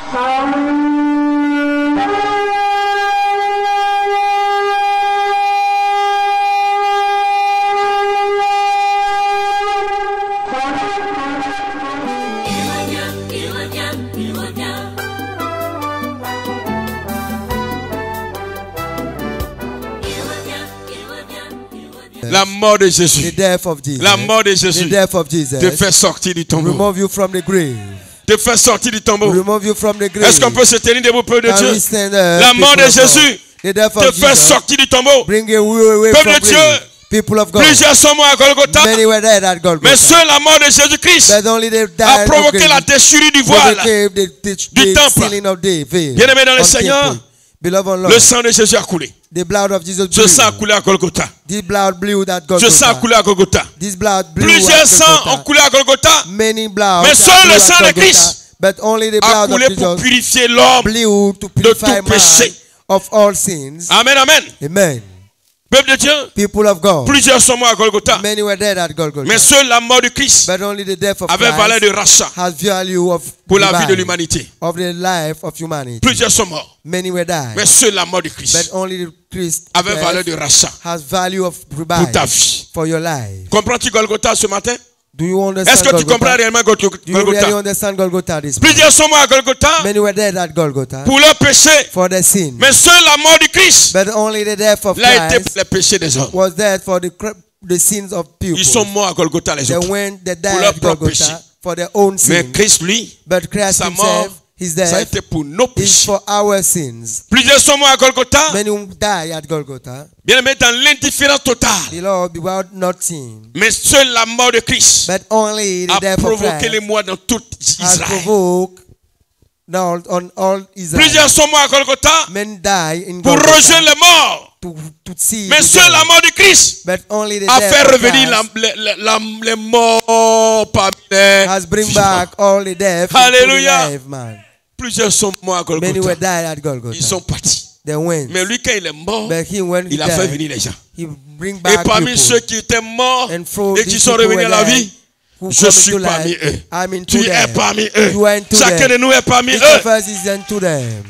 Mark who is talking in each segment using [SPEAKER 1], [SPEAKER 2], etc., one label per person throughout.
[SPEAKER 1] La mort de Jésus.
[SPEAKER 2] The death of Jesus.
[SPEAKER 1] La mort de Jésus.
[SPEAKER 2] The death of Jesus.
[SPEAKER 1] Te fait sortir du tombeau.
[SPEAKER 2] Remove you from the grave.
[SPEAKER 1] Te fait sortir du tombeau.
[SPEAKER 2] Remove you from the grave.
[SPEAKER 1] Est-ce qu'on peut se tenir debout, peuple de
[SPEAKER 2] Can we
[SPEAKER 1] Dieu?
[SPEAKER 2] stand up,
[SPEAKER 1] La mort de
[SPEAKER 2] people of God?
[SPEAKER 1] Jésus
[SPEAKER 2] The death
[SPEAKER 1] te
[SPEAKER 2] of
[SPEAKER 1] fait
[SPEAKER 2] Jesus.
[SPEAKER 1] sortir du tombeau.
[SPEAKER 2] Bring you away
[SPEAKER 1] Peuple
[SPEAKER 2] from
[SPEAKER 1] de Dieu,
[SPEAKER 2] grave. People of God.
[SPEAKER 1] plusieurs sont morts à Golgotha.
[SPEAKER 2] Many were dead at Golgotha.
[SPEAKER 1] Mais seule la mort de Jésus-Christ
[SPEAKER 2] But only they died
[SPEAKER 1] a
[SPEAKER 2] of
[SPEAKER 1] provoqué
[SPEAKER 2] grave.
[SPEAKER 1] la déchirure du voile.
[SPEAKER 2] The
[SPEAKER 1] temple.
[SPEAKER 2] sealing of the veil.
[SPEAKER 1] Bien-aimé dans le
[SPEAKER 2] on
[SPEAKER 1] Seigneur,
[SPEAKER 2] temple. Beloved Lord,
[SPEAKER 1] le sang de Jésus a coulé.
[SPEAKER 2] the blood of Jesus
[SPEAKER 1] Ce sang a
[SPEAKER 2] blew.
[SPEAKER 1] coulé à Golgotha.
[SPEAKER 2] This blood blew at
[SPEAKER 1] Ce sang a
[SPEAKER 2] Golgotha.
[SPEAKER 1] coulé à Golgotha.
[SPEAKER 2] This blood blew
[SPEAKER 1] Plusieurs
[SPEAKER 2] at
[SPEAKER 1] sangs ont
[SPEAKER 2] Golgotha.
[SPEAKER 1] coulé à Golgotha.
[SPEAKER 2] Many blood
[SPEAKER 1] Mais seul le sang de
[SPEAKER 2] Golgotha.
[SPEAKER 1] Christ
[SPEAKER 2] But only the
[SPEAKER 1] a
[SPEAKER 2] blood
[SPEAKER 1] coulé
[SPEAKER 2] of
[SPEAKER 1] pour
[SPEAKER 2] Jesus
[SPEAKER 1] purifier l'homme.
[SPEAKER 2] blew to
[SPEAKER 1] de
[SPEAKER 2] purify
[SPEAKER 1] tout
[SPEAKER 2] man
[SPEAKER 1] péché.
[SPEAKER 2] of all sins.
[SPEAKER 1] Amen, amen.
[SPEAKER 2] Amen.
[SPEAKER 1] Peuple de Dieu,
[SPEAKER 2] People of God.
[SPEAKER 1] plusieurs sont morts à Golgotha.
[SPEAKER 2] Many were dead at Golgotha.
[SPEAKER 1] Mais seule la mort de Christ
[SPEAKER 2] But only the death of
[SPEAKER 1] avait valeur
[SPEAKER 2] Christ
[SPEAKER 1] de rachat
[SPEAKER 2] has value of
[SPEAKER 1] pour la vie de
[SPEAKER 2] divine,
[SPEAKER 1] l'humanité.
[SPEAKER 2] of the life of humanity.
[SPEAKER 1] Plusieurs sont morts.
[SPEAKER 2] Many were
[SPEAKER 1] Mais
[SPEAKER 2] died.
[SPEAKER 1] seule la mort de
[SPEAKER 2] But
[SPEAKER 1] Christ
[SPEAKER 2] only the Christ
[SPEAKER 1] avait valeur
[SPEAKER 2] death
[SPEAKER 1] de rachat
[SPEAKER 2] has value of
[SPEAKER 1] pour ta
[SPEAKER 2] revival
[SPEAKER 1] vie.
[SPEAKER 2] for your life.
[SPEAKER 1] Comprends-tu Golgotha ce matin?
[SPEAKER 2] Do you
[SPEAKER 1] Est-ce
[SPEAKER 2] understand
[SPEAKER 1] que tu comprends
[SPEAKER 2] Golgotha?
[SPEAKER 1] réellement
[SPEAKER 2] Do you really
[SPEAKER 1] Golgotha?
[SPEAKER 2] understand Golgotha this morning?
[SPEAKER 1] Plusieurs sont morts à Golgotha
[SPEAKER 2] Many were dead at Golgotha
[SPEAKER 1] pour leur péché.
[SPEAKER 2] for their sin.
[SPEAKER 1] Mais seule la mort de Christ
[SPEAKER 2] But only the death of
[SPEAKER 1] l'a été pour
[SPEAKER 2] Christ
[SPEAKER 1] les péchés des hommes.
[SPEAKER 2] was dead for the sins of people.
[SPEAKER 1] Ils sont morts à Golgotha les
[SPEAKER 2] They
[SPEAKER 1] autres.
[SPEAKER 2] went, they
[SPEAKER 1] Pour
[SPEAKER 2] died
[SPEAKER 1] leur
[SPEAKER 2] at
[SPEAKER 1] propre péché.
[SPEAKER 2] Golgotha for their own
[SPEAKER 1] Mais
[SPEAKER 2] sin.
[SPEAKER 1] Christ, lui,
[SPEAKER 2] But Christ
[SPEAKER 1] sa mort,
[SPEAKER 2] himself, his
[SPEAKER 1] ça a
[SPEAKER 2] death
[SPEAKER 1] été pour nos
[SPEAKER 2] is
[SPEAKER 1] péchés.
[SPEAKER 2] for our sins.
[SPEAKER 1] Plusieurs sont morts à Golgotha.
[SPEAKER 2] Many who die at Golgotha,
[SPEAKER 1] Bien aimé, dans l'indifférence totale.
[SPEAKER 2] the Lord without not sin.
[SPEAKER 1] Mais seule la mort de Christ
[SPEAKER 2] But only the
[SPEAKER 1] a
[SPEAKER 2] death of
[SPEAKER 1] provoqué les
[SPEAKER 2] Christ
[SPEAKER 1] morts dans tout
[SPEAKER 2] has
[SPEAKER 1] Israël.
[SPEAKER 2] provoked now on all Israel.
[SPEAKER 1] Plusieurs sont morts à Golgotha
[SPEAKER 2] Men die in
[SPEAKER 1] pour
[SPEAKER 2] Golgotha
[SPEAKER 1] rejoindre les morts.
[SPEAKER 2] to see
[SPEAKER 1] Mais
[SPEAKER 2] the
[SPEAKER 1] seule
[SPEAKER 2] dead.
[SPEAKER 1] la mort de Christ
[SPEAKER 2] But only the
[SPEAKER 1] a
[SPEAKER 2] death
[SPEAKER 1] fait
[SPEAKER 2] of
[SPEAKER 1] revenir
[SPEAKER 2] Christ
[SPEAKER 1] les morts parmi les
[SPEAKER 2] has bring
[SPEAKER 1] vivants.
[SPEAKER 2] back all the death into the
[SPEAKER 1] Alléluia.
[SPEAKER 2] life, man.
[SPEAKER 1] Plusieurs sont morts à
[SPEAKER 2] Many were
[SPEAKER 1] Golgotha.
[SPEAKER 2] died at Golgotha.
[SPEAKER 1] Ils sont partis.
[SPEAKER 2] They went.
[SPEAKER 1] Mais lui, quand il est mort,
[SPEAKER 2] But he, when he
[SPEAKER 1] il a fait
[SPEAKER 2] died,
[SPEAKER 1] venir les gens.
[SPEAKER 2] he bring
[SPEAKER 1] Et
[SPEAKER 2] back
[SPEAKER 1] parmi
[SPEAKER 2] people.
[SPEAKER 1] ceux qui étaient morts
[SPEAKER 2] And for
[SPEAKER 1] et qui
[SPEAKER 2] these
[SPEAKER 1] sont
[SPEAKER 2] people
[SPEAKER 1] revenus à
[SPEAKER 2] were
[SPEAKER 1] la
[SPEAKER 2] dead,
[SPEAKER 1] vie,
[SPEAKER 2] who
[SPEAKER 1] je
[SPEAKER 2] come
[SPEAKER 1] suis
[SPEAKER 2] into
[SPEAKER 1] parmi
[SPEAKER 2] life,
[SPEAKER 1] eux.
[SPEAKER 2] I'm into
[SPEAKER 1] Tu es
[SPEAKER 2] them.
[SPEAKER 1] parmi eux.
[SPEAKER 2] You are into
[SPEAKER 1] Chacun
[SPEAKER 2] them.
[SPEAKER 1] de nous est parmi
[SPEAKER 2] Each
[SPEAKER 1] eux.
[SPEAKER 2] of us is into them.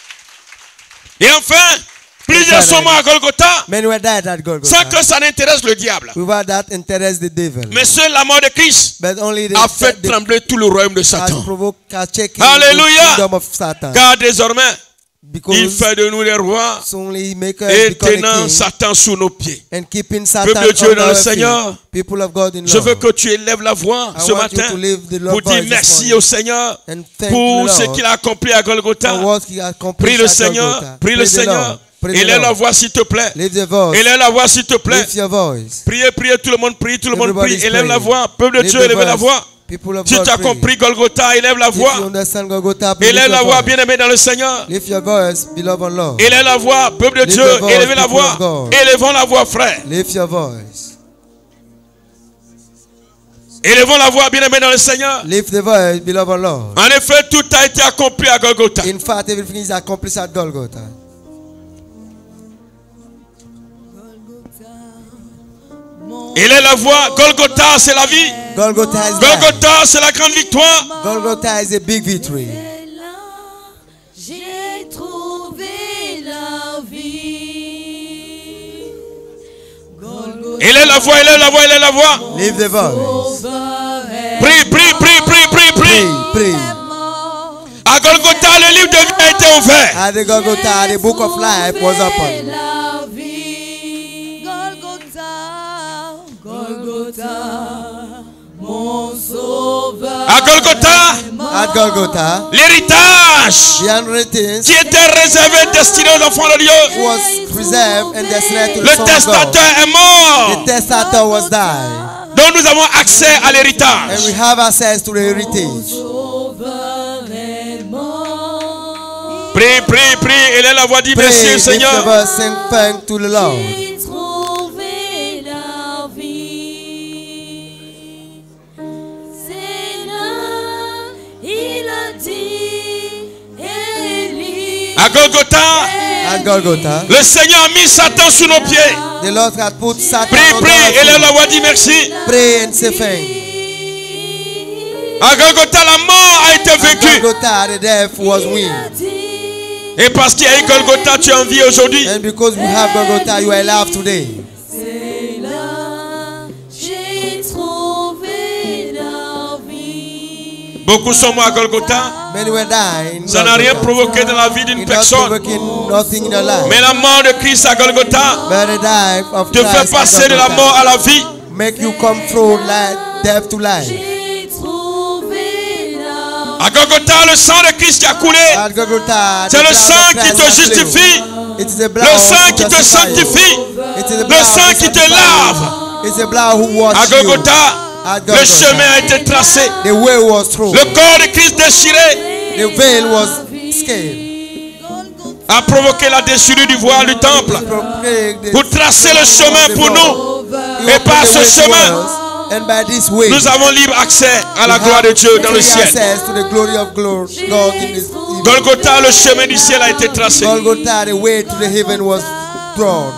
[SPEAKER 1] Et enfin, plusieurs sont morts à Golgotha
[SPEAKER 2] Many were died at
[SPEAKER 1] sans
[SPEAKER 2] Golgotha.
[SPEAKER 1] que ça n'intéresse le diable.
[SPEAKER 2] Without that interest the devil.
[SPEAKER 1] Mais seule la mort de Christ
[SPEAKER 2] But only the
[SPEAKER 1] a fait
[SPEAKER 2] the-
[SPEAKER 1] trembler tout le royaume de
[SPEAKER 2] has
[SPEAKER 1] Satan.
[SPEAKER 2] provoked, has shaken
[SPEAKER 1] Alléluia.
[SPEAKER 2] the kingdom of Satan.
[SPEAKER 1] Car désormais, il
[SPEAKER 2] Because
[SPEAKER 1] fait de nous les rois
[SPEAKER 2] it's only make us
[SPEAKER 1] et
[SPEAKER 2] become a
[SPEAKER 1] tenant
[SPEAKER 2] king
[SPEAKER 1] Satan sous nos pieds.
[SPEAKER 2] and keeping Satan
[SPEAKER 1] Peuple de Dieu
[SPEAKER 2] on
[SPEAKER 1] dans le
[SPEAKER 2] our feet.
[SPEAKER 1] Seigneur,
[SPEAKER 2] People of God in
[SPEAKER 1] je veux
[SPEAKER 2] love.
[SPEAKER 1] que tu élèves la voix
[SPEAKER 2] I
[SPEAKER 1] ce
[SPEAKER 2] want you
[SPEAKER 1] matin
[SPEAKER 2] to live the
[SPEAKER 1] pour
[SPEAKER 2] Lord
[SPEAKER 1] dire
[SPEAKER 2] voice this
[SPEAKER 1] merci
[SPEAKER 2] morning
[SPEAKER 1] au Seigneur
[SPEAKER 2] and thank
[SPEAKER 1] pour
[SPEAKER 2] the
[SPEAKER 1] ce
[SPEAKER 2] Lord
[SPEAKER 1] qu'il a accompli à
[SPEAKER 2] for
[SPEAKER 1] Golgotha.
[SPEAKER 2] what he accomplished
[SPEAKER 1] Prie le
[SPEAKER 2] at
[SPEAKER 1] Seigneur,
[SPEAKER 2] Golgotha.
[SPEAKER 1] prie le
[SPEAKER 2] Praise the
[SPEAKER 1] Seigneur.
[SPEAKER 2] Lord. Praise the
[SPEAKER 1] Élève la
[SPEAKER 2] Lord.
[SPEAKER 1] voix s'il te plaît.
[SPEAKER 2] Lift your voice.
[SPEAKER 1] Élève la voix s'il te plaît.
[SPEAKER 2] Lift your voice.
[SPEAKER 1] Priez, priez, tout le monde prie, tout le monde prie.
[SPEAKER 2] Everybody's
[SPEAKER 1] Élève la
[SPEAKER 2] praying.
[SPEAKER 1] voix. Peuple de
[SPEAKER 2] Lift
[SPEAKER 1] Dieu,
[SPEAKER 2] the
[SPEAKER 1] élève la
[SPEAKER 2] voice.
[SPEAKER 1] voix.
[SPEAKER 2] People of
[SPEAKER 1] Si
[SPEAKER 2] God
[SPEAKER 1] tu as
[SPEAKER 2] pray.
[SPEAKER 1] compris Golgotha, élève la
[SPEAKER 2] If you
[SPEAKER 1] voix.
[SPEAKER 2] understand Golgotha, please lift
[SPEAKER 1] Élève la
[SPEAKER 2] your
[SPEAKER 1] voix,
[SPEAKER 2] voice.
[SPEAKER 1] bien-aimé dans le Seigneur.
[SPEAKER 2] Lift your voice, beloved Lord.
[SPEAKER 1] Élève la voix, peuple de
[SPEAKER 2] Lift
[SPEAKER 1] Dieu,
[SPEAKER 2] your voice,
[SPEAKER 1] élevez la
[SPEAKER 2] people
[SPEAKER 1] voix.
[SPEAKER 2] of God.
[SPEAKER 1] Élevons la voix, frère.
[SPEAKER 2] Lift your voice.
[SPEAKER 1] Élevons la voix, bien-aimé dans le Seigneur.
[SPEAKER 2] Lift the voice, beloved Lord.
[SPEAKER 1] En effet, tout a été accompli à Golgotha.
[SPEAKER 2] In fact, everything is accomplished at Golgotha.
[SPEAKER 1] Élève la voix. Golgotha, c'est la vie.
[SPEAKER 2] Golgotha is life.
[SPEAKER 1] Golgotha, c'est la grande victoire.
[SPEAKER 2] Golgotha is a big victory.
[SPEAKER 3] J'ai trouvé la vie.
[SPEAKER 1] Élève la voix, élève la voix, élève la voix.
[SPEAKER 2] Lift the voice.
[SPEAKER 1] Prie, prie, prie, prie, prie, prie.
[SPEAKER 2] Pray, pray.
[SPEAKER 1] À Golgotha, le livre de vie a été ouvert.
[SPEAKER 2] At the Golgotha, the book of life was opened.
[SPEAKER 3] La vie. Golgotha, Golgotha, mon sauveur.
[SPEAKER 1] À Golgotha,
[SPEAKER 2] At Golgotha,
[SPEAKER 1] l'héritage
[SPEAKER 2] the inheritance
[SPEAKER 1] qui était réservé, destiné aux enfants de Dieu.
[SPEAKER 2] was preserved and destined to the
[SPEAKER 1] Le
[SPEAKER 2] Son of God.
[SPEAKER 1] testateur est mort.
[SPEAKER 2] The testator was died.
[SPEAKER 1] Donc nous avons accès à
[SPEAKER 2] And we
[SPEAKER 1] l'héritage.
[SPEAKER 2] have access to the heritage.
[SPEAKER 3] Sauveur est mort.
[SPEAKER 1] Prie, prie, prie. Élève la voix, dit
[SPEAKER 2] Pray,
[SPEAKER 1] merci
[SPEAKER 2] lift the
[SPEAKER 1] Seigneur.
[SPEAKER 2] voice, sing thanks to the Lord.
[SPEAKER 3] J'ai trouvé la vie. C'est là, il a dit, Élie.
[SPEAKER 1] À Golgotha,
[SPEAKER 2] At Golgotha,
[SPEAKER 1] le Seigneur a mis Satan sous nos pieds.
[SPEAKER 2] the Lord had put Satan
[SPEAKER 1] Prie,
[SPEAKER 2] on
[SPEAKER 1] prie.
[SPEAKER 2] our
[SPEAKER 1] Élève
[SPEAKER 2] feet.
[SPEAKER 1] la voix, dit merci.
[SPEAKER 2] Pray and say thanks.
[SPEAKER 1] À Golgotha, la mort a été
[SPEAKER 2] At
[SPEAKER 1] vaincue.
[SPEAKER 2] Golgotha, the death was win.
[SPEAKER 1] Et parce qu'il y a eu Golgotha, tu es en vie aujourd'hui.
[SPEAKER 2] And because we have Golgotha, you are alive today.
[SPEAKER 3] C'est là j'ai trouvé la vie.
[SPEAKER 1] Beaucoup sont morts à Golgotha.
[SPEAKER 2] Many were dying.
[SPEAKER 1] Ça n'a rien provoqué dans la vie d'une
[SPEAKER 2] It not
[SPEAKER 1] personne.
[SPEAKER 2] provoking nothing in your life.
[SPEAKER 1] Mais la mort de Christ à Golgotha
[SPEAKER 2] But the death of
[SPEAKER 1] te fait
[SPEAKER 2] Christ
[SPEAKER 1] passer
[SPEAKER 2] at
[SPEAKER 1] de la
[SPEAKER 2] Golgotha
[SPEAKER 1] mort à la vie.
[SPEAKER 2] make you come through death to life.
[SPEAKER 3] J'ai trouvé la
[SPEAKER 1] À Golgotha, le sang de Christ qui a coulé.
[SPEAKER 2] At Golgotha,
[SPEAKER 1] C'est
[SPEAKER 2] the
[SPEAKER 1] le
[SPEAKER 2] blood
[SPEAKER 1] sang
[SPEAKER 2] of
[SPEAKER 1] qui
[SPEAKER 2] Christ
[SPEAKER 1] te
[SPEAKER 2] has
[SPEAKER 1] justifie.
[SPEAKER 2] flowed. It is the blood
[SPEAKER 1] Le sang
[SPEAKER 2] who
[SPEAKER 1] qui te
[SPEAKER 2] justifies you.
[SPEAKER 1] sanctifie.
[SPEAKER 2] It is the
[SPEAKER 1] Le
[SPEAKER 2] blood
[SPEAKER 1] sang
[SPEAKER 2] who
[SPEAKER 1] qui te
[SPEAKER 2] sanctifies
[SPEAKER 1] lave.
[SPEAKER 2] you. It's the blood who
[SPEAKER 1] À
[SPEAKER 2] washes you.
[SPEAKER 1] Golgotha,
[SPEAKER 2] At
[SPEAKER 1] le
[SPEAKER 2] Golgotha,
[SPEAKER 1] chemin a été tracé.
[SPEAKER 2] the way was through.
[SPEAKER 1] Le corps de Christ déchiré
[SPEAKER 2] The veil was scaled.
[SPEAKER 1] a provoqué la déchirure du voile du temple. Pour tracer le chemin pour nous. Et par ce chemin,
[SPEAKER 2] and by this way,
[SPEAKER 1] nous avons libre accès à la gloire de Dieu dans le ciel.
[SPEAKER 2] access to the glory of God in this
[SPEAKER 1] Golgotha, le chemin du ciel a été tracé.
[SPEAKER 2] Golgotha, the way to the heaven was drawn.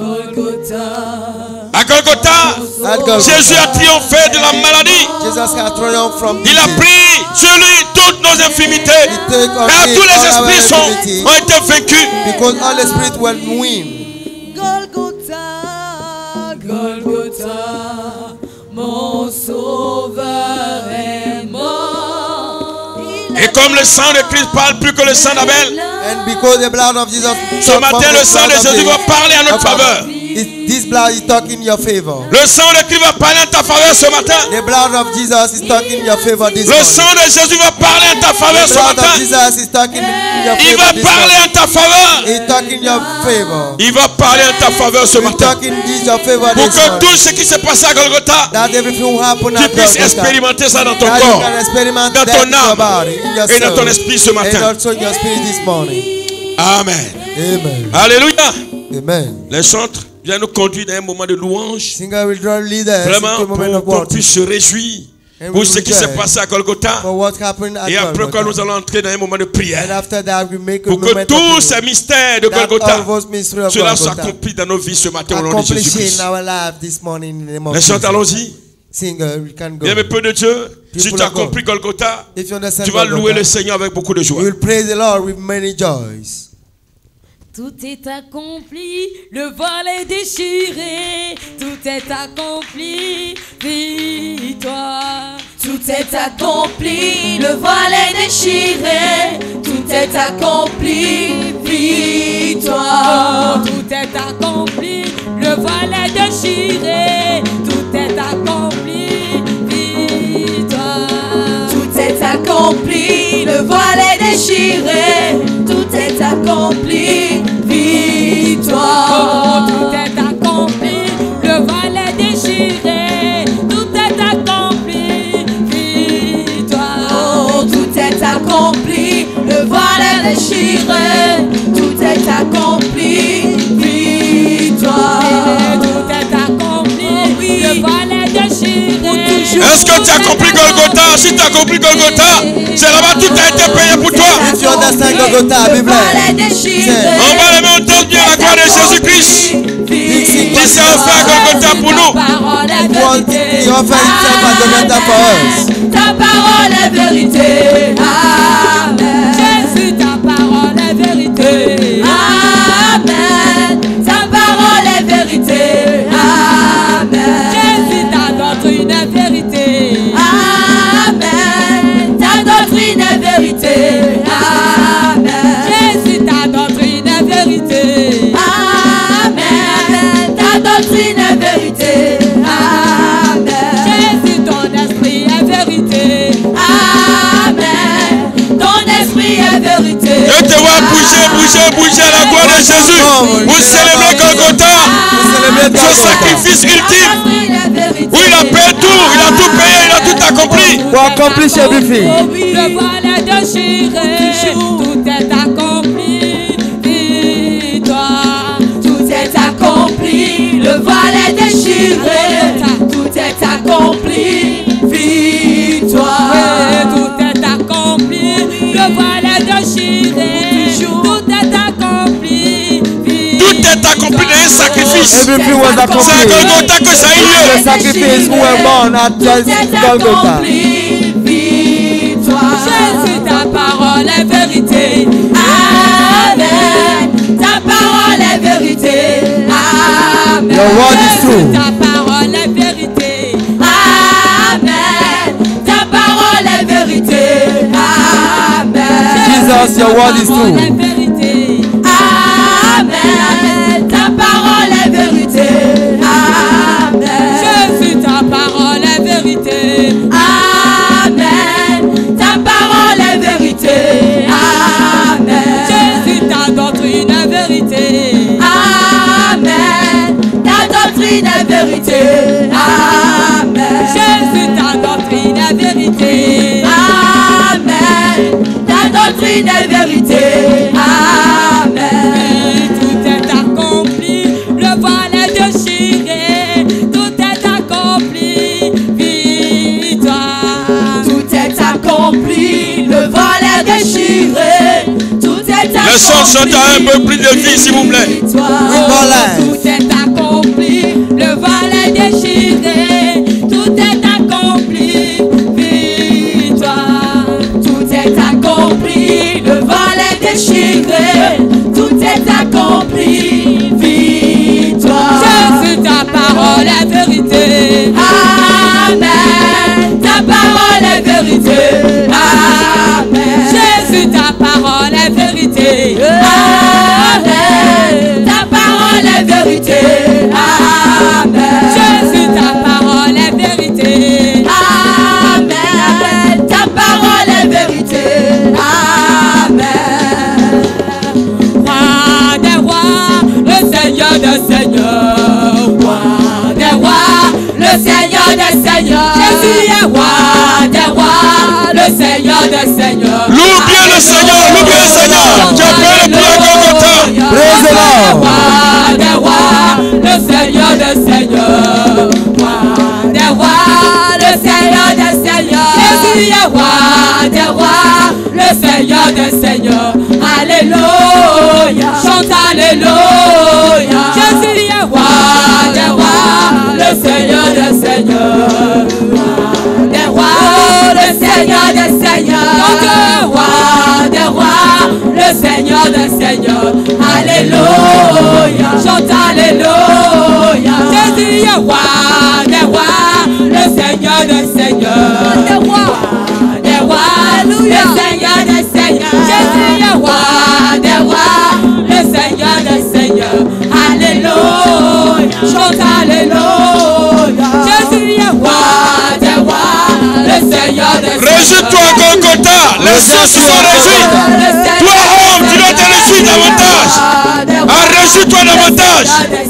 [SPEAKER 1] À Golgotha,
[SPEAKER 2] At Golgotha,
[SPEAKER 1] Jésus a triomphé de la maladie.
[SPEAKER 2] Jesus has triumphed from
[SPEAKER 1] Il a
[SPEAKER 2] disease.
[SPEAKER 1] pris sur lui toutes nos infirmités.
[SPEAKER 2] He took on
[SPEAKER 1] Car
[SPEAKER 2] him
[SPEAKER 1] tous les
[SPEAKER 2] all our
[SPEAKER 1] esprits
[SPEAKER 2] infirmity,
[SPEAKER 1] ont été vaincus.
[SPEAKER 2] because all the spirits were win.
[SPEAKER 3] Golgotha, Golgotha, mon sauveur est mort.
[SPEAKER 1] Et comme le sang de Christ parle plus que le sang d'Abel,
[SPEAKER 2] And because the blood of Jesus,
[SPEAKER 1] ce matin le sang de Jésus va parler à notre faveur.
[SPEAKER 2] This blood is talking in your favor.
[SPEAKER 1] Le sang de Christ va parler en ta faveur ce matin.
[SPEAKER 2] The blood of Jesus is talking in your favor this
[SPEAKER 1] Le
[SPEAKER 2] morning.
[SPEAKER 1] sang de Jésus va parler en ta faveur
[SPEAKER 2] The
[SPEAKER 1] ce
[SPEAKER 2] blood
[SPEAKER 1] matin.
[SPEAKER 2] of Jesus is talking in your
[SPEAKER 1] Il va
[SPEAKER 2] favor this
[SPEAKER 1] parler
[SPEAKER 2] morning.
[SPEAKER 1] en ta faveur.
[SPEAKER 2] He's talking in your favor.
[SPEAKER 1] Il va parler en ta faveur ce
[SPEAKER 2] He's
[SPEAKER 1] matin.
[SPEAKER 2] talking in your favor
[SPEAKER 1] Pour
[SPEAKER 2] this
[SPEAKER 1] que
[SPEAKER 2] morning.
[SPEAKER 1] tout ce qui s'est passé à Golgotha,
[SPEAKER 2] That everything will happen
[SPEAKER 1] tu
[SPEAKER 2] at
[SPEAKER 1] puisses
[SPEAKER 2] Golgotha.
[SPEAKER 1] expérimenter ça dans ton
[SPEAKER 2] That you
[SPEAKER 1] corps,
[SPEAKER 2] can experiment
[SPEAKER 1] dans
[SPEAKER 2] that
[SPEAKER 1] ton
[SPEAKER 2] in your
[SPEAKER 1] âme
[SPEAKER 2] body, in your
[SPEAKER 1] et dans ton
[SPEAKER 2] soul,
[SPEAKER 1] esprit ce
[SPEAKER 2] and
[SPEAKER 1] matin.
[SPEAKER 2] also in your spirit this morning.
[SPEAKER 1] Amen.
[SPEAKER 2] Amen.
[SPEAKER 1] Alléluia.
[SPEAKER 2] Amen.
[SPEAKER 1] Les chantres viennent nous conduire dans un moment de louange.
[SPEAKER 2] Singer will draw leaders
[SPEAKER 1] Vraiment,
[SPEAKER 2] into a moment
[SPEAKER 1] pour
[SPEAKER 2] of
[SPEAKER 1] qu'on
[SPEAKER 2] worship
[SPEAKER 1] puisse se réjouir
[SPEAKER 2] And
[SPEAKER 1] pour
[SPEAKER 2] we
[SPEAKER 1] ce qui s'est
[SPEAKER 2] rejoice
[SPEAKER 1] passé à Golgotha.
[SPEAKER 2] for what happened at
[SPEAKER 1] Et après quoi, nous
[SPEAKER 2] Golgotha.
[SPEAKER 1] allons entrer dans un moment de
[SPEAKER 2] And
[SPEAKER 1] prière.
[SPEAKER 2] after that, we make a
[SPEAKER 1] Pour
[SPEAKER 2] moment
[SPEAKER 1] que
[SPEAKER 2] of
[SPEAKER 1] tous
[SPEAKER 2] prayer.
[SPEAKER 1] ces mystères de
[SPEAKER 2] That all
[SPEAKER 1] Golgotha,
[SPEAKER 2] those mysteries of
[SPEAKER 1] cela
[SPEAKER 2] Golgotha
[SPEAKER 1] s'accomplit dans nos vies ce matin au nom de
[SPEAKER 2] accomplish in
[SPEAKER 1] Jésus-Christ.
[SPEAKER 2] our life this morning in the name of
[SPEAKER 1] Les
[SPEAKER 2] Jesus.
[SPEAKER 1] chantres, allons-y.
[SPEAKER 2] Singer, we can go.
[SPEAKER 1] Bien, mais peu de Dieu, si
[SPEAKER 2] People
[SPEAKER 1] tu as
[SPEAKER 2] of God.
[SPEAKER 1] compris Golgotha,
[SPEAKER 2] If you understand
[SPEAKER 1] tu vas louer
[SPEAKER 2] Golgotha,
[SPEAKER 1] le Seigneur avec beaucoup de
[SPEAKER 2] you
[SPEAKER 1] joie.
[SPEAKER 2] will praise the Lord with many joys.
[SPEAKER 3] Tout est accompli, le voile est déchiré, tout est accompli, victoire. Tout est accompli, le voile est déchiré, tout est accompli, victoire. Tout est accompli, le voile est déchiré, tout est accompli, victoire. Tout est accompli, le voile est déchiré, tout est accompli, victoire. Tout est accompli, le voile est déchiré, tout est accompli, victoire. Tout est accompli, le voile est déchiré, tout est accompli, victoire. Tout est accompli, le voile est déchiré.
[SPEAKER 1] Est-ce que tu as compris Golgotha? Si tu as compris Golgotha, c'est là-bas tout a été payé pour toi.
[SPEAKER 2] If you understand Golgotha, be blessed.
[SPEAKER 1] On va les entendre bien la gloire de Jésus-Christ qui s'est offert à Golgotha pour nous.
[SPEAKER 2] He offered himself as Golgotha for us.
[SPEAKER 3] Ta parole est vérité. Amen. Jésus, ta parole est vérité. Amen. Ta parole est vérité. Amen. Jésus, ta doctrine est vérité. Amen. Ta doctrine est vérité. Amen. Jésus, ta doctrine est vérité. Amen. Ta doctrine est vérité. Amen. Jésus, ton esprit est vérité. Amen. Ton esprit est vérité.
[SPEAKER 1] Je te vois bouger à la gloire de Jésus. Vous célébrez Golgotha, ce sacrifice ultime où il a payé tout, il a tout payé, il a tout accompli.
[SPEAKER 2] To accomplish everything.
[SPEAKER 3] Le voile est déchiré, tout est accompli, victoire. Tout est accompli, le voile est déchiré, tout est accompli, victoire. Tout est accompli, le voile est déchiré, tout est accompli,
[SPEAKER 1] Tout est accompli dans un sacrifice.
[SPEAKER 2] Everything was
[SPEAKER 1] C'est à
[SPEAKER 2] accomplished.
[SPEAKER 1] Golgotha que ça a eu
[SPEAKER 2] The
[SPEAKER 1] lieu.
[SPEAKER 2] sacrifice who were born at Golgotha.
[SPEAKER 3] Jésus, ta parole
[SPEAKER 2] tout.
[SPEAKER 3] Ta parole est vérité. Amen. Ta parole est vérité. Amen.
[SPEAKER 2] Jesus, your word is true.
[SPEAKER 3] Amen. Ta parole est vérité. Amen. Jésus, ta parole est vérité. Amen. Ta parole est vérité. Amen. Jésus, ta doctrine est vérité. Amen. Ta doctrine est vérité. Amen. Jésus, ta doctrine est vérité. Amen. Ta doctrine est vérité. Amen. Tout est accompli. Le voile est déchiré. Tout est accompli. Victoire. Tout est accompli. Le voile est déchiré. Tout est accompli.
[SPEAKER 1] Laissons chanter un peu plus de vie, s'il vous plaît.
[SPEAKER 3] Tout est accompli. Le voile est déchiré. Tout est accompli. Victoire. Tout est accompli. Le voile est déchiré. Tout est accompli. Victoire. Jésus, ta parole est vérité. Amen. Ta parole est vérité. Amen. Jésus, ta parole est vérité. Amen. Ta parole est vérité. Amen. Jésus, ta parole est vérité. Amen. Ta parole est vérité. Amen. Roi des rois, le Seigneur des seigneurs. Roi des rois, le Seigneur des seigneurs. Jésus est roi des rois, le Seigneur des seigneurs.
[SPEAKER 1] Loue bien le Seigneur, loue bien le Seigneur. Tu as payé le prix à Golgotha.
[SPEAKER 2] Praise the Lord.
[SPEAKER 3] Roi des rois, le Seigneur des seigneurs. Roi des rois, le Seigneur des seigneurs. Jésus est roi des rois, le Seigneur des seigneurs. Alléluia, chante alléluia. Jésus est roi des rois, le Seigneur des seigneurs. Roi des rois, le Seigneur des seigneurs. Donc roi des rois, le Seigneur des seigneurs. Alléluia, chante alléluia. Jésus est roi des rois, le Seigneur des seigneurs. Des rois, le Seigneur des seigneurs. Jésus est roi des rois, le Seigneur des seigneurs. Alléluia, chante alléluia. Jésus est roi des rois, le Seigneur des seigneurs.
[SPEAKER 1] Réjouis-toi, Golgotha. Les cieux se sont réjouis. Toi, homme, tu dois te réjouir davantage. Réjouis-toi davantage.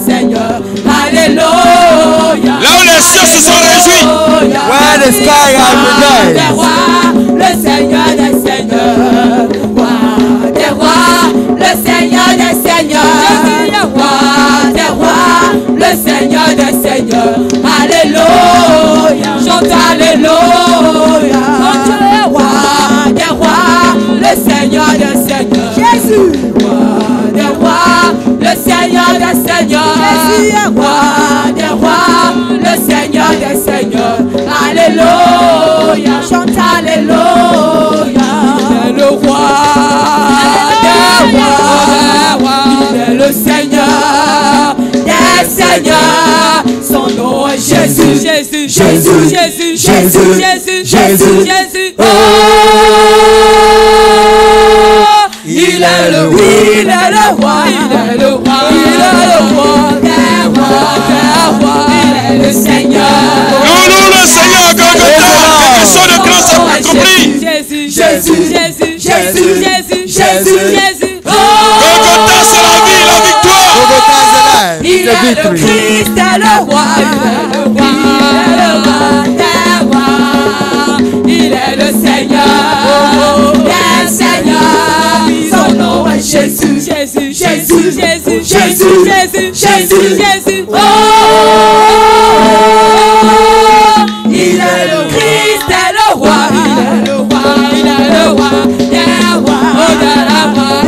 [SPEAKER 3] Alléluia.
[SPEAKER 1] Là où les cieux se sont réjouis.
[SPEAKER 2] Where the sky has rejoiced.
[SPEAKER 3] Le Seigneur des seigneurs. Roi des rois, le Seigneur des seigneurs. Jésus est roi des rois, le Seigneur des seigneurs. Alléluia. Chante alléluia. Chante le roi des rois, le Seigneur des seigneurs. Jésus. Roi des rois, le Seigneur des seigneurs. Jésus est roi des rois, le Seigneur des seigneurs. Alléluia. Chante alléluia. Il est le roi des rois. Il est le Seigneur des seigneurs. Son nom est Jésus. Jésus. Jésus. Jésus. Jésus. Jésus. Jésus. Jésus. Oh, il est le roi. Il est le roi. Il est le roi. Il est le roi des rois. Des rois. Il est le Seigneur.
[SPEAKER 1] Loue le Seigneur, Golgotha. Quelque chose de grand s'est accompli.
[SPEAKER 3] Jésus. Jésus. Jésus. Jésus. Jésus. Jésus. Jésus.
[SPEAKER 1] Golgotha, c'est la vie, la victoire.
[SPEAKER 2] Golgotha is alive.
[SPEAKER 3] Il
[SPEAKER 2] The
[SPEAKER 3] est le
[SPEAKER 2] victory.
[SPEAKER 3] Christ et le roi. Il est le roi des rois. Il est le Seigneur des seigneurs. Son nom est Jésus. Jésus. Jésus. Jésus. Jésus. Jésus. Jésus. Jésus. Oh, il est le Christ et le roi. Il est le roi. Il est le roi des rois. Oh, de la roi.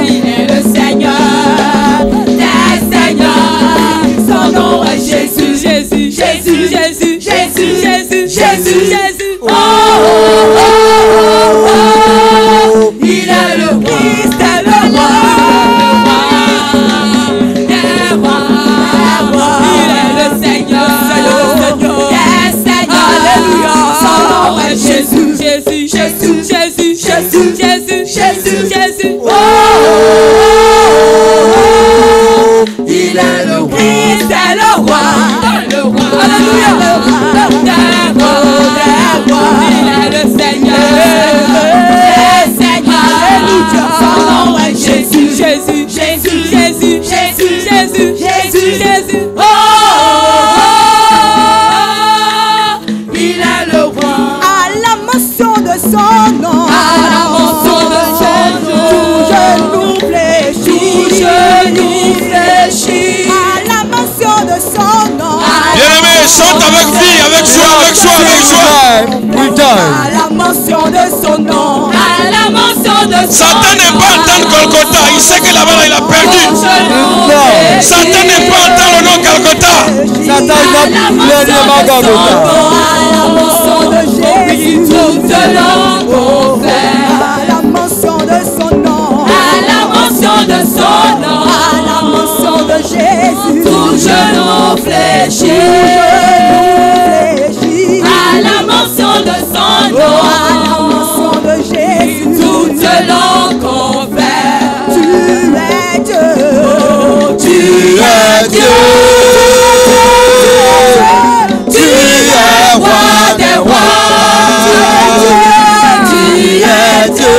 [SPEAKER 3] Jésus, Jésus, Jésus, Jésus. Oh, il est le roi. Christ est le roi. Le roi. Alléluia. Le roi. Il est le Seigneur. Le Seigneur. Son nom est Jésus. Jésus, Jésus, Jésus, Jésus, Jésus, Jésus, Jésus. Oh, il est le roi.
[SPEAKER 4] À la mention de son nom,
[SPEAKER 3] À la mention de son nom,
[SPEAKER 4] tout genou fléchit.
[SPEAKER 3] tout genou fléchit.
[SPEAKER 4] À la mention de son nom,
[SPEAKER 1] Bien-aimé, chante avec vie, avec joie, avec joie, avec joie.
[SPEAKER 4] à la mention de son nom,
[SPEAKER 3] À la mention de son
[SPEAKER 1] Satan n'est pas en train de Golgotha. Il sait que là-bas, il a perdu. Satan n'est pas en train de nom Golgotha.
[SPEAKER 2] Satan va pleinement
[SPEAKER 3] À
[SPEAKER 2] Golgotha.
[SPEAKER 3] la mention de Jésus, toute langue confesse.
[SPEAKER 4] à la mention de son nom,
[SPEAKER 3] À la mention de son nom,
[SPEAKER 4] à la mention de Jésus,
[SPEAKER 3] tout genou fléchit.
[SPEAKER 4] fléchit.
[SPEAKER 3] À la mention de son
[SPEAKER 4] À
[SPEAKER 3] nom,
[SPEAKER 4] la mention de Jésus,
[SPEAKER 3] toute langue confesse.
[SPEAKER 4] tu es Dieu.
[SPEAKER 3] Tu es Dieu. Tu es roi des rois. Tu es Dieu.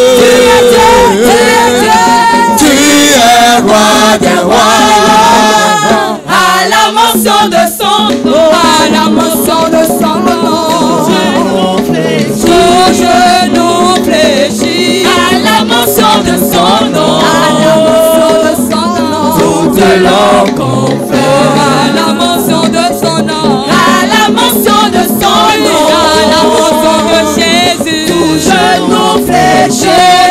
[SPEAKER 3] Tu es roi des rois. À la mention de son nom, à la mention de son nom, tout genou fléchit. À la mention de son nom, toute langue confesse. À la mention de son nom, à la mention de son nom, à la mention de Jésus, tout genou fléchit.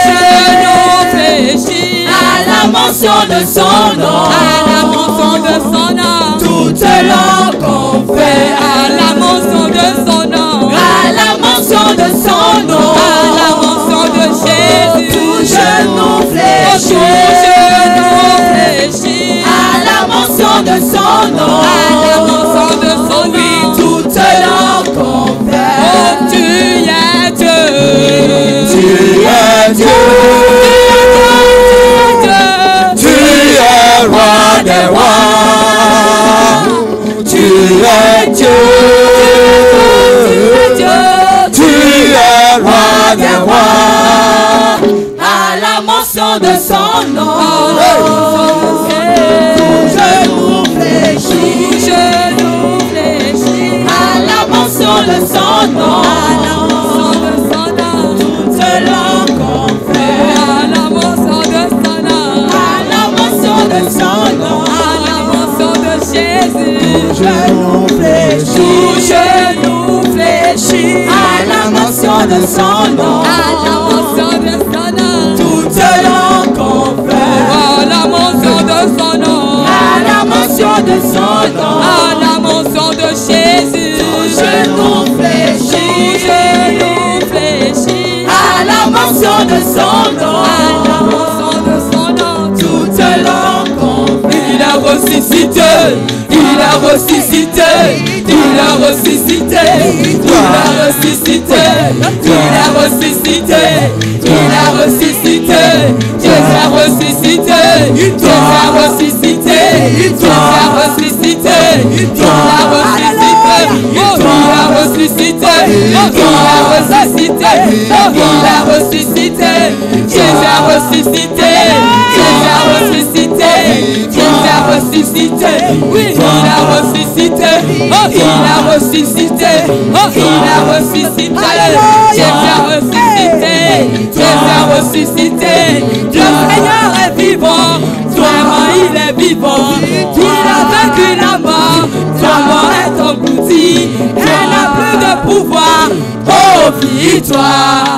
[SPEAKER 3] À la mention de son nom, à la mention de son nom, toute langue confesse. À la mention de son nom, à la mention de son nom, à la mention de Jésus, tout genou fléchit. À la mention de son nom, à la mention de son nom, toute langue confesse. Oh, tu es Dieu. Tu es Dieu. Tu es roi des rois. Tu es Dieu. Tu es roi des rois. À la mention de son nom, tout genou fléchit. À la mention de son nom, toute langue confesse. À la mention de son nom, à la mention de son nom, à la mention de Jésus, tout genou fléchit. À la mention de son nom, à la mention de son nom, toute langue confesse. À la mention de son nom, à la mention de son nom, à la mention de Jésus, tout genou fléchit. À la mention de son nom, à la mention de son nom, toute langue confesse. Il a ressuscité, il a ressuscité, il a ressuscité, il a ressuscité, il a ressuscité, il a ressuscité, Jésus a ressuscité, Jésus a ressuscité, Jésus a ressuscité, il a ressuscité, il a ressuscité, il a ressuscité, il a ressuscité, Jésus a ressuscité, Jésus a ressuscité, Jésus a ressuscité, oui, il a ressuscité, oh, il a ressuscité, oh, il a ressuscité, Jésus a ressuscité, Jésus a ressuscité, le Seigneur est vivant, vraiment il est vivant, il a vaincu la mort, sa mort est engloutie, elle n'a plus de pouvoir, oh, victoire,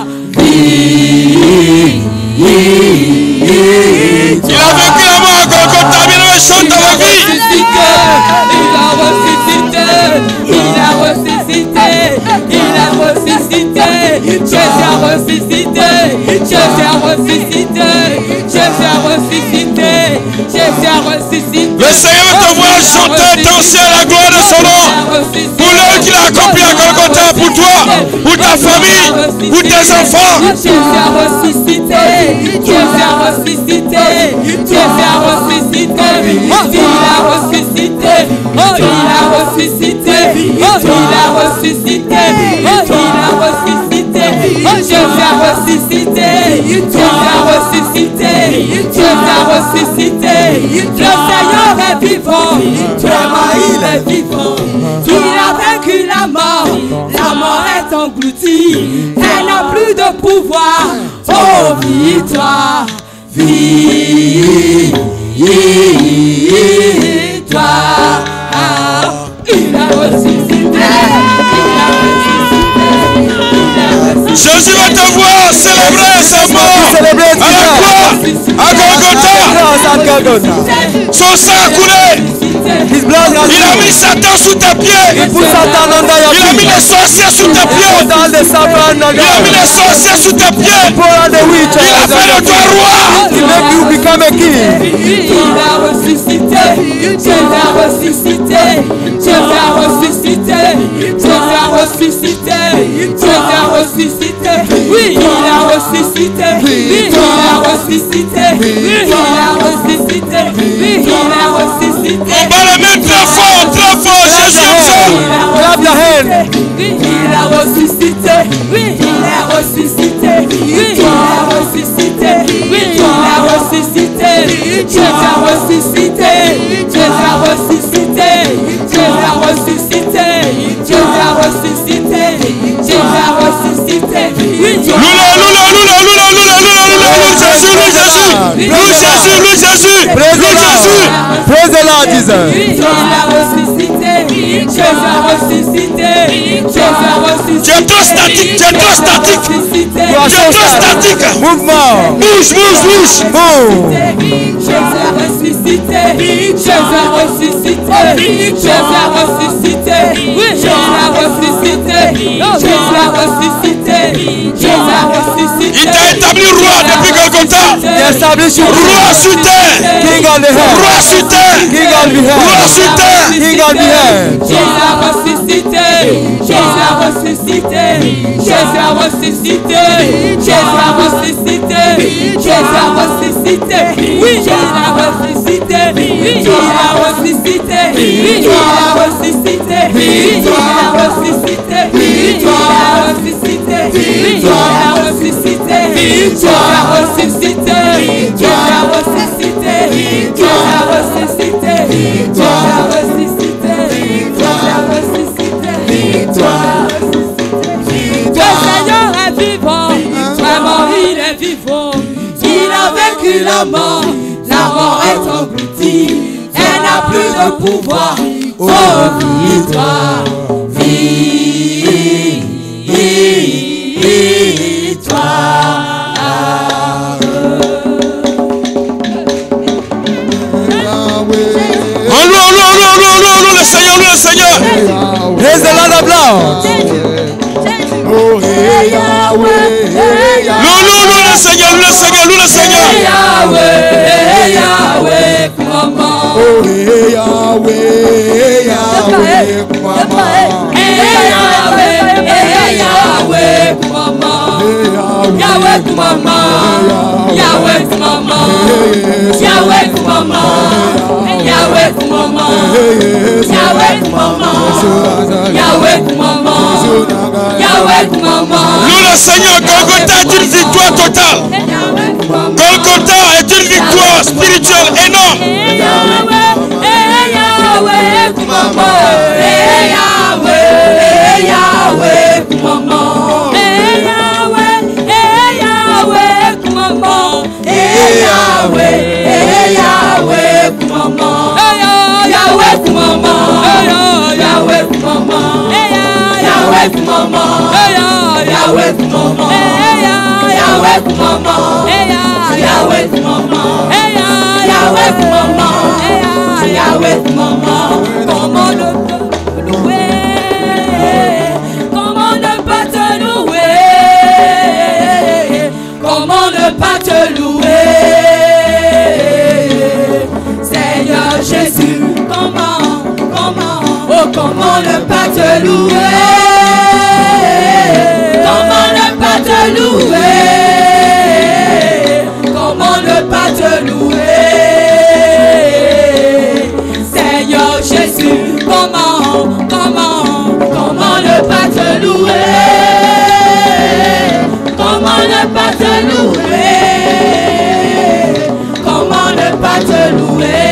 [SPEAKER 1] Il a vaincu la mort à Golgotha. Bien-aimé, chante avec vie.
[SPEAKER 3] il a ressuscité, il a ressuscité, il a ressuscité, Jésus a ressuscité, Jésus a ressuscité, Jésus a ressuscité, Jésus a ressuscité.
[SPEAKER 1] Le Seigneur te voit chanter, danser à la gloire de son nom. Pour l'heure qu'il a accompli à Golgotha pour toi, pour ta famille, pour tes enfants.
[SPEAKER 3] Jésus a ressuscité. Jésus a ressuscité. Jésus a ressuscité. Oh, il a ressuscité. Oh, il a ressuscité. Oh, il a ressuscité. Oh, il a ressuscité. Oh, Jésus a ressuscité. Jésus a ressuscité. Jésus a ressuscité. Le Seigneur est vivant. Vraiment, il est vivant. Il a vaincu la mort. La mort est engloutie. Elle n'a plus de pouvoir. Oh, victoire. Victoire. Il a ressuscité.
[SPEAKER 1] Jésus va te voir célébrer sa mort à la croix, à Golgotha. Son sang a coulé.
[SPEAKER 2] His blood has
[SPEAKER 1] Il a mis Satan sous tes pieds.
[SPEAKER 2] He put Satan under your
[SPEAKER 1] Il a mis
[SPEAKER 2] feet.
[SPEAKER 1] les sorciers sous tes pieds.
[SPEAKER 2] Put all the serpent under
[SPEAKER 1] Il a mis les sorciers sous tes pieds.
[SPEAKER 2] Put all the witches
[SPEAKER 1] Il a
[SPEAKER 2] under
[SPEAKER 1] fait
[SPEAKER 2] your
[SPEAKER 1] de toi
[SPEAKER 2] feet.
[SPEAKER 1] roi.
[SPEAKER 2] He make you become a king.
[SPEAKER 3] Il a ressuscité. Jésus a ressuscité. Jésus a ressuscité. Jésus a ressuscité. Jésus a ressuscité. Oui, il a ressuscité. Oui, il a ressuscité. Oui, il a ressuscité. Oui, il a ressuscité.
[SPEAKER 1] On bat les mains très fort, Jésus est
[SPEAKER 2] Clap your hand.
[SPEAKER 3] Oui, il a ressuscité. Oui, il a ressuscité. Oui, il a ressuscité. Oui, il a ressuscité. Jésus a ressuscité. Jésus a ressuscité. Jésus a ressuscité. Jésus a ressuscité. Jésus a ressuscité. Oui,
[SPEAKER 1] Jésus.
[SPEAKER 2] Praise the Lord, Jesus.
[SPEAKER 3] Jésus a ressuscité. Jésus a ressuscité. Jésus a ressuscité.
[SPEAKER 1] Tu es trop statique, tu es trop statique.
[SPEAKER 2] You are
[SPEAKER 1] Tu
[SPEAKER 2] so
[SPEAKER 1] es trop
[SPEAKER 2] sad.
[SPEAKER 1] statique.
[SPEAKER 2] Move more.
[SPEAKER 1] Bouge.
[SPEAKER 2] Move.
[SPEAKER 3] Jésus a ressuscité. Jésus a ressuscité. Jésus a ressuscité. Oui, Jésus a ressuscité. Jésus a ressuscité. Jésus a ressuscité.
[SPEAKER 1] Il t'a établi roi depuis Golgotha.
[SPEAKER 2] He established you
[SPEAKER 1] Roi sur terre.
[SPEAKER 2] king on the head.
[SPEAKER 1] Roi sur terre.
[SPEAKER 2] King on the
[SPEAKER 1] Roi
[SPEAKER 2] head.
[SPEAKER 1] sur terre.
[SPEAKER 2] King on the head.
[SPEAKER 3] Jésus a ressuscité. Jésus a ressuscité. Jésus a ressuscité. Jésus a ressuscité. Jésus a ressuscité. Oui, Jésus a ressuscité. Oui, il a ressuscité. Oui, il a ressuscité. Oui, il a ressuscité. Oui, il a ressuscité. Oui, il a ressuscité. Jésus a ressuscité. Jésus a ressuscité. Jésus a ressuscité. Jésus a ressuscité. Le Seigneur est vivant, vraiment il est vivant. Il a vaincu la mort est engloutie. Elle n'a plus de pouvoir. Oh, victoire,
[SPEAKER 1] Loue le Seigneur.
[SPEAKER 2] Praise the Lord of Lords.
[SPEAKER 1] Loue le Seigneur.
[SPEAKER 3] Yahweh, maman.
[SPEAKER 1] Loue le Seigneur. Golgotha est une victoire totale. Golgotha est une victoire spirituelle énorme.
[SPEAKER 3] Comment ne pas te louer? Comment ne pas te louer? Seigneur Jésus, comment ne pas te te louer? Comment ne pas te louer? Comment ne pas te louer? Seigneur Jésus, comment ne pas te louer? Comment ne pas te louer? Comment ne pas te louer?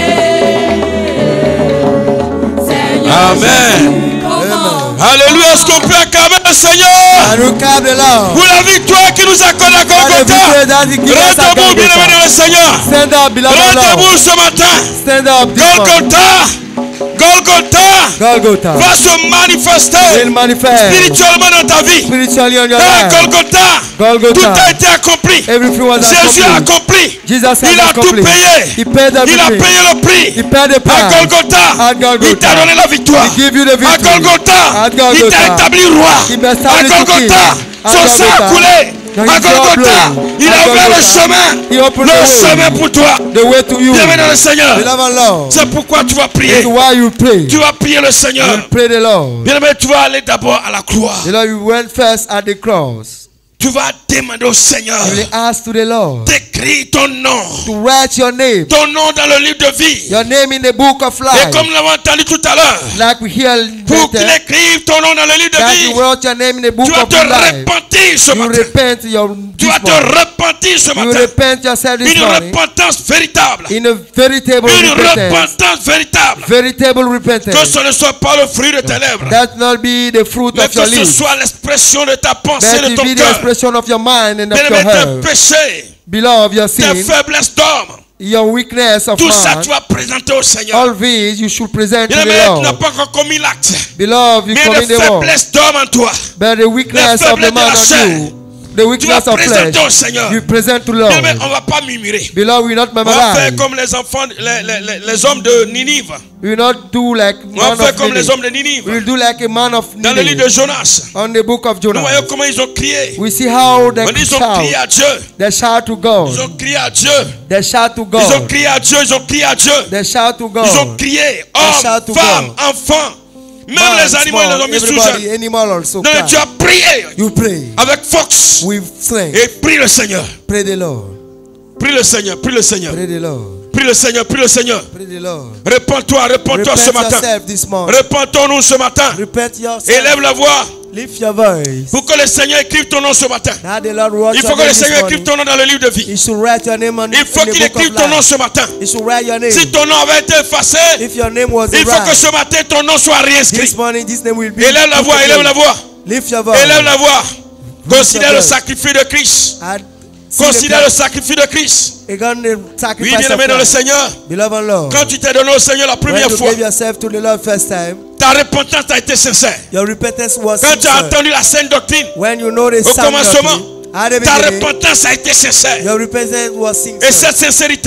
[SPEAKER 3] Seigneur
[SPEAKER 1] Amen.
[SPEAKER 3] Jésus, comment?
[SPEAKER 1] Alléluia. Est-ce qu'on peut acclamer le Seigneur pour la victoire qui nous accorde à Golgotha? Rendez-vous, bien-aimés dans le Seigneur. Rendez-vous ce matin. Golgotha va se manifester spirituellement dans ta vie. Golgotha, tout a été accompli. Jésus a accompli. Il a tout payé. Il a payé le prix. À Golgotha, il t'a donné la victoire. À Golgotha, il t'a établi roi. À Golgotha, son sang a coulé. À Golgotha, il a ouvert le chemin pour toi. Bienvenue dans le Seigneur. C'est pourquoi tu vas prier. Tu vas prier le Seigneur. Bien-aimé, tu vas aller d'abord à la croix. Tu vas demander au Seigneur d'écrire ton nom. Ton nom dans le livre de vie. Et comme nous l'avons entendu tout à l'heure, pour qu'il écrive ton nom dans le livre de vie, tu vas te repentir ce matin. Tu vas te repentir ce matin. Une repentance véritable. Une repentance véritable. Que ce ne soit pas le fruit de tes lèvres, mais que ce soit l'expression de ta pensée, de ton cœur. Bien-aimé, tes péchés, tes faiblesses d'homme, tout ça tu vas présenter au Seigneur. Bien-aimé, tu n'as pas encore commis l'acte, mais les faiblesses d'homme en toi, les faiblesses de la chair, tu vas présenter au Seigneur. Bien-aimé, on ne va pas murmurer. On va faire comme les enfants, les hommes de Ninive. On va faire comme les hommes de Ninive. Dans le livre de Jonas, nous voyons comment ils ont crié. On dit ils ont crié à Dieu. Ils ont crié à Dieu. Ils ont crié à Dieu. Ils ont crié à Dieu. Ils ont crié hommes, femmes, enfants. Même les animaux, ils les ont mis sous jeu. Donc tu as prié avec force. Et prie le Seigneur. Prie le Seigneur. Prie le Seigneur. Prie le Seigneur. Prie le Seigneur. Réponds-toi ce matin. Réponds-nous ce matin. Élève la voix. Pour que le Seigneur écrive ton nom ce matin. Il faut que le Seigneur écrive ton nom dans le livre de vie. Il faut qu'il écrive ton nom ce matin. Si ton nom avait été effacé, il faut que ce matin ton nom soit réinscrit. Élève la voix. Élève la voix. Élève la voix. Considère le sacrifice de Christ. Considère le sacrifice de Christ. Oui, bien-aimé dans le Seigneur. Quand tu t'es donné au Seigneur la première fois, ta repentance a été sincère. Quand tu as entendu la sainte doctrine au commencement, ta repentance a été sincère. Et cette sincérité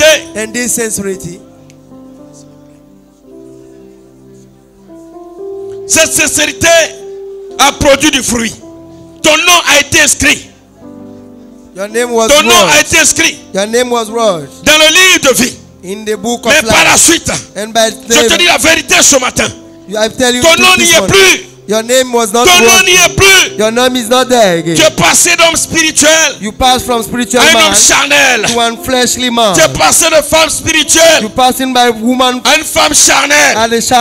[SPEAKER 1] a produit du fruit. Ton nom a été inscrit. Ton nom a été inscrit dans le livre de vie. Mais par la suite, je te dis la vérité ce matin. Ton nom n'y est plus. Ton nom n'y est plus. Tu es passé d'homme spirituel à un homme charnel. Tu es passé de femme spirituelle à une femme charnelle.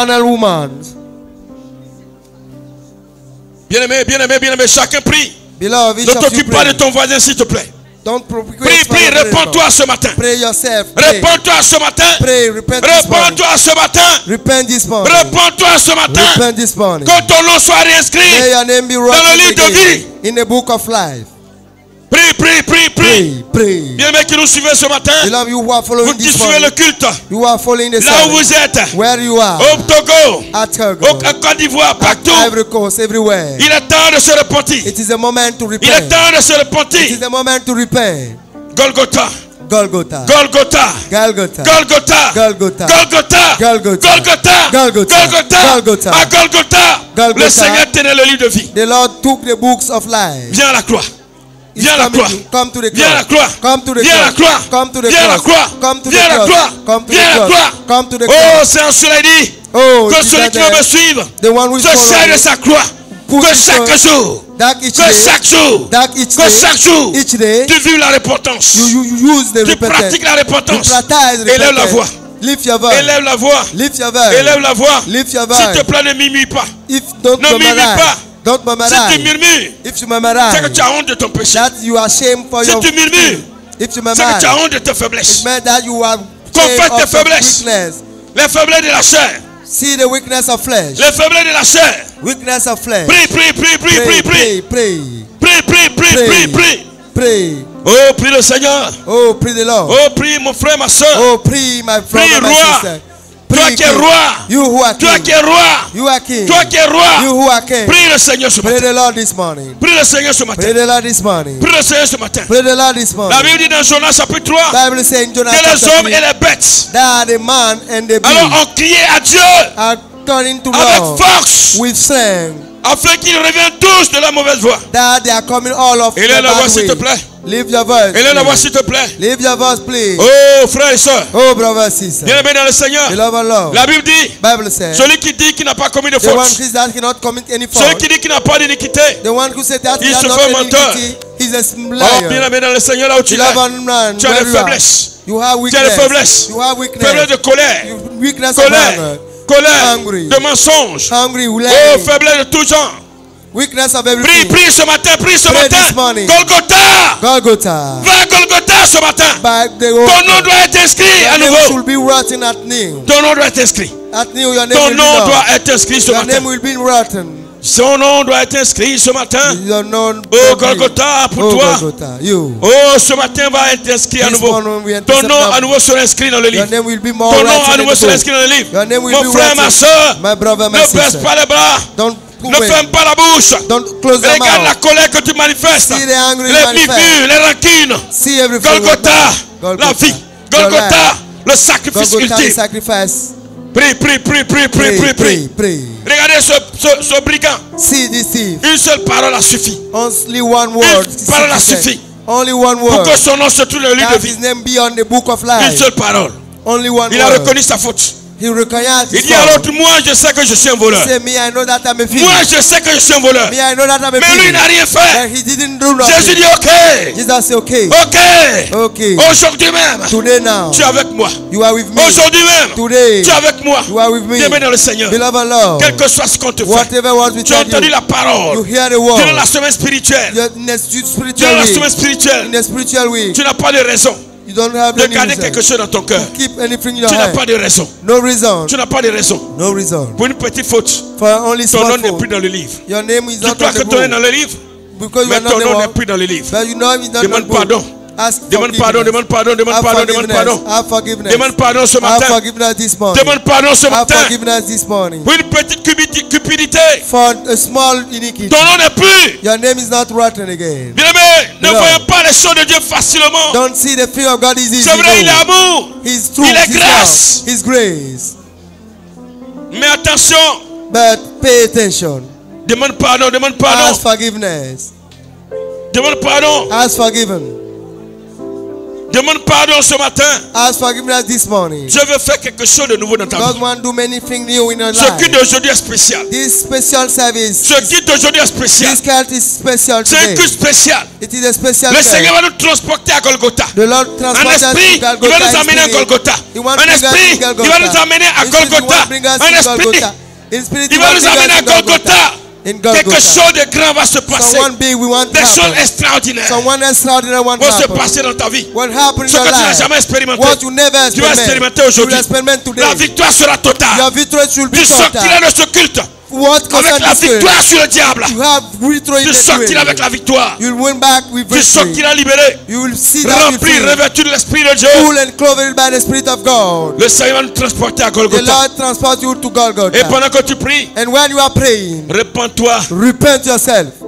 [SPEAKER 1] Bien-aimé, chacun prie. Ne t'occupe pas de ton voisin, s'il te plaît. Prie, réponds-toi ce matin. Réponds-toi ce matin. Réponds-toi ce matin. Réponds-toi ce matin. Que ton nom soit réinscrit dans le livre de vie. Prie. Bien-aimés qui nous suivez ce matin, vous qui suivez le culte, là où vous êtes, au Togo, en Côte d'Ivoire, partout, il est temps de se repentir. Il est temps de se repentir. Golgotha. À Golgotha, le Seigneur tenait le livre de vie. Viens à la croix. Viens à la croix.
[SPEAKER 2] Come to the
[SPEAKER 1] Viens à la croix.
[SPEAKER 2] Come to the
[SPEAKER 1] Viens à la croix.
[SPEAKER 2] Come to the
[SPEAKER 1] Viens à la croix.
[SPEAKER 2] Come to the
[SPEAKER 1] Viens à la croix.
[SPEAKER 2] Come to
[SPEAKER 1] Viens à la
[SPEAKER 2] the
[SPEAKER 1] croix.
[SPEAKER 2] Come to the
[SPEAKER 1] Oh, c'est un cela dit
[SPEAKER 2] Oh,
[SPEAKER 1] que celui qui veut me suivre
[SPEAKER 2] the one who
[SPEAKER 1] se serre de sa croix. Que chaque jour, que chaque jour, que chaque jour, tu vives la repentance. Tu pratiques la repentance. Élève la voix.
[SPEAKER 2] Lift your voice.
[SPEAKER 1] Élève la voix.
[SPEAKER 2] Lift your voice.
[SPEAKER 1] Élève la voix.
[SPEAKER 2] Lift your voice.
[SPEAKER 1] S'il te plaît, ne murmure pas.
[SPEAKER 2] Ne
[SPEAKER 1] murmure pas.
[SPEAKER 2] Don't murmur.
[SPEAKER 1] Si tu murmures, c'est que tu as honte de ton péché.
[SPEAKER 2] That you are ashamed for
[SPEAKER 1] si
[SPEAKER 2] your
[SPEAKER 1] tu murmures, c'est que tu as honte de tes faiblesses.
[SPEAKER 2] That you are
[SPEAKER 1] confesse tes faiblesses. Les faiblesses de la chair.
[SPEAKER 2] See the weakness of flesh.
[SPEAKER 1] Les faiblesses de la chair.
[SPEAKER 2] Weakness of flesh.
[SPEAKER 1] Prie, prie, prie, prie, prie, prie.
[SPEAKER 2] Pray.
[SPEAKER 1] Prie, prie, prie, prie, prie.
[SPEAKER 2] Pray.
[SPEAKER 1] Oh, prie le Seigneur.
[SPEAKER 2] Oh, prie the Lord.
[SPEAKER 1] Oh, prie mon frère, ma soeur.
[SPEAKER 2] Oh, prie my brother, my sister.
[SPEAKER 1] Toi qui es roi.
[SPEAKER 2] You who are king.
[SPEAKER 1] Toi qui es roi.
[SPEAKER 2] You are king.
[SPEAKER 1] Toi qui es roi.
[SPEAKER 2] You who are king.
[SPEAKER 1] Prie le Seigneur ce matin.
[SPEAKER 2] Pray the Lord this morning.
[SPEAKER 1] Prie le Seigneur ce matin.
[SPEAKER 2] Pray the Lord this morning.
[SPEAKER 1] Prie le Seigneur ce matin.
[SPEAKER 2] Pray the Lord this morning.
[SPEAKER 1] La Bible dit dans Jonas chapitre 3
[SPEAKER 2] Bible says in Jonas
[SPEAKER 1] que les
[SPEAKER 2] chapter
[SPEAKER 1] hommes
[SPEAKER 2] 3,
[SPEAKER 1] et les bêtes
[SPEAKER 2] that the man and the beast
[SPEAKER 1] alors on criait à Dieu
[SPEAKER 2] are turning to
[SPEAKER 1] avec
[SPEAKER 2] Lord
[SPEAKER 1] force
[SPEAKER 2] with strength,
[SPEAKER 1] afin qu'ils reviennent tous de la mauvaise voie.
[SPEAKER 2] that they are coming all of the
[SPEAKER 1] Élève la voix
[SPEAKER 2] bad
[SPEAKER 1] s'il te
[SPEAKER 2] way.
[SPEAKER 1] plaît.
[SPEAKER 2] Lift your voice.
[SPEAKER 1] Élève la voix s'il te plaît.
[SPEAKER 2] Lift your voice, please.
[SPEAKER 1] Oh frères et sœurs.
[SPEAKER 2] Oh brother, sister.
[SPEAKER 1] Bien-aimés dans le Seigneur.
[SPEAKER 2] Beloved Lord.
[SPEAKER 1] La Bible dit
[SPEAKER 2] Bible says
[SPEAKER 1] celui qui dit qu'il n'a pas commis de
[SPEAKER 2] the one
[SPEAKER 1] faute.
[SPEAKER 2] who that cannot commit any
[SPEAKER 1] Celui
[SPEAKER 2] fault.
[SPEAKER 1] qui dit qu'il n'a pas d'iniquité.
[SPEAKER 2] The one who said that he
[SPEAKER 1] Il
[SPEAKER 2] has
[SPEAKER 1] se
[SPEAKER 2] not
[SPEAKER 1] fait
[SPEAKER 2] any
[SPEAKER 1] menteur.
[SPEAKER 2] iniquity, he's a
[SPEAKER 1] Oh
[SPEAKER 2] liar.
[SPEAKER 1] bien-aimé dans le Seigneur là où tu es.
[SPEAKER 2] Beloved man,
[SPEAKER 1] Tu as
[SPEAKER 2] where
[SPEAKER 1] des
[SPEAKER 2] you are.
[SPEAKER 1] faiblesses.
[SPEAKER 2] You have
[SPEAKER 1] Tu as
[SPEAKER 2] weakness.
[SPEAKER 1] des faiblesses.
[SPEAKER 2] You have weakness.
[SPEAKER 1] Faiblesse de colère.
[SPEAKER 2] Weakness of
[SPEAKER 1] Colère.
[SPEAKER 2] anger.
[SPEAKER 1] Colère.
[SPEAKER 2] Hungry.
[SPEAKER 1] De mensonges.
[SPEAKER 2] Hungry,
[SPEAKER 1] Oh
[SPEAKER 2] lying.
[SPEAKER 1] faiblesse de tout genre.
[SPEAKER 2] Weakness of
[SPEAKER 1] Prie,
[SPEAKER 2] everything.
[SPEAKER 1] prie ce matin, prie ce
[SPEAKER 2] Pray
[SPEAKER 1] matin.
[SPEAKER 2] this morning.
[SPEAKER 1] Golgotha.
[SPEAKER 2] Golgotha.
[SPEAKER 1] Va à Golgotha ce matin.
[SPEAKER 2] By the
[SPEAKER 1] Ton nom doit être inscrit à
[SPEAKER 2] your name
[SPEAKER 1] nouveau.
[SPEAKER 2] should be written at new.
[SPEAKER 1] Ton nom doit être inscrit.
[SPEAKER 2] At new, your name
[SPEAKER 1] Ton
[SPEAKER 2] will be
[SPEAKER 1] nom
[SPEAKER 2] known.
[SPEAKER 1] doit être inscrit ce
[SPEAKER 2] Your
[SPEAKER 1] matin.
[SPEAKER 2] name will be written.
[SPEAKER 1] Son nom doit être inscrit ce matin.
[SPEAKER 2] Your name.
[SPEAKER 1] Oh Golgotha pour
[SPEAKER 2] Oh
[SPEAKER 1] toi.
[SPEAKER 2] Golgotha, you.
[SPEAKER 1] Oh ce matin va être inscrit à
[SPEAKER 2] This
[SPEAKER 1] nouveau.
[SPEAKER 2] morning we
[SPEAKER 1] Ton
[SPEAKER 2] enter
[SPEAKER 1] nom
[SPEAKER 2] now.
[SPEAKER 1] à nouveau sera inscrit dans le livre.
[SPEAKER 2] Your name will be more
[SPEAKER 1] Ton nom
[SPEAKER 2] written
[SPEAKER 1] à
[SPEAKER 2] in
[SPEAKER 1] nouveau
[SPEAKER 2] the
[SPEAKER 1] sera
[SPEAKER 2] book.
[SPEAKER 1] inscrit dans le livre.
[SPEAKER 2] Your name will
[SPEAKER 1] Mon
[SPEAKER 2] be
[SPEAKER 1] frère, ma
[SPEAKER 2] written.
[SPEAKER 1] soeur,
[SPEAKER 2] My brother, my
[SPEAKER 1] ne baisse
[SPEAKER 2] sister.
[SPEAKER 1] pas les bras.
[SPEAKER 2] Don't
[SPEAKER 1] Ne ferme pas la bouche.
[SPEAKER 2] Don't close the
[SPEAKER 1] Regarde la
[SPEAKER 2] mouth.
[SPEAKER 1] colère que tu manifestes.
[SPEAKER 2] See the angry
[SPEAKER 1] Les
[SPEAKER 2] manifest.
[SPEAKER 1] murmures, les rancunes.
[SPEAKER 2] See everything.
[SPEAKER 1] Golgotha,
[SPEAKER 2] Golgotha.
[SPEAKER 1] la vie.
[SPEAKER 2] Your
[SPEAKER 1] Golgotha,
[SPEAKER 2] life.
[SPEAKER 1] le sacrifice
[SPEAKER 2] Golgotha, the
[SPEAKER 1] ultime.
[SPEAKER 2] sacrifice.
[SPEAKER 1] Prie, prie, prie, prie, prie,
[SPEAKER 2] Pray,
[SPEAKER 1] prie,
[SPEAKER 2] pray,
[SPEAKER 1] prie.
[SPEAKER 2] pray.
[SPEAKER 1] Regardez ce brigand.
[SPEAKER 2] See this thief.
[SPEAKER 1] Une seule parole a suffi.
[SPEAKER 2] Only one word.
[SPEAKER 1] Une parole a suffi.
[SPEAKER 2] Only one
[SPEAKER 1] Pour
[SPEAKER 2] word.
[SPEAKER 1] que son nom se trouve dans le livre
[SPEAKER 2] That
[SPEAKER 1] de vie.
[SPEAKER 2] his name be on the book of
[SPEAKER 1] Une
[SPEAKER 2] life.
[SPEAKER 1] seule parole.
[SPEAKER 2] Only one
[SPEAKER 1] Il a
[SPEAKER 2] word.
[SPEAKER 1] reconnu sa faute.
[SPEAKER 2] He recognized
[SPEAKER 1] Il
[SPEAKER 2] his
[SPEAKER 1] dit à
[SPEAKER 2] fault.
[SPEAKER 1] l'autre, moi je sais que je suis un voleur.
[SPEAKER 2] Say, me, I know that I'm a thief.
[SPEAKER 1] Moi je sais que je suis un voleur.
[SPEAKER 2] Me, I know that I'm a
[SPEAKER 1] Mais lui
[SPEAKER 2] thief.
[SPEAKER 1] n'a rien fait.
[SPEAKER 2] But he didn't do
[SPEAKER 1] Jésus
[SPEAKER 2] nothing.
[SPEAKER 1] dit ok.
[SPEAKER 2] Jesus said, okay.
[SPEAKER 1] Ok.
[SPEAKER 2] Okay.
[SPEAKER 1] Aujourd'hui même,
[SPEAKER 2] Today now,
[SPEAKER 1] tu es avec moi.
[SPEAKER 2] you are with me.
[SPEAKER 1] Aujourd'hui même,
[SPEAKER 2] Today,
[SPEAKER 1] tu es avec moi.
[SPEAKER 2] you are with me.
[SPEAKER 1] Bien dans le Seigneur.
[SPEAKER 2] Beloved Lord,
[SPEAKER 1] Quel que soit ce qu'on te fait.
[SPEAKER 2] whatever was we
[SPEAKER 1] Tu as
[SPEAKER 2] tell
[SPEAKER 1] entendu
[SPEAKER 2] you,
[SPEAKER 1] la parole.
[SPEAKER 2] you hear the
[SPEAKER 1] Durant la
[SPEAKER 2] word.
[SPEAKER 1] semaine spirituelle.
[SPEAKER 2] You're in a
[SPEAKER 1] Durant
[SPEAKER 2] spiritual
[SPEAKER 1] la
[SPEAKER 2] way.
[SPEAKER 1] semaine spirituelle.
[SPEAKER 2] In a spiritual way.
[SPEAKER 1] Tu n'as pas de raison
[SPEAKER 2] You don't have
[SPEAKER 1] de
[SPEAKER 2] any
[SPEAKER 1] garder
[SPEAKER 2] reason
[SPEAKER 1] quelque chose dans ton cœur.
[SPEAKER 2] to keep anything in your
[SPEAKER 1] Tu n'as
[SPEAKER 2] hand.
[SPEAKER 1] pas de raison.
[SPEAKER 2] No reason.
[SPEAKER 1] Tu n'as pas de raison.
[SPEAKER 2] No reason.
[SPEAKER 1] Pour une petite faute,
[SPEAKER 2] For only
[SPEAKER 1] ton nom
[SPEAKER 2] small
[SPEAKER 1] n'est plus
[SPEAKER 2] fault.
[SPEAKER 1] dans le livre.
[SPEAKER 2] Your name is
[SPEAKER 1] Tu
[SPEAKER 2] not
[SPEAKER 1] crois
[SPEAKER 2] on
[SPEAKER 1] que
[SPEAKER 2] the
[SPEAKER 1] ton nom est dans
[SPEAKER 2] book.
[SPEAKER 1] le livre,
[SPEAKER 2] Because you
[SPEAKER 1] mais
[SPEAKER 2] are not
[SPEAKER 1] ton
[SPEAKER 2] the
[SPEAKER 1] nom n'est
[SPEAKER 2] one.
[SPEAKER 1] plus dans le livre.
[SPEAKER 2] But you know it's not the
[SPEAKER 1] Demande
[SPEAKER 2] book.
[SPEAKER 1] pardon.
[SPEAKER 2] Ask
[SPEAKER 1] Demande pardon,
[SPEAKER 2] forgiveness.
[SPEAKER 1] demande pardon, demande
[SPEAKER 2] Have
[SPEAKER 1] pardon, demande
[SPEAKER 2] forgiveness.
[SPEAKER 1] pardon.
[SPEAKER 2] Have forgiveness.
[SPEAKER 1] Demande pardon ce
[SPEAKER 2] Have
[SPEAKER 1] matin.
[SPEAKER 2] forgiveness this morning.
[SPEAKER 1] Demande pardon ce
[SPEAKER 2] Have
[SPEAKER 1] matin.
[SPEAKER 2] forgiveness this morning.
[SPEAKER 1] Pour une petite cupidité,
[SPEAKER 2] For a small iniquity.
[SPEAKER 1] ton nom n'est plus.
[SPEAKER 2] Your name is not rotten again.
[SPEAKER 1] Bien-aimé, ne
[SPEAKER 2] Non.
[SPEAKER 1] voyons pas les choses de Dieu facilement.
[SPEAKER 2] Don't see the fear of God is easy.
[SPEAKER 1] C'est vrai, il est
[SPEAKER 2] No.
[SPEAKER 1] amour.
[SPEAKER 2] His truth,
[SPEAKER 1] Il est
[SPEAKER 2] His
[SPEAKER 1] grâce.
[SPEAKER 2] love, His grace.
[SPEAKER 1] Mais attention,
[SPEAKER 2] But pay attention.
[SPEAKER 1] demande pardon, demande pardon.
[SPEAKER 2] Ask forgiveness.
[SPEAKER 1] Demande pardon.
[SPEAKER 2] Ask forgiven.
[SPEAKER 1] Demande pardon ce matin.
[SPEAKER 2] Ask forgiveness this morning.
[SPEAKER 1] Je veux faire quelque chose de nouveau dans ta
[SPEAKER 2] God
[SPEAKER 1] vie.
[SPEAKER 2] wants to do many things new in your
[SPEAKER 1] Ce qui
[SPEAKER 2] life.
[SPEAKER 1] d'aujourd'hui est spécial.
[SPEAKER 2] This special service.
[SPEAKER 1] Ce qui d'aujourd'hui est spécial.
[SPEAKER 2] This cult is special
[SPEAKER 1] C'est un
[SPEAKER 2] today.
[SPEAKER 1] culte spécial.
[SPEAKER 2] It is a special
[SPEAKER 1] Le
[SPEAKER 2] cult.
[SPEAKER 1] Seigneur va nous transporter à Golgotha.
[SPEAKER 2] The Lord
[SPEAKER 1] Un
[SPEAKER 2] transports us
[SPEAKER 1] esprit,
[SPEAKER 2] to
[SPEAKER 1] il va
[SPEAKER 2] Golgotha.
[SPEAKER 1] nous amener à Golgotha.
[SPEAKER 2] He wants
[SPEAKER 1] Un
[SPEAKER 2] to bring us to
[SPEAKER 1] esprit,
[SPEAKER 2] Golgotha.
[SPEAKER 1] il va nous amener à
[SPEAKER 2] In spirit, he
[SPEAKER 1] Golgotha.
[SPEAKER 2] wants to bring us
[SPEAKER 1] Un
[SPEAKER 2] to
[SPEAKER 1] esprit,
[SPEAKER 2] Golgotha. In spirit,
[SPEAKER 1] il
[SPEAKER 2] he
[SPEAKER 1] va
[SPEAKER 2] wants
[SPEAKER 1] nous
[SPEAKER 2] to bring
[SPEAKER 1] amener à
[SPEAKER 2] us to
[SPEAKER 1] Golgotha.
[SPEAKER 2] In
[SPEAKER 1] Quelque
[SPEAKER 2] Golgotha.
[SPEAKER 1] chose de grand va se passer.
[SPEAKER 2] Someone big we want to
[SPEAKER 1] Des choses
[SPEAKER 2] happen.
[SPEAKER 1] extraordinaires
[SPEAKER 2] Someone extraordinary want to
[SPEAKER 1] vont se
[SPEAKER 2] happen.
[SPEAKER 1] passer dans ta vie.
[SPEAKER 2] What happened in
[SPEAKER 1] Ce
[SPEAKER 2] your
[SPEAKER 1] que tu n'as
[SPEAKER 2] life?
[SPEAKER 1] jamais expérimenté.
[SPEAKER 2] What you never
[SPEAKER 1] Tu vas expérimenter
[SPEAKER 2] experiment. You will
[SPEAKER 1] aujourd'hui.
[SPEAKER 2] experiment today.
[SPEAKER 1] La victoire sera
[SPEAKER 2] Your
[SPEAKER 1] totale.
[SPEAKER 2] victory should be
[SPEAKER 1] Tu sortiras
[SPEAKER 2] total.
[SPEAKER 1] de ce culte
[SPEAKER 2] What
[SPEAKER 1] avec
[SPEAKER 2] concerns
[SPEAKER 1] la
[SPEAKER 2] this spirit?
[SPEAKER 1] victoire sur le diable.
[SPEAKER 2] You have victory in
[SPEAKER 1] Tu
[SPEAKER 2] the
[SPEAKER 1] sortiras avec la
[SPEAKER 2] spirit.
[SPEAKER 1] victoire.
[SPEAKER 2] You will win back with
[SPEAKER 1] Tu
[SPEAKER 2] victory.
[SPEAKER 1] sortiras libéré.
[SPEAKER 2] You will see that
[SPEAKER 1] Rempli,
[SPEAKER 2] victory.
[SPEAKER 1] revêtu de l'Esprit de Dieu.
[SPEAKER 2] Full and clothed by the Spirit of God.
[SPEAKER 1] Le Seigneur va nous transporter à
[SPEAKER 2] The
[SPEAKER 1] Golgotha.
[SPEAKER 2] Lord transports you to
[SPEAKER 1] Et
[SPEAKER 2] Golgotha.
[SPEAKER 1] pendant que tu pries,
[SPEAKER 2] And when you are praying,
[SPEAKER 1] répands-toi,
[SPEAKER 2] repent yourself.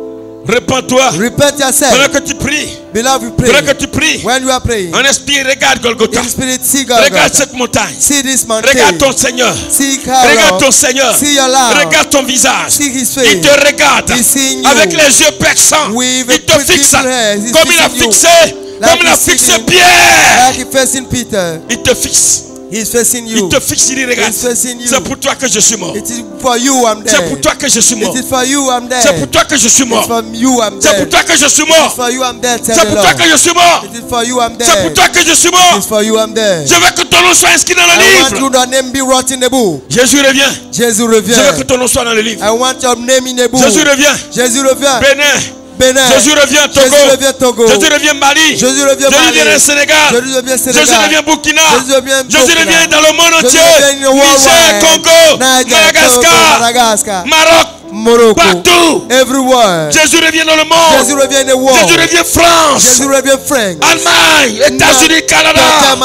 [SPEAKER 1] Repends-toi.
[SPEAKER 2] Repent yourself.
[SPEAKER 1] Pendant que tu pries.
[SPEAKER 2] Beloved, you pray.
[SPEAKER 1] Pendant que tu pries.
[SPEAKER 2] When you are praying.
[SPEAKER 1] En esprit, regarde Golgotha.
[SPEAKER 2] In spirit, see Golgotha.
[SPEAKER 1] Regarde cette montagne.
[SPEAKER 2] See this mountain.
[SPEAKER 1] Regarde ton Seigneur.
[SPEAKER 2] See
[SPEAKER 1] regarde ton Seigneur.
[SPEAKER 2] See your Lord.
[SPEAKER 1] Regarde ton visage.
[SPEAKER 2] See his face.
[SPEAKER 1] Il te regarde. Avec les yeux perçants. Il te fixe. Comme il a fixé. Comme il a fixé Pierre.
[SPEAKER 2] Like he facing Peter.
[SPEAKER 1] Il te fixe.
[SPEAKER 2] He is facing you.
[SPEAKER 1] Il te fixe, il regarde. C'est pour toi que je suis mort.
[SPEAKER 2] It is for you I'm dead.
[SPEAKER 1] C'est pour toi que je suis mort.
[SPEAKER 2] It is for you I'm dead.
[SPEAKER 1] C'est pour toi que je suis mort.
[SPEAKER 2] It's for you I'm dead.
[SPEAKER 1] C'est pour toi que je suis mort.
[SPEAKER 2] It is for you I'm dead.
[SPEAKER 1] C'est pour toi que je suis mort.
[SPEAKER 2] It is for you I'm dead.
[SPEAKER 1] C'est pour toi que je suis mort.
[SPEAKER 2] It is for you I'm dead.
[SPEAKER 1] Je veux que ton nom soit inscrit dans le
[SPEAKER 2] livre.
[SPEAKER 1] livre.
[SPEAKER 2] I want your name be wrote in the book.
[SPEAKER 1] Jésus revient.
[SPEAKER 2] Jésus revient.
[SPEAKER 1] Je veux que ton nom soit dans le livre.
[SPEAKER 2] I want your name in the book.
[SPEAKER 1] Jésus revient.
[SPEAKER 2] Jésus revient.
[SPEAKER 1] Bénin. Jésus revient Togo.
[SPEAKER 2] Jésus revient Togo.
[SPEAKER 1] Jésus revient Mali.
[SPEAKER 2] Jésus revient Mali.
[SPEAKER 1] Jésus revient Sénégal.
[SPEAKER 2] Jésus revient Sénégal.
[SPEAKER 1] Jésus revient Burkina.
[SPEAKER 2] Jésus
[SPEAKER 1] revient dans le monde entier. Niger, Congo, Madagascar, Maroc.
[SPEAKER 2] Morocco,
[SPEAKER 1] partout,
[SPEAKER 2] everywhere.
[SPEAKER 1] Jésus revient dans le monde.
[SPEAKER 2] Jésus revient in the world.
[SPEAKER 1] Jésus revient France.
[SPEAKER 2] Jésus revient France.
[SPEAKER 1] Allemagne, États-Unis, Canada.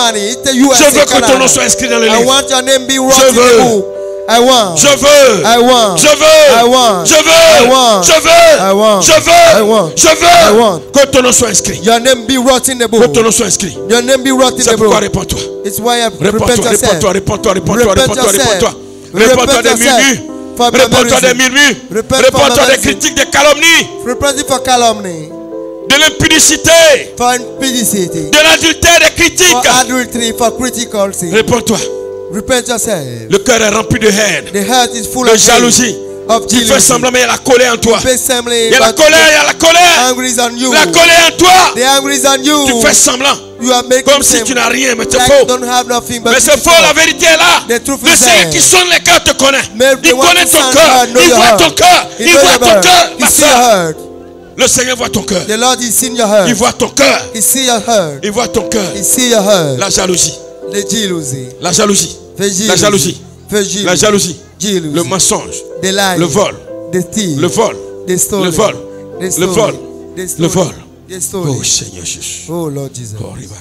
[SPEAKER 1] Je veux que ton nom soit inscrit dans le livre.
[SPEAKER 2] I want your name be wrote in the book. I want.
[SPEAKER 1] Je veux.
[SPEAKER 2] I want.
[SPEAKER 1] Je veux.
[SPEAKER 2] I want.
[SPEAKER 1] Je veux.
[SPEAKER 2] I want.
[SPEAKER 1] Je veux.
[SPEAKER 2] I want.
[SPEAKER 1] Je veux.
[SPEAKER 2] I want.
[SPEAKER 1] Je veux.
[SPEAKER 2] I want.
[SPEAKER 1] Que ton nom soit inscrit.
[SPEAKER 2] Your name be wrote in the book.
[SPEAKER 1] Que ton nom soit inscrit.
[SPEAKER 2] Your name be wrote in the book.
[SPEAKER 1] C'est pourquoi réponds-toi.
[SPEAKER 2] It's why I
[SPEAKER 1] réponds-toi, réponds-toi, réponds-toi, réponds-toi, réponds-toi, réponds-toi. Réponds-toi des murmures. Réponds-toi des murmures. Réponds-toi des critiques, des calomnies.
[SPEAKER 2] Repent for calumny.
[SPEAKER 1] De l'impudicité.
[SPEAKER 2] For impudicity.
[SPEAKER 1] De l'adultère, des critiques.
[SPEAKER 2] For adultery, for critical sin.
[SPEAKER 1] Réponds-toi.
[SPEAKER 2] Repent yourself.
[SPEAKER 1] Le cœur est rempli de haine.
[SPEAKER 2] The heart is full
[SPEAKER 1] de
[SPEAKER 2] of
[SPEAKER 1] jalousie. Tu fais semblant, mais il y a la colère en toi. Il y a la colère, il y a la colère. La colère en toi.
[SPEAKER 2] The anger is on you.
[SPEAKER 1] Tu fais semblant.
[SPEAKER 2] You are making
[SPEAKER 1] comme si tu n'as rien, mais c'est
[SPEAKER 2] like
[SPEAKER 1] faux.
[SPEAKER 2] Don't have nothing, but
[SPEAKER 1] mais c'est faux, la vérité est là. Le Seigneur qui sonne les cœurs te connaît. Il connaît ton cœur. Il voit ton cœur. Il voit ton cœur. Ma soeur. Le Seigneur voit ton cœur.
[SPEAKER 2] The Lord is seeing your heart.
[SPEAKER 1] Il voit ton cœur.
[SPEAKER 2] He see your heart.
[SPEAKER 1] Il voit ton cœur.
[SPEAKER 2] He see your heart.
[SPEAKER 1] La jalousie.
[SPEAKER 2] The jealousy.
[SPEAKER 1] La jalousie. La jalousie. La jalousie. Le mensonge.
[SPEAKER 2] The lie.
[SPEAKER 1] Le vol.
[SPEAKER 2] The thief.
[SPEAKER 1] Le vol.
[SPEAKER 2] The stolen.
[SPEAKER 1] Le vol. Le vol. Le vol.
[SPEAKER 2] Oh
[SPEAKER 1] Seigneur Jésus.
[SPEAKER 2] Oh Lord Jesus.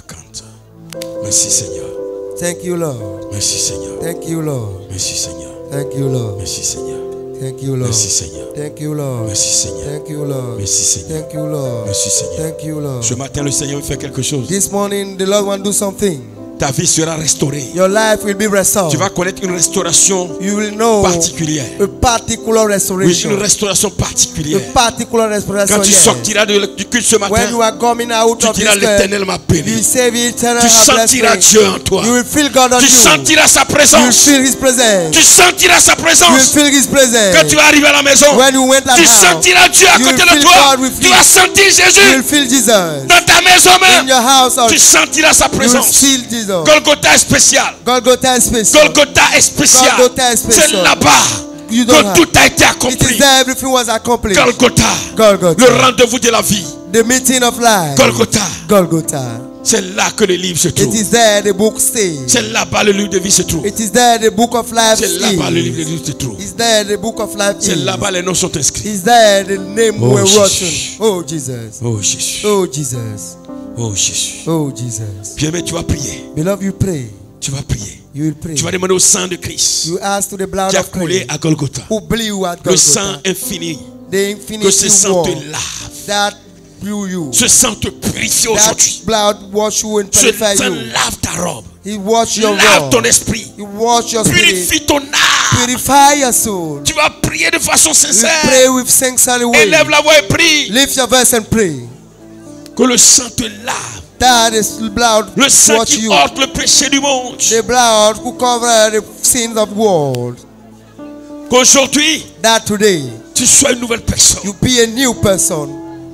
[SPEAKER 1] Merci Seigneur.
[SPEAKER 2] Thank you Lord.
[SPEAKER 1] Merci Seigneur.
[SPEAKER 2] Thank you Lord.
[SPEAKER 1] Merci Seigneur.
[SPEAKER 2] Thank you Lord.
[SPEAKER 1] Merci Seigneur.
[SPEAKER 2] Thank you Lord.
[SPEAKER 1] Merci Seigneur.
[SPEAKER 2] Thank you Lord.
[SPEAKER 1] Merci Seigneur.
[SPEAKER 2] Thank you Lord.
[SPEAKER 1] Merci Seigneur.
[SPEAKER 2] Thank you Lord.
[SPEAKER 1] Merci Seigneur.
[SPEAKER 2] Thank you Lord.
[SPEAKER 1] Ce matin le Seigneur veut faire quelque chose.
[SPEAKER 2] This morning the Lord want to do something.
[SPEAKER 1] Ta vie sera restaurée.
[SPEAKER 2] Your life will be restored.
[SPEAKER 1] Tu vas connaître une restauration particulière.
[SPEAKER 2] A particular restoration.
[SPEAKER 1] Oui, une restauration particulière.
[SPEAKER 2] A particular restoration.
[SPEAKER 1] Quand tu sortiras du culte ce matin,
[SPEAKER 2] when you are coming out
[SPEAKER 1] tu diras l'Éternel m'a béni.
[SPEAKER 2] Tu
[SPEAKER 1] sentiras Dieu en toi.
[SPEAKER 2] You will feel God on
[SPEAKER 1] tu sentiras sa présence.
[SPEAKER 2] You will feel His presence.
[SPEAKER 1] Tu sentiras sa présence.
[SPEAKER 2] You will feel His presence.
[SPEAKER 1] Quand tu vas arriver à la maison,
[SPEAKER 2] when you went
[SPEAKER 1] tu sentiras Dieu à côté de toi. Tu vas sentir Jésus.
[SPEAKER 2] You will feel Jesus.
[SPEAKER 1] Dans ta maison même,
[SPEAKER 2] in your house
[SPEAKER 1] tu sentiras sa présence.
[SPEAKER 2] You will feel Jesus.
[SPEAKER 1] Golgotha est spécial.
[SPEAKER 2] Golgotha est spécial.
[SPEAKER 1] Golgotha est spécial. C'est là-bas que tout a été accompli.
[SPEAKER 2] Everything was accomplished.
[SPEAKER 1] Golgotha. Le rendez-vous de la vie.
[SPEAKER 2] The meeting of life. Golgotha.
[SPEAKER 1] C'est là que le livre se trouve.
[SPEAKER 2] It is there the book stays.
[SPEAKER 1] C'est là-bas le livre de vie se trouve.
[SPEAKER 2] It is there the book of life.
[SPEAKER 1] C'est là-bas le livre de vie se trouve.
[SPEAKER 2] Is there the book of life.
[SPEAKER 1] C'est là-bas les noms sont inscrits.
[SPEAKER 2] Is there the name were written. Oh Jesus.
[SPEAKER 1] Oh Jésus.
[SPEAKER 2] Oh Jesus.
[SPEAKER 1] Oh Jésus.
[SPEAKER 2] Oh Jesus.
[SPEAKER 1] Bien-aimé, tu vas prier.
[SPEAKER 2] Beloved, you pray.
[SPEAKER 1] Tu vas prier.
[SPEAKER 2] You will pray.
[SPEAKER 1] Tu vas demander au sang de Christ.
[SPEAKER 2] You ask to the blood
[SPEAKER 1] qui a
[SPEAKER 2] of
[SPEAKER 1] coulé à Golgotha.
[SPEAKER 2] Who blew at Golgotha.
[SPEAKER 1] Le sang infini.
[SPEAKER 2] The infinity
[SPEAKER 1] que ce sang te lave.
[SPEAKER 2] That blew you.
[SPEAKER 1] Ce sang te purifie aujourd'hui.
[SPEAKER 2] Blood wash you and purify you.
[SPEAKER 1] Ce sang lave ta robe.
[SPEAKER 2] He wash your
[SPEAKER 1] lave ton esprit.
[SPEAKER 2] He wash your spirit.
[SPEAKER 1] Purifie ton âme.
[SPEAKER 2] Purify your soul.
[SPEAKER 1] Tu vas prier de façon sincère.
[SPEAKER 2] You pray with sincere way.
[SPEAKER 1] Élève la voix et prie.
[SPEAKER 2] Lift your voice and pray.
[SPEAKER 1] Que le sang te lave.
[SPEAKER 2] That is blood
[SPEAKER 1] le sang qui ôte le péché du monde.
[SPEAKER 2] The blood who cover the sins of the world.
[SPEAKER 1] Qu'aujourd'hui,
[SPEAKER 2] that today,
[SPEAKER 1] tu sois une nouvelle personne.
[SPEAKER 2] You be a new person.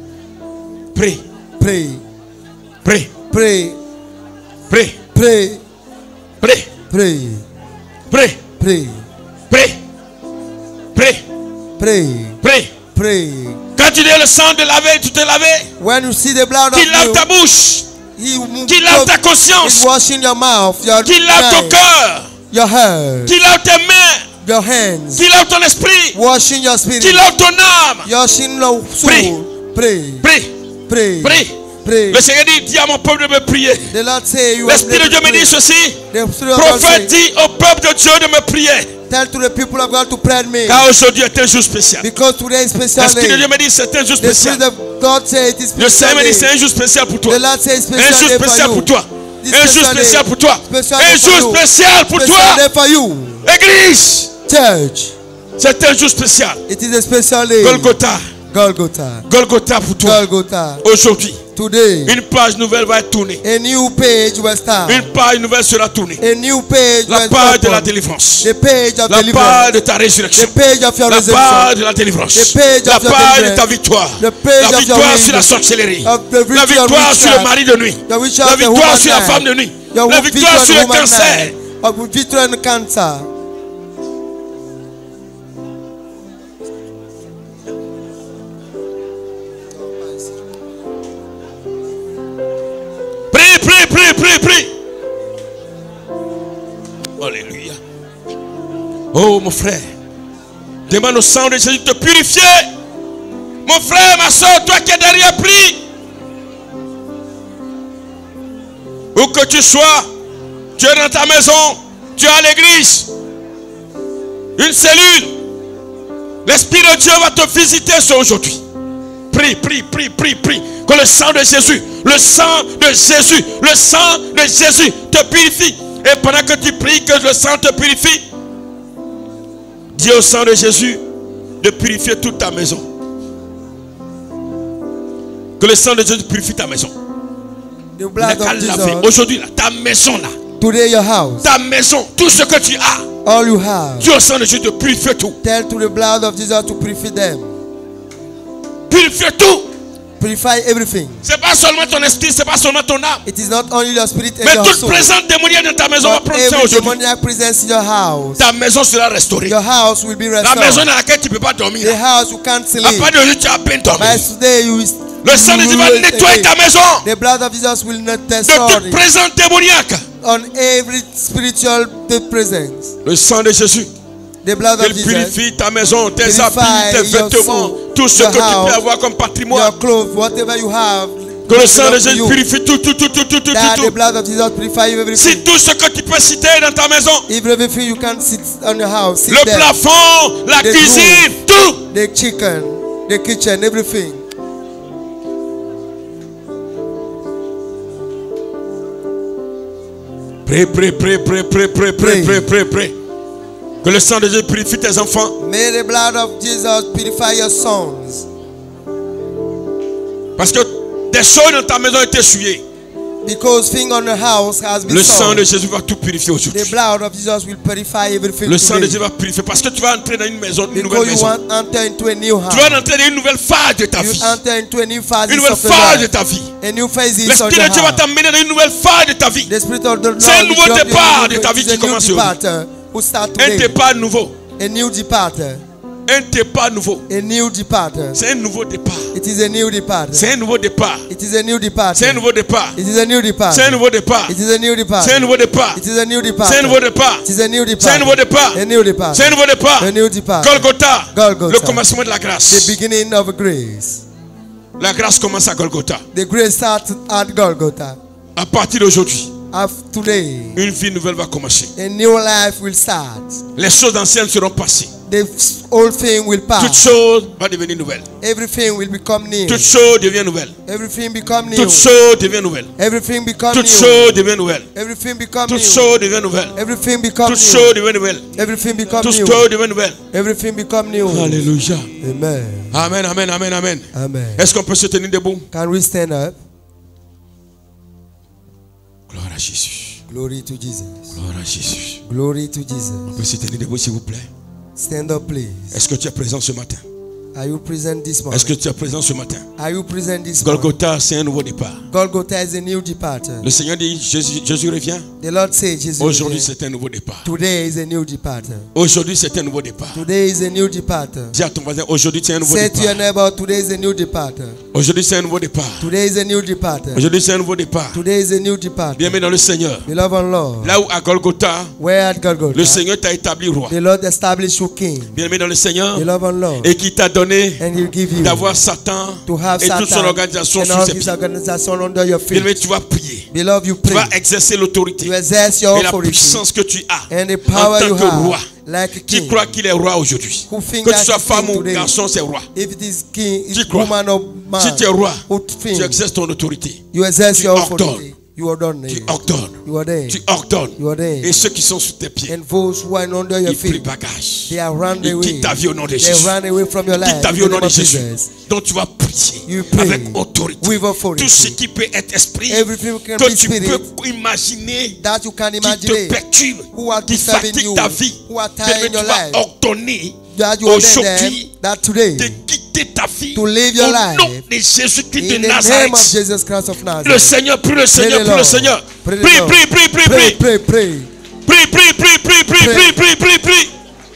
[SPEAKER 1] Pray.
[SPEAKER 2] Pray.
[SPEAKER 1] Pray.
[SPEAKER 2] Pray.
[SPEAKER 1] Pray.
[SPEAKER 2] Pray.
[SPEAKER 1] Pray.
[SPEAKER 2] Pray.
[SPEAKER 1] Pray.
[SPEAKER 2] Pray.
[SPEAKER 1] Pray. Pray.
[SPEAKER 2] Pray.
[SPEAKER 1] Pray.
[SPEAKER 2] Pray.
[SPEAKER 1] Quand tu dis le sang de laver, tu te laves.
[SPEAKER 2] When you see the blood
[SPEAKER 1] qui lave ta bouche. Qui lave ta conscience.
[SPEAKER 2] Washing your mouth, your
[SPEAKER 1] qui lave ton cœur.
[SPEAKER 2] Your heart.
[SPEAKER 1] Qui lave tes mains.
[SPEAKER 2] Your hands.
[SPEAKER 1] Qui lave ton esprit.
[SPEAKER 2] Washing your spirit.
[SPEAKER 1] Qui lave ton âme.
[SPEAKER 2] Washing your soul.
[SPEAKER 1] Pray. Pray.
[SPEAKER 2] Pray.
[SPEAKER 1] Pray.
[SPEAKER 2] Pray.
[SPEAKER 1] Le Seigneur dit, dis à mon peuple de me prier.
[SPEAKER 2] The Lord say,
[SPEAKER 1] l'Esprit de Dieu me dit ceci. Prophète dit au peuple de Dieu de me prier.
[SPEAKER 2] Tell to the people of God to pray me.
[SPEAKER 1] Car aujourd'hui est un jour spécial.
[SPEAKER 2] Because today is special.
[SPEAKER 1] L'Esprit de Dieu me dit c'est un jour spécial.
[SPEAKER 2] The Spirit of God says it is special.
[SPEAKER 1] Le Seigneur me dit c'est un jour spécial pour toi.
[SPEAKER 2] The Lord says special
[SPEAKER 1] un jour spécial pour toi. Un jour spécial pour toi. Un jour spécial pour toi. Église.
[SPEAKER 2] Church.
[SPEAKER 1] C'est un jour spécial.
[SPEAKER 2] It is a special day.
[SPEAKER 1] Golgotha.
[SPEAKER 2] Golgotha.
[SPEAKER 1] Golgotha pour toi.
[SPEAKER 2] Golgotha.
[SPEAKER 1] Aujourd'hui.
[SPEAKER 2] Today.
[SPEAKER 1] Une page nouvelle va être tournée.
[SPEAKER 2] A new page will start.
[SPEAKER 1] Une page nouvelle sera tournée.
[SPEAKER 2] A new page
[SPEAKER 1] la page de la délivrance.
[SPEAKER 2] The page of
[SPEAKER 1] la page de ta résurrection.
[SPEAKER 2] The page of your
[SPEAKER 1] la page de la délivrance.
[SPEAKER 2] The page
[SPEAKER 1] la
[SPEAKER 2] of your
[SPEAKER 1] page de ta victoire.
[SPEAKER 2] The page
[SPEAKER 1] la victoire sur la sorcellerie. La victoire sur le mari de nuit. La victoire sur la femme de nuit. La victoire sur le cancer.
[SPEAKER 2] Victory on the cancer.
[SPEAKER 1] Prie. Alléluia. Oh mon frère, demande au sang de Jésus de te purifier. Mon frère, ma soeur, toi qui es derrière, prie. Où que tu sois, tu es dans ta maison, tu es à l'église, une cellule. L'Esprit de Dieu va te visiter aujourd'hui. Prie. Que le sang de Jésus, le sang de Jésus te purifie. Et pendant que tu pries que le sang te purifie, dis au sang de Jésus de purifier toute ta maison. Que le sang de Jésus purifie ta maison. Aujourd'hui, ta maison là.
[SPEAKER 2] Today your house.
[SPEAKER 1] Ta maison, tout ce que tu as.
[SPEAKER 2] All you have.
[SPEAKER 1] Dis au sang de Jésus de purifier tout.
[SPEAKER 2] Tell to the blood of Jesus to purify them.
[SPEAKER 1] Purifier tout.
[SPEAKER 2] Purify everything.
[SPEAKER 1] C'est pas seulement ton esprit, c'est pas seulement ton âme.
[SPEAKER 2] It is not only your spirit and
[SPEAKER 1] mais
[SPEAKER 2] your
[SPEAKER 1] toute
[SPEAKER 2] soul.
[SPEAKER 1] présence démoniaque dans ta maison va prendre ça aujourd'hui.
[SPEAKER 2] Demoniac presence in your house.
[SPEAKER 1] Ta maison sera restaurée.
[SPEAKER 2] Your house will be restored.
[SPEAKER 1] La maison dans laquelle tu peux pas dormir.
[SPEAKER 2] The house you can't sleep.
[SPEAKER 1] À part de tu as peine dormi.
[SPEAKER 2] Today you
[SPEAKER 1] le sang de Dieu va nettoyer ta maison.
[SPEAKER 2] The blood of Jesus will not destroy.
[SPEAKER 1] De toute présence démoniaque.
[SPEAKER 2] On every spiritual presence.
[SPEAKER 1] Le sang de Jésus.
[SPEAKER 2] The blood of Jesus.
[SPEAKER 1] Purifie ta maison, tes habits, tes vêtements, tout ce que tu peux avoir comme patrimoine.
[SPEAKER 2] Your clothes, whatever you have.
[SPEAKER 1] Que le sang de Jésus purifie tout.
[SPEAKER 2] The blood of Jesus purify everything.
[SPEAKER 1] Si tout ce que tu peux citer dans ta maison.
[SPEAKER 2] Everything you can sit on your house.
[SPEAKER 1] Le plafond, la cuisine, tout.
[SPEAKER 2] The chicken, the kitchen, everything.
[SPEAKER 1] Prie. Que le sang de Jésus purifie tes enfants.
[SPEAKER 2] May the blood of Jesus purify your sons.
[SPEAKER 1] Parce que des choses dans ta maison ont été souillées.
[SPEAKER 2] Because thing on the house has been
[SPEAKER 1] le sang de Jésus va tout purifier aujourd'hui.
[SPEAKER 2] The blood of Jesus will purify everything.
[SPEAKER 1] Le sang de Jésus va purifier parce que tu vas entrer dans une maison, une nouvelle maison.
[SPEAKER 2] Enter into a new house.
[SPEAKER 1] Tu vas entrer dans une nouvelle phase de ta vie.
[SPEAKER 2] Enter into a new phase
[SPEAKER 1] une nouvelle phase de ta vie.
[SPEAKER 2] A new phase
[SPEAKER 1] L'Esprit de Dieu va t'amener dans une nouvelle phase de ta vie. C'est un nouveau départ de ta vie qui commence aujourd'hui. Un départ nouveau.
[SPEAKER 2] A new departure.
[SPEAKER 1] Un départ nouveau.
[SPEAKER 2] A new departure.
[SPEAKER 1] C'est un nouveau départ.
[SPEAKER 2] It is a new departure.
[SPEAKER 1] C'est un nouveau départ.
[SPEAKER 2] It is a new departure.
[SPEAKER 1] C'est un nouveau départ.
[SPEAKER 2] It is a new departure.
[SPEAKER 1] C'est un nouveau départ.
[SPEAKER 2] It is a new departure.
[SPEAKER 1] C'est un nouveau départ.
[SPEAKER 2] It is a new departure.
[SPEAKER 1] C'est un nouveau départ.
[SPEAKER 2] It is a new departure.
[SPEAKER 1] C'est un nouveau départ.
[SPEAKER 2] A new departure.
[SPEAKER 1] C'est un nouveau départ.
[SPEAKER 2] A new departure.
[SPEAKER 1] Golgotha.
[SPEAKER 2] Golgotha.
[SPEAKER 1] Le commencement de la grâce.
[SPEAKER 2] The beginning of grace.
[SPEAKER 1] La grâce commence à Golgotha.
[SPEAKER 2] The grace starts at Golgotha.
[SPEAKER 1] À partir d'aujourd'hui.
[SPEAKER 2] Today.
[SPEAKER 1] Une vie nouvelle va commencer.
[SPEAKER 2] A new life will start.
[SPEAKER 1] Les choses anciennes seront passées.
[SPEAKER 2] The old thing will pass.
[SPEAKER 1] Toute chose va devenir nouvelle.
[SPEAKER 2] Everything will become new.
[SPEAKER 1] Toute chose devient nouvelle.
[SPEAKER 2] Everything become new.
[SPEAKER 1] Toute chose devient nouvelle.
[SPEAKER 2] Everything become
[SPEAKER 1] Toute
[SPEAKER 2] new.
[SPEAKER 1] chose devient nouvelle.
[SPEAKER 2] Everything become
[SPEAKER 1] Toute
[SPEAKER 2] new.
[SPEAKER 1] chose devient nouvelle.
[SPEAKER 2] Everything become
[SPEAKER 1] Toute
[SPEAKER 2] new.
[SPEAKER 1] chose devient nouvelle.
[SPEAKER 2] Everything become
[SPEAKER 1] Toute
[SPEAKER 2] new.
[SPEAKER 1] chose devient nouvelle.
[SPEAKER 2] Everything become new.
[SPEAKER 1] Alléluia.
[SPEAKER 2] Amen.
[SPEAKER 1] Amen, amen, amen, amen.
[SPEAKER 2] Amen.
[SPEAKER 1] Est-ce qu'on peut se tenir debout?
[SPEAKER 2] Can we stand up?
[SPEAKER 1] Gloire à Jésus.
[SPEAKER 2] Glory to Jesus.
[SPEAKER 1] Gloire à Jésus.
[SPEAKER 2] Glory to Jesus.
[SPEAKER 1] On peut se tenir debout s'il vous plaît.
[SPEAKER 2] Stand up, please.
[SPEAKER 1] Est-ce que tu es présent ce matin?
[SPEAKER 2] Are you present this morning?
[SPEAKER 1] Est-ce que tu es présent ce matin?
[SPEAKER 2] Are you present this morning?
[SPEAKER 1] Golgotha, c'est un nouveau départ.
[SPEAKER 2] Golgotha is a new departure.
[SPEAKER 1] Le Seigneur dit, Jésus revient.
[SPEAKER 2] The Lord says, Jesus.
[SPEAKER 1] Aujourd'hui, c'est un nouveau départ.
[SPEAKER 2] Today is a new departure.
[SPEAKER 1] Aujourd'hui, c'est un nouveau départ.
[SPEAKER 2] Today is a new departure.
[SPEAKER 1] Dis à ton voisin, aujourd'hui, c'est un nouveau
[SPEAKER 2] Say
[SPEAKER 1] départ.
[SPEAKER 2] to your neighbor, today is a new departure.
[SPEAKER 1] Aujourd'hui, c'est un nouveau départ.
[SPEAKER 2] Today is a new departure.
[SPEAKER 1] Aujourd'hui, c'est un nouveau départ.
[SPEAKER 2] Today is a new departure.
[SPEAKER 1] Bien-aimé dans le Seigneur.
[SPEAKER 2] Beloved on Lord.
[SPEAKER 1] Là où à Golgotha,
[SPEAKER 2] where at Golgotha,
[SPEAKER 1] le Seigneur t'a établi roi.
[SPEAKER 2] The Lord established you king.
[SPEAKER 1] Bien-aimé dans le Seigneur.
[SPEAKER 2] Beloved on Lord.
[SPEAKER 1] Et qui t'a donné d'avoir Satan et toute son organisation sous ses pieds. Bien-aimé, tu vas prier.
[SPEAKER 2] Beloved, you pray.
[SPEAKER 1] Tu vas exercer l'autorité
[SPEAKER 2] You exerce your
[SPEAKER 1] et la
[SPEAKER 2] authority
[SPEAKER 1] puissance que tu as
[SPEAKER 2] and the
[SPEAKER 1] en
[SPEAKER 2] power
[SPEAKER 1] tant
[SPEAKER 2] you
[SPEAKER 1] que
[SPEAKER 2] have.
[SPEAKER 1] roi. Qui croit qu'il est roi aujourd'hui? Que tu sois femme ou garçon, c'est roi. Tu crois? Si tu es roi, tu exerces ton autorité. Tu ordonnes. Tu ordonnes. Et ceux qui sont sous tes pieds, ils prient bagage. Ils quittent ta vie au nom de Jésus. Ils quittent ta vie au nom de Jésus. Donc tu vas prier avec autorité. Tout ce qui peut être esprit, que tu peux imaginer, qui te perturbe, qui fatigue ta vie, que tu vas ordonner aujourd'hui de quitter ta vie au nom de Jésus-Christ de Nazareth. Le Seigneur, prie le Seigneur, prie le Seigneur. Prie, prie, prie, prie, prie. Prie, prie, prie, prie, prie, prie, prie, prie.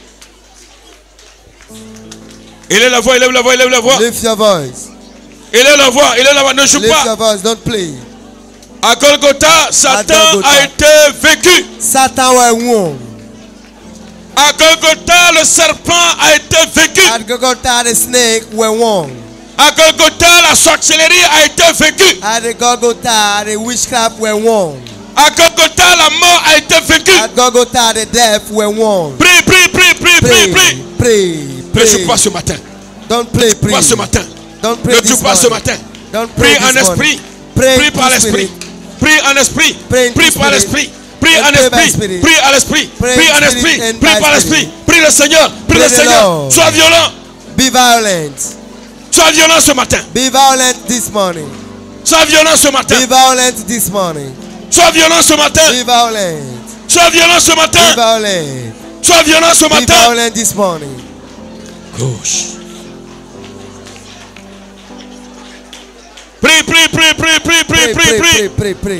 [SPEAKER 1] Élève la voix, élève la voix, élève la voix.
[SPEAKER 2] Lift your voice.
[SPEAKER 1] Élève la voix, élève la voix, ne joue pas.
[SPEAKER 2] Lift your voice, don't play.
[SPEAKER 1] À Golgotha, Satan a été vaincu.
[SPEAKER 2] Satan was won.
[SPEAKER 1] À Golgotha, le serpent a été vaincu.
[SPEAKER 2] At Golgotha, the snake were won.
[SPEAKER 1] À Golgotha, la sorcellerie a été vaincue.
[SPEAKER 2] At Golgotha, the witchcraft were won.
[SPEAKER 1] À Golgotha, la mort a été vaincue.
[SPEAKER 2] At Golgotha, the death were won.
[SPEAKER 1] Prie, prie, prie, prie, prie, prie.
[SPEAKER 2] Pray.
[SPEAKER 1] Ne joue pas ce matin.
[SPEAKER 2] Don't play, pray.
[SPEAKER 1] Pas ce matin.
[SPEAKER 2] Don't pray
[SPEAKER 1] ne joue pas ce matin.
[SPEAKER 2] Don't pray
[SPEAKER 1] prie en esprit. Prie par l'esprit. Prie en esprit. Prie par l'esprit. Prie en esprit. Prie à l'esprit. Prie en esprit. Prie par l'esprit. Prie le Seigneur. Prie le Seigneur. Sois violent.
[SPEAKER 2] Be violent.
[SPEAKER 1] Sois violent ce matin.
[SPEAKER 2] Be violent this morning.
[SPEAKER 1] Sois violent ce matin.
[SPEAKER 2] Be violent this morning.
[SPEAKER 1] Sois violent ce matin.
[SPEAKER 2] Be violent.
[SPEAKER 1] Sois violent ce matin.
[SPEAKER 2] Be violent.
[SPEAKER 1] Sois violent ce matin.
[SPEAKER 2] Be violent this morning.
[SPEAKER 1] Gauche. Prie, prie, prie, prie, prie, prie, prie, prie.
[SPEAKER 2] Pray, pray.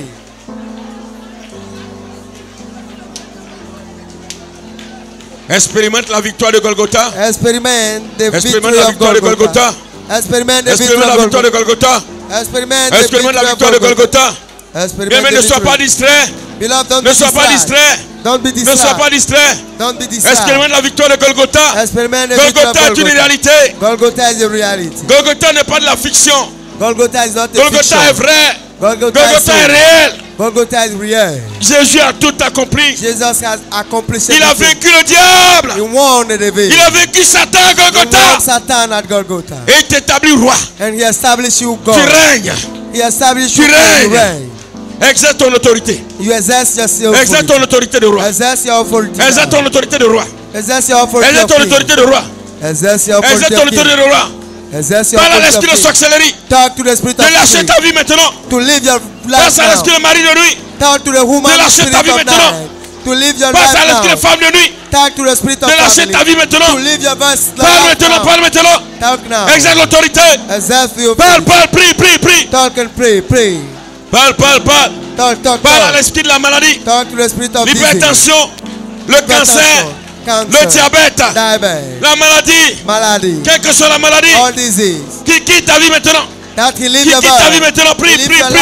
[SPEAKER 1] Expérimente la victoire de Golgotha.
[SPEAKER 2] Expérimente the
[SPEAKER 1] victory of Golgotha.
[SPEAKER 2] Expérimente
[SPEAKER 1] la victoire de Golgotha. Expérimente la victoire de Golgotha. Bien, ne sois pas distrait. Ne sois pas distrait. Ne sois pas distrait. Expérimente la victoire de Golgotha. Golgotha est une réalité.
[SPEAKER 2] Golgotha is a reality.
[SPEAKER 1] Golgotha n'est pas de la fiction.
[SPEAKER 2] Golgotha is not a
[SPEAKER 1] Golgotha
[SPEAKER 2] fiction.
[SPEAKER 1] est vrai.
[SPEAKER 2] Golgotha
[SPEAKER 1] est réel.
[SPEAKER 2] Golgotha is real.
[SPEAKER 1] Jésus a tout accompli.
[SPEAKER 2] Jesus has accomplished
[SPEAKER 1] Il a vaincu le diable.
[SPEAKER 2] He won the devil.
[SPEAKER 1] Il a vaincu Satan à Golgotha.
[SPEAKER 2] He won Satan at Golgotha.
[SPEAKER 1] Et il t'établit roi.
[SPEAKER 2] And he established you God.
[SPEAKER 1] Tu règnes.
[SPEAKER 2] He established
[SPEAKER 1] tu
[SPEAKER 2] you
[SPEAKER 1] règnes. Exerce ton autorité.
[SPEAKER 2] You exerce your
[SPEAKER 1] exerce ton autorité de roi.
[SPEAKER 2] Exerce your authority.
[SPEAKER 1] Exerce ton autorité de roi.
[SPEAKER 2] Exerce your authority.
[SPEAKER 1] Exerce ton autorité de roi.
[SPEAKER 2] Exerce your
[SPEAKER 1] autorité de roi. Parle à l'esprit de sorcellerie.
[SPEAKER 2] Talk to the spirit of
[SPEAKER 1] de lâcher ta vie maintenant.
[SPEAKER 2] To live your life.
[SPEAKER 1] Passe à l'esprit de mari de nuit.
[SPEAKER 2] Talk to the woman
[SPEAKER 1] de lâcher ta vie maintenant.
[SPEAKER 2] To live your
[SPEAKER 1] Passe
[SPEAKER 2] life
[SPEAKER 1] à l'esprit de femme de nuit.
[SPEAKER 2] Talk to the spirit of
[SPEAKER 1] de lâcher ta vie maintenant.
[SPEAKER 2] To live your life.
[SPEAKER 1] Parle maintenant, parle maintenant.
[SPEAKER 2] Talk now.
[SPEAKER 1] Exerce l'autorité.
[SPEAKER 2] Exerce your
[SPEAKER 1] parle, prie, prie, prie.
[SPEAKER 2] Talk and pray, pray.
[SPEAKER 1] Parle.
[SPEAKER 2] Talk.
[SPEAKER 1] Parle à l'esprit de la maladie.
[SPEAKER 2] Talk to the spirit of
[SPEAKER 1] l'hypertension, le cancer, le diabète, la maladie, quelle que soit la maladie, qui quitte ta vie maintenant. Qui quitte ta vie maintenant. Prie.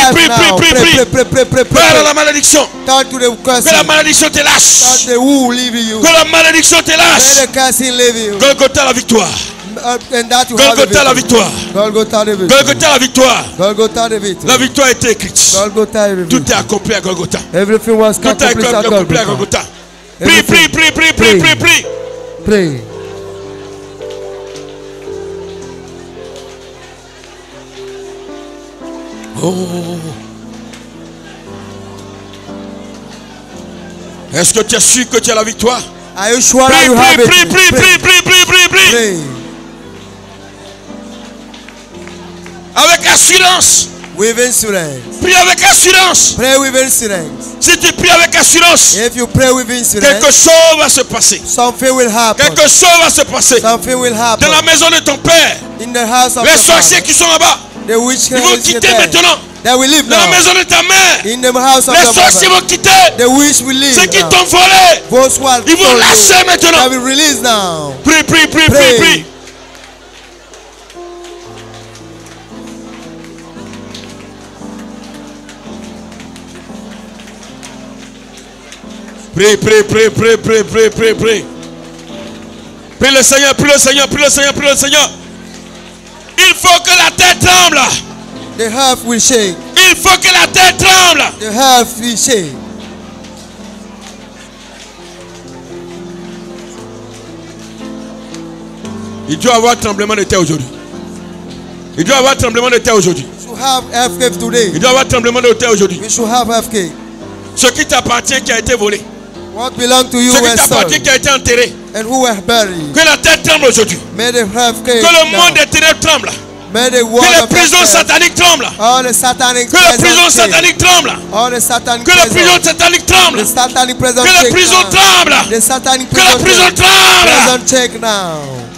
[SPEAKER 1] Parle à la malédiction. Que la malédiction te lâche. Que la malédiction te lâche. Golgotha la victoire. Golgotha la victoire. Golgotha la victoire. La victoire a été écrite. Tout est accompli à Golgotha. Tout est accompli à Golgotha. Prie. Oh. Est-ce que tu es sûr que tu as la victoire?
[SPEAKER 2] Are you sure that you have it?
[SPEAKER 1] Prie. Avec assurance.
[SPEAKER 2] With insurance.
[SPEAKER 1] Prie avec assurance.
[SPEAKER 2] Pray with insurance.
[SPEAKER 1] Si tu pries avec assurance,
[SPEAKER 2] if you pray with insurance,
[SPEAKER 1] quelque chose va se passer.
[SPEAKER 2] Something will happen.
[SPEAKER 1] Quelque chose va se passer.
[SPEAKER 2] Something will happen.
[SPEAKER 1] Dans la maison de ton père.
[SPEAKER 2] In the house of
[SPEAKER 1] les sorciers qui sont là-bas.
[SPEAKER 2] The witchcraft
[SPEAKER 1] ils vont quitter maintenant.
[SPEAKER 2] They will leave
[SPEAKER 1] dans
[SPEAKER 2] now.
[SPEAKER 1] la maison de ta mère.
[SPEAKER 2] In the house of
[SPEAKER 1] les sorciers vont quitter.
[SPEAKER 2] The witch will leave.
[SPEAKER 1] Ceux qui t'ont volé. Ils vont lâcher maintenant.
[SPEAKER 2] They will release now.
[SPEAKER 1] Prie. Prie. Prie le Seigneur. Il faut que la terre tremble.
[SPEAKER 2] The earth will shake.
[SPEAKER 1] Il faut que la terre tremble.
[SPEAKER 2] The earth will shake.
[SPEAKER 1] Il doit y avoir tremblement de terre aujourd'hui. Il doit y avoir tremblement de terre aujourd'hui. Il doit y avoir tremblement de terre aujourd'hui. Ce qui t'appartient qui a été volé.
[SPEAKER 2] What belongs to you
[SPEAKER 1] ce qui t'appartient qui a été enterré.
[SPEAKER 2] And who were buried.
[SPEAKER 1] Que la terre tremble aujourd'hui.
[SPEAKER 2] May the earthquake
[SPEAKER 1] que le monde des ténèbres tremble.
[SPEAKER 2] May the
[SPEAKER 1] que les prisons sataniques tremblent.
[SPEAKER 2] All the satanic
[SPEAKER 1] que les prisons sataniques tremblent.
[SPEAKER 2] All the satanic
[SPEAKER 1] que les prisons sataniques tremblent.
[SPEAKER 2] The satanic prison
[SPEAKER 1] que les prisons tremblent.
[SPEAKER 2] The satanic
[SPEAKER 1] que les prisons tremblent.
[SPEAKER 2] Prison check now.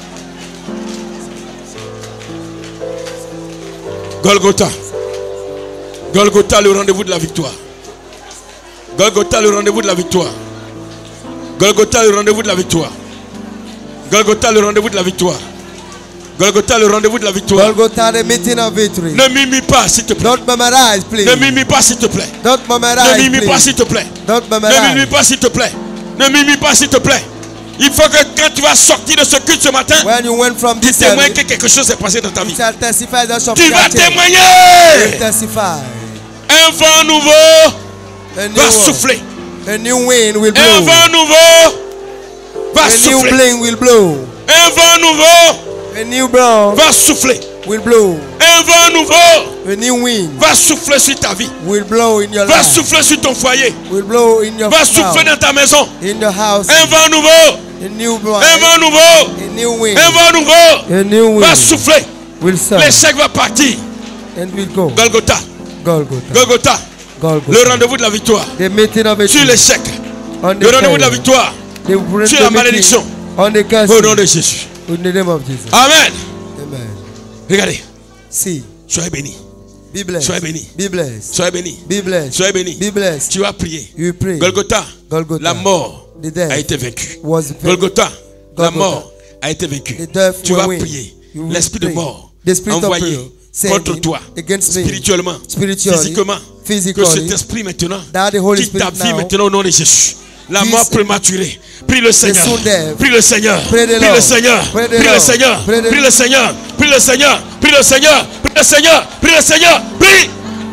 [SPEAKER 1] Golgotha. Golgotha, le rendez-vous de la victoire. Golgotha, le rendez-vous de la victoire. Golgotha, le rendez-vous de la victoire. Golgotha, le rendez-vous de la victoire. Golgotha, le rendez-vous de la victoire.
[SPEAKER 2] Golgotha, the meeting of victory.
[SPEAKER 1] Ne mimie pas, s'il te plaît.
[SPEAKER 2] Don't memorize, please.
[SPEAKER 1] Ne mimie pas, s'il te plaît.
[SPEAKER 2] Don't memorize,
[SPEAKER 1] ne mimie pas, s'il te plaît.
[SPEAKER 2] Don't memorize.
[SPEAKER 1] Ne mimie pas, s'il te plaît. Ne mimie pas, s'il te plaît. Il faut que quand tu vas sortir de ce culte ce matin, tu témoignes que quelque chose s'est passé dans ta vie. Tu vas témoigner. Un vent nouveau va souffler.
[SPEAKER 2] A new wind will blow.
[SPEAKER 1] Un vent nouveau va souffler.
[SPEAKER 2] A new wind will blow.
[SPEAKER 1] Un vent nouveau
[SPEAKER 2] a new blow
[SPEAKER 1] va souffler.
[SPEAKER 2] Will blow.
[SPEAKER 1] Un vent nouveau
[SPEAKER 2] a new wind
[SPEAKER 1] va souffler sur ta vie.
[SPEAKER 2] Will blow in your
[SPEAKER 1] va
[SPEAKER 2] life.
[SPEAKER 1] Souffler sur ton foyer.
[SPEAKER 2] Will blow in your
[SPEAKER 1] va souffler dans ta maison.
[SPEAKER 2] In the house.
[SPEAKER 1] Un vent nouveau.
[SPEAKER 2] A new blow.
[SPEAKER 1] Un vent nouveau.
[SPEAKER 2] A new wind.
[SPEAKER 1] Un vent nouveau.
[SPEAKER 2] A new wind
[SPEAKER 1] va souffler.
[SPEAKER 2] Will
[SPEAKER 1] l'échec va partir.
[SPEAKER 2] And will go.
[SPEAKER 1] Golgotha.
[SPEAKER 2] Golgotha.
[SPEAKER 1] Golgotha. Le rendez-vous de la victoire. Sur l'échec. Le rendez-vous de la victoire. Sur la malédiction. Au nom de Jésus.
[SPEAKER 2] In the name of Jesus.
[SPEAKER 1] Amen.
[SPEAKER 2] Amen.
[SPEAKER 1] Regardez.
[SPEAKER 2] See.
[SPEAKER 1] Soyez bénis.
[SPEAKER 2] Be blessed.
[SPEAKER 1] Soyez bénis.
[SPEAKER 2] Be blessed.
[SPEAKER 1] Soyez bénis.
[SPEAKER 2] Be blessed.
[SPEAKER 1] Soyez bénis.
[SPEAKER 2] Be blessed.
[SPEAKER 1] Tu vas prier.
[SPEAKER 2] You pray.
[SPEAKER 1] Golgotha.
[SPEAKER 2] Golgotha.
[SPEAKER 1] La mort a été vaincue. Golgotha. La mort a été vaincue. Tu vas prier. L'esprit de mort envoyé contre toi, spirituellement, physiquement, que cet esprit maintenant quitte ta vie maintenant au nom de Jésus. La mort prématurée. Prie le Seigneur. Prie le Seigneur. Prie le Seigneur. Prie le Seigneur. Prie le Seigneur. Prie le Seigneur. Prie le Seigneur. Prie le Seigneur. Prie le Seigneur. Prie.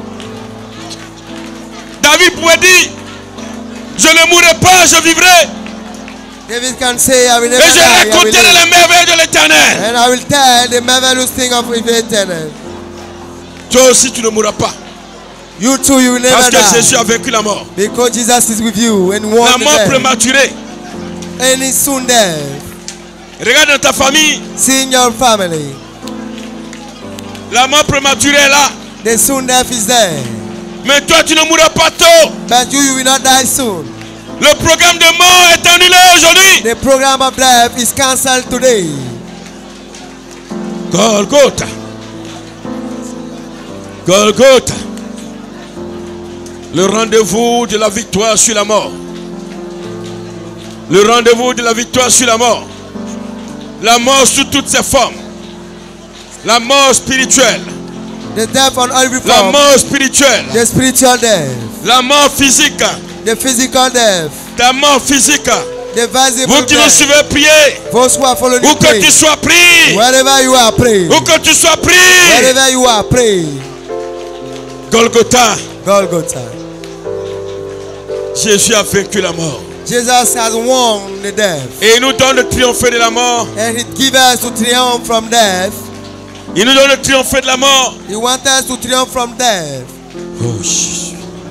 [SPEAKER 1] David pouvait dire, je ne mourrai pas, je vivrai.
[SPEAKER 2] David can say, I will never
[SPEAKER 1] et je raconterai les merveilles de l'Éternel.
[SPEAKER 2] And I will tell the marvelous thing of the Eternal.
[SPEAKER 1] Toi aussi tu ne mourras pas.
[SPEAKER 2] You too, you will never
[SPEAKER 1] die. Parce que
[SPEAKER 2] die.
[SPEAKER 1] Jésus a vaincu la mort.
[SPEAKER 2] Because Jesus is with you and won
[SPEAKER 1] la mort prématurée.
[SPEAKER 2] And it's soon death.
[SPEAKER 1] Regarde dans ta famille.
[SPEAKER 2] See in your family.
[SPEAKER 1] La mort prématurée est là.
[SPEAKER 2] The soon death is there.
[SPEAKER 1] Mais toi tu ne mourras pas tôt.
[SPEAKER 2] But you will not die soon.
[SPEAKER 1] Le programme de mort est annulé aujourd'hui.
[SPEAKER 2] The program of death is cancelled today.
[SPEAKER 1] Golgotha. Golgotha. Le rendez-vous de la victoire sur la mort. Le rendez-vous de la victoire sur la mort. La mort sous toutes ses formes. La mort spirituelle.
[SPEAKER 2] The death on every form.
[SPEAKER 1] La mort spirituelle.
[SPEAKER 2] The spiritual death.
[SPEAKER 1] La mort physique.
[SPEAKER 2] The physical death.
[SPEAKER 1] Ta mort physique.
[SPEAKER 2] The visible
[SPEAKER 1] vous qui nous suivez prier. Où que tu sois pris.
[SPEAKER 2] Wherever you are praying.
[SPEAKER 1] Où que tu sois pris.
[SPEAKER 2] Wherever you are praying.
[SPEAKER 1] Golgotha.
[SPEAKER 2] Golgotha.
[SPEAKER 1] Jésus a vaincu la mort.
[SPEAKER 2] Jesus has won the death.
[SPEAKER 1] Et il nous donne de triompher de la mort.
[SPEAKER 2] And he gives us to triumph from death.
[SPEAKER 1] Il nous donne de triompher de la mort.
[SPEAKER 2] He wants us to triumph from death.
[SPEAKER 1] Oh, Jésus.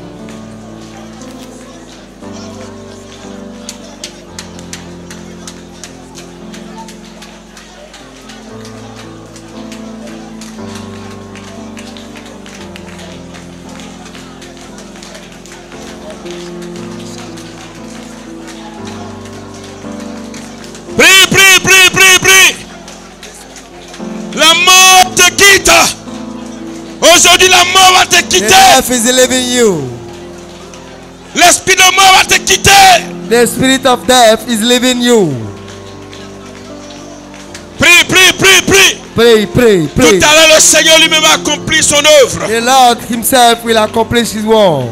[SPEAKER 1] Prie. La mort te quitte. Aujourd'hui, la mort va te quitter.
[SPEAKER 2] Death is leaving you.
[SPEAKER 1] L'esprit de mort va te quitter.
[SPEAKER 2] The spirit of death is leaving you.
[SPEAKER 1] Prie.
[SPEAKER 2] Pray.
[SPEAKER 1] Tout à l'heure, le Seigneur lui-même va accomplir son œuvre.
[SPEAKER 2] The Lord himself will accomplish his work.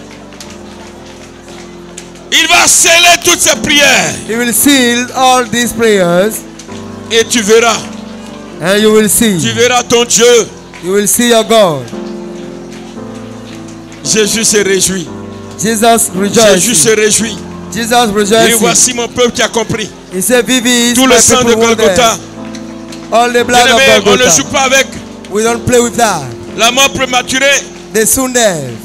[SPEAKER 1] Il va sceller toutes ces prières.
[SPEAKER 2] He will seal all these prayers.
[SPEAKER 1] Et tu verras.
[SPEAKER 2] And you will see.
[SPEAKER 1] Tu verras ton Dieu.
[SPEAKER 2] You will see your God.
[SPEAKER 1] Jésus se réjouit.
[SPEAKER 2] Jesus rejoices.
[SPEAKER 1] Jésus se réjouit.
[SPEAKER 2] Jesus rejoices.
[SPEAKER 1] Et voici mon peuple qui a compris.
[SPEAKER 2] He said, Vivi,
[SPEAKER 1] tout le sang de Golgotha
[SPEAKER 2] All the blood of Golgotha.
[SPEAKER 1] On ne joue pas avec.
[SPEAKER 2] We don't play with that.
[SPEAKER 1] La mort prématurée.
[SPEAKER 2] The soon death.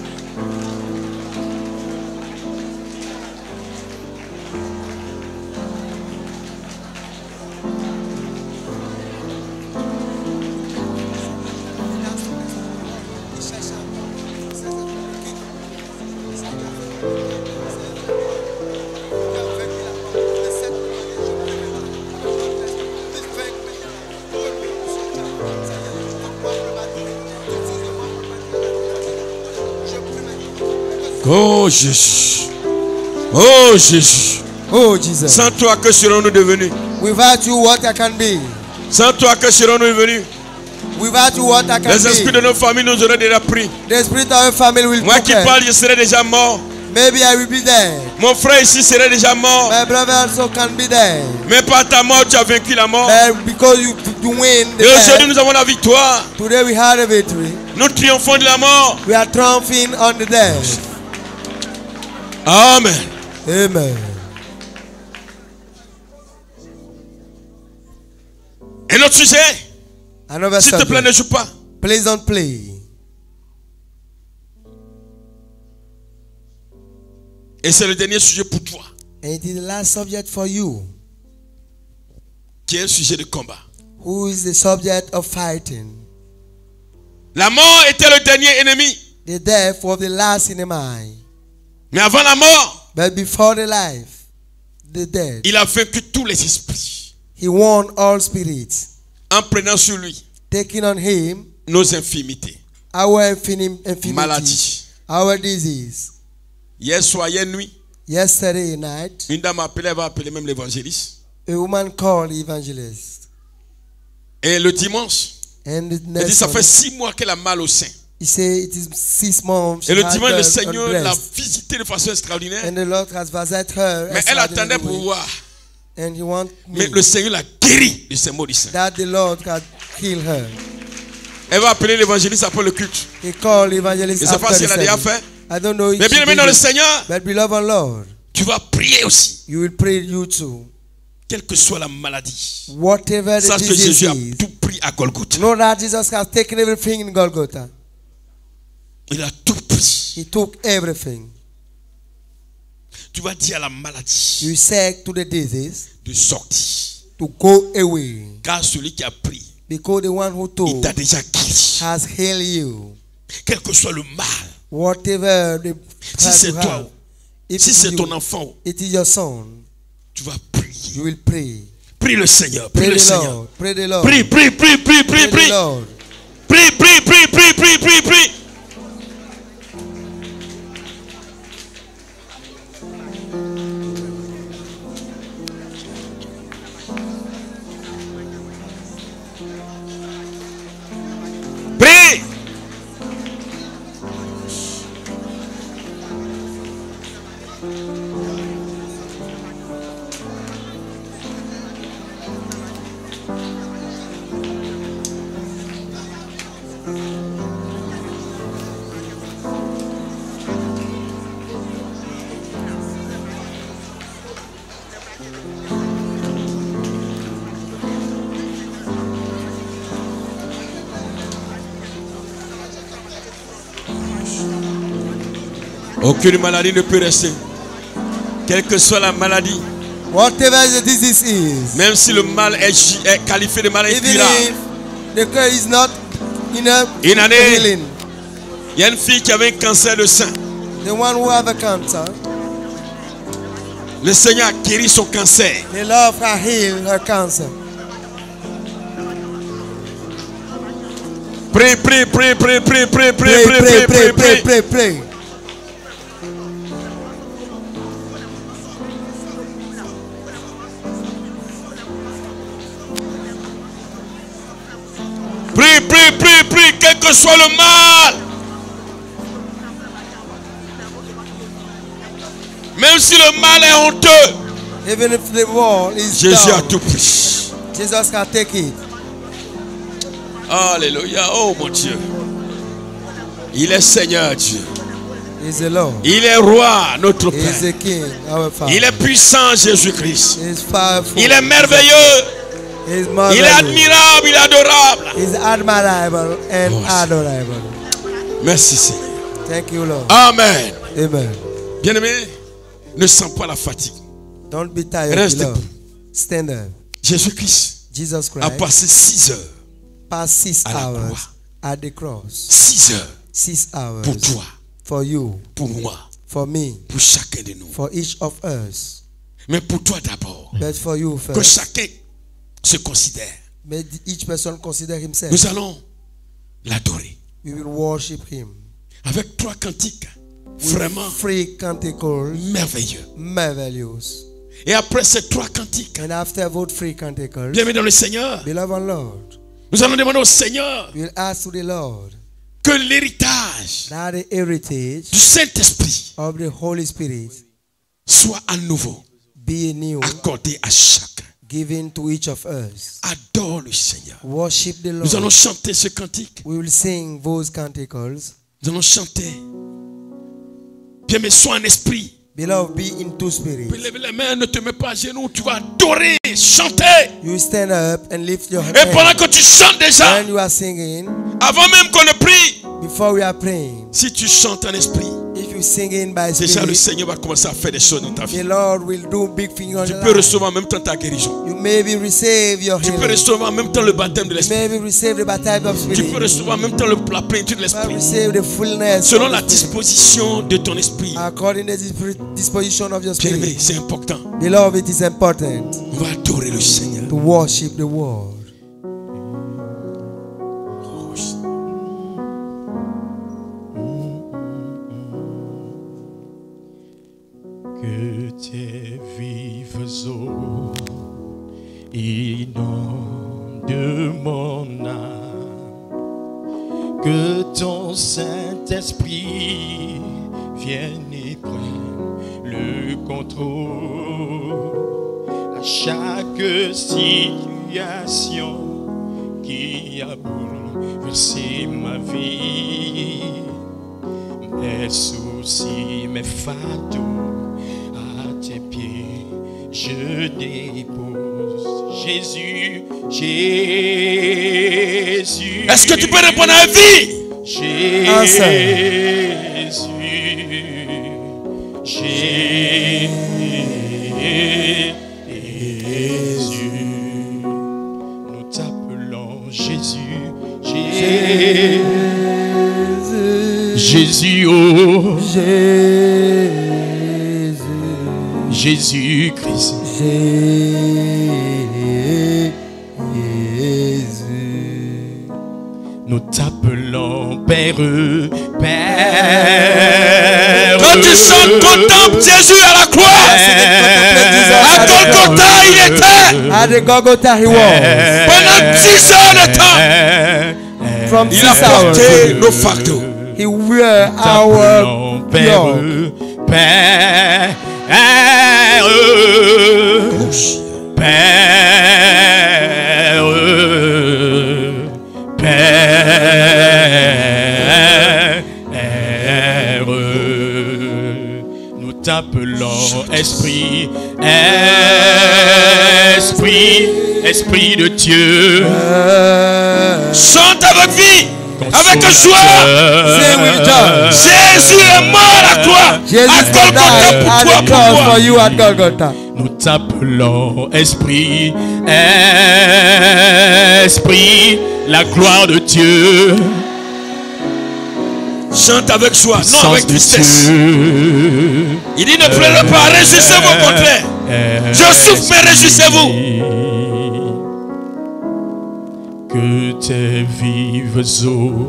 [SPEAKER 1] Oh Jésus. Oh Jésus.
[SPEAKER 2] Oh Jesus.
[SPEAKER 1] Sans toi, que serons-nous devenus?
[SPEAKER 2] Without you, what I can be.
[SPEAKER 1] Sans toi, que serons-nous devenus?
[SPEAKER 2] Without you, what I can be.
[SPEAKER 1] Les esprits de nos familles nous auraient déjà pris.
[SPEAKER 2] The spirit of our family will.
[SPEAKER 1] Moi qui parle, je serais déjà mort.
[SPEAKER 2] Maybe I will be there.
[SPEAKER 1] Mon frère ici serait déjà mort.
[SPEAKER 2] My brother also can be there.
[SPEAKER 1] Mais par ta mort, tu as vaincu la mort.
[SPEAKER 2] Because you win the
[SPEAKER 1] Et aujourd'hui, nous avons la victoire.
[SPEAKER 2] Today we had a victory.
[SPEAKER 1] Nous triomphons de la mort.
[SPEAKER 2] We are triumphing on the death.
[SPEAKER 1] Amen.
[SPEAKER 2] Amen.
[SPEAKER 1] Un autre sujet. S'il te plaît, ne joue pas.
[SPEAKER 2] Please don't play.
[SPEAKER 1] Et c'est le dernier sujet pour toi.
[SPEAKER 2] And it is the last subject for you.
[SPEAKER 1] Qui est un sujet de combat.
[SPEAKER 2] Who is the subject of fighting?
[SPEAKER 1] La mort était le dernier ennemi.
[SPEAKER 2] The death was the last enemy.
[SPEAKER 1] Mais avant la mort,
[SPEAKER 2] but before the life, the death,
[SPEAKER 1] il a vaincu tous les esprits.
[SPEAKER 2] He won all spirits.
[SPEAKER 1] En prenant sur lui,
[SPEAKER 2] taking on him,
[SPEAKER 1] nos infirmités,
[SPEAKER 2] our infirmity,
[SPEAKER 1] maladies,
[SPEAKER 2] our disease.
[SPEAKER 1] Hier soir, hier nuit,
[SPEAKER 2] yesterday night,
[SPEAKER 1] une dame appelée, elle va appeler même l'évangéliste.
[SPEAKER 2] A woman called evangelist.
[SPEAKER 1] Et le dimanche,
[SPEAKER 2] elle
[SPEAKER 1] dit ça fait 6 mois qu'elle a mal au sein.
[SPEAKER 2] He said it is 6 months.
[SPEAKER 1] Et le dimanche, le Seigneur l'a visité de façon extraordinaire.
[SPEAKER 2] And the Lord has visited her.
[SPEAKER 1] Mais elle attendait pour voir.
[SPEAKER 2] And he want
[SPEAKER 1] mais le Seigneur l'a guéri de ses maudits.
[SPEAKER 2] That the Lord had killed her.
[SPEAKER 1] Elle va appeler l'évangéliste après le culte.
[SPEAKER 2] He called evangelist.
[SPEAKER 1] Je ne sais pas si elle a déjà fait.
[SPEAKER 2] I don't know.
[SPEAKER 1] Mais bien aimé dans le Seigneur,
[SPEAKER 2] but beloved Lord,
[SPEAKER 1] tu vas prier aussi.
[SPEAKER 2] You will pray you too.
[SPEAKER 1] Quelle que soit la maladie.
[SPEAKER 2] Whatever the
[SPEAKER 1] sache que Jésus a tout pris à Golgotha.
[SPEAKER 2] Know that Jesus has taken everything in Golgotha.
[SPEAKER 1] Il a tout pris.
[SPEAKER 2] He took everything.
[SPEAKER 1] Tu vas dire à la maladie.
[SPEAKER 2] You say to the disease.
[SPEAKER 1] De sortir.
[SPEAKER 2] To go away.
[SPEAKER 1] Car celui qui a pris.
[SPEAKER 2] Because the one who took.
[SPEAKER 1] Il t'a déjà guéri.
[SPEAKER 2] Has healed you.
[SPEAKER 1] Quel que soit le mal.
[SPEAKER 2] Whatever the.
[SPEAKER 1] Si c'est toi. Si c'est ton enfant.
[SPEAKER 2] It is your son.
[SPEAKER 1] Tu vas prier.
[SPEAKER 2] You will pray.
[SPEAKER 1] Prie le Seigneur. Prie le Seigneur.
[SPEAKER 2] Pray the Lord.
[SPEAKER 1] Prie, prie, prie, prie, prie, prie. Prie, prie, prie, prie, prie, prie, prie. Prie. Aucune maladie ne peut rester. Quelle que soit la maladie.
[SPEAKER 2] Whatever the disease is.
[SPEAKER 1] Même si le mal est qualifié de maladie curable.
[SPEAKER 2] The cure is not enough.
[SPEAKER 1] Une année, il y a une fille qui avait un cancer de sein.
[SPEAKER 2] The one who have a cancer.
[SPEAKER 1] Le Seigneur a guéri son cancer.
[SPEAKER 2] The Lord has healed her cancer.
[SPEAKER 1] Prie, prie, prie, prie, prie, prie, prie,
[SPEAKER 2] prie, prie, prie, prie, prie.
[SPEAKER 1] Prie, prie, prie, prie, quel que soit le mal. Même si le mal est honteux.
[SPEAKER 2] Even if the wall is
[SPEAKER 1] Jésus
[SPEAKER 2] down,
[SPEAKER 1] a tout pris.
[SPEAKER 2] Jesus can take it.
[SPEAKER 1] Alléluia. Oh mon Dieu. Il est Seigneur Dieu.
[SPEAKER 2] He's the Lord.
[SPEAKER 1] Il est roi, notre Père.
[SPEAKER 2] He's the King, our Father.
[SPEAKER 1] Il est puissant, Jésus-Christ.
[SPEAKER 2] He's powerful.
[SPEAKER 1] Il est merveilleux. Il est admirable, il est adorable.
[SPEAKER 2] He's admirable and adorable.
[SPEAKER 1] Merci Seigneur.
[SPEAKER 2] Thank you, Lord.
[SPEAKER 1] Amen.
[SPEAKER 2] Amen.
[SPEAKER 1] Bien-aimé, ne sens pas la fatigue.
[SPEAKER 2] Don't be tired.
[SPEAKER 1] Reste debout.
[SPEAKER 2] Stand up.
[SPEAKER 1] Jésus-Christ a passé 6 heures.
[SPEAKER 2] Past 6 hours at the cross.
[SPEAKER 1] 6 heures.
[SPEAKER 2] 6 hours.
[SPEAKER 1] Pour toi.
[SPEAKER 2] For you.
[SPEAKER 1] Pour moi.
[SPEAKER 2] For me.
[SPEAKER 1] Pour chacun de nous.
[SPEAKER 2] For each of us.
[SPEAKER 1] Mais pour toi d'abord.
[SPEAKER 2] But for you first.
[SPEAKER 1] Que chacun se considère.
[SPEAKER 2] May each person consider himself.
[SPEAKER 1] Nous allons l'adorer.
[SPEAKER 2] We will worship him.
[SPEAKER 1] Avec 3 cantiques. Vraiment.
[SPEAKER 2] 3 canticles.
[SPEAKER 1] Merveilleux.
[SPEAKER 2] Marvelous.
[SPEAKER 1] Et après ces 3 cantiques.
[SPEAKER 2] And after those 3 canticles.
[SPEAKER 1] Bienvenue dans le Seigneur.
[SPEAKER 2] Beloved Lord.
[SPEAKER 1] Nous allons demander au Seigneur.
[SPEAKER 2] We will ask to the Lord.
[SPEAKER 1] Que l'héritage
[SPEAKER 2] du
[SPEAKER 1] Saint-Esprit
[SPEAKER 2] of the Holy Spirit
[SPEAKER 1] soit à nouveau accordé à chacun.
[SPEAKER 2] Given to each of us.
[SPEAKER 1] Adore le Seigneur.
[SPEAKER 2] Worship the Lord.
[SPEAKER 1] Nous allons chanter ce cantique.
[SPEAKER 2] We will sing those canticles.
[SPEAKER 1] Nous allons chanter. Bien, mais sois en esprit.
[SPEAKER 2] Beloved, be in two spirits.
[SPEAKER 1] Lève les mains, ne te mets pas à genoux, tu vas adorer, chanter.
[SPEAKER 2] You stand up and lift your hands.
[SPEAKER 1] Et pendant que tu chantes déjà,
[SPEAKER 2] when you are singing,
[SPEAKER 1] avant même qu'on ne prie,
[SPEAKER 2] before we are praying,
[SPEAKER 1] si tu chantes en esprit,
[SPEAKER 2] if you sing in by
[SPEAKER 1] déjà
[SPEAKER 2] spirit,
[SPEAKER 1] le Seigneur va commencer à faire des choses dans ta vie.
[SPEAKER 2] The Lord will do big things on
[SPEAKER 1] tu
[SPEAKER 2] your
[SPEAKER 1] peux
[SPEAKER 2] life.
[SPEAKER 1] recevoir en même temps ta guérison.
[SPEAKER 2] You maybe receive your healing.
[SPEAKER 1] Tu peux recevoir en même temps le baptême de l'esprit.
[SPEAKER 2] Maybe receive the baptism of spirit.
[SPEAKER 1] Tu peux recevoir en même temps la plénitude de l'esprit.
[SPEAKER 2] Receive the fullness
[SPEAKER 1] selon la disposition de ton esprit.
[SPEAKER 2] According to the disposition of your spirit.
[SPEAKER 1] Bien-aimé, c'est important.
[SPEAKER 2] Beloved, it is important.
[SPEAKER 1] On va adorer le Seigneur.
[SPEAKER 2] To worship the Lord.
[SPEAKER 5] Que tes vives eaux inondent mon âme, que ton Saint-Esprit vienne et prenne le contrôle à chaque situation qui a bouleversé ma vie, mes soucis, mes fardeaux. Tes pieds, je dépose. Jésus, Jésus.
[SPEAKER 1] Est-ce que tu peux répondre à vie?
[SPEAKER 5] Jésus, Jésus. Nous t'appelons Jésus, Jésus. Jésus, oh. Jésus-Christ.
[SPEAKER 2] Jésus.
[SPEAKER 5] Nous t'appelons Père, Père.
[SPEAKER 1] Quand tu chantes, contemple Jésus à la croix. À Golgotha, il était.
[SPEAKER 2] At the Golgotha, he was.
[SPEAKER 1] Pendant 10 heures de temps.
[SPEAKER 2] From
[SPEAKER 1] il a porté nos fardeaux.
[SPEAKER 2] He wear our
[SPEAKER 5] Père, Père. Père, Père, Père, nous t'appelons Esprit, Esprit, Esprit de Dieu.
[SPEAKER 1] Chante avec vie. Avec joie. Jésus est mort à la croix. À Golgotha pour toi.
[SPEAKER 5] Nous t'appelons Esprit, Esprit, la gloire de Dieu.
[SPEAKER 1] Chante avec joie, non avec tristesse. Il dit ne pleurez pas, réjouissez-vous au contraire. Je souffre, mais réjouissez-vous.
[SPEAKER 5] Que tes vives eaux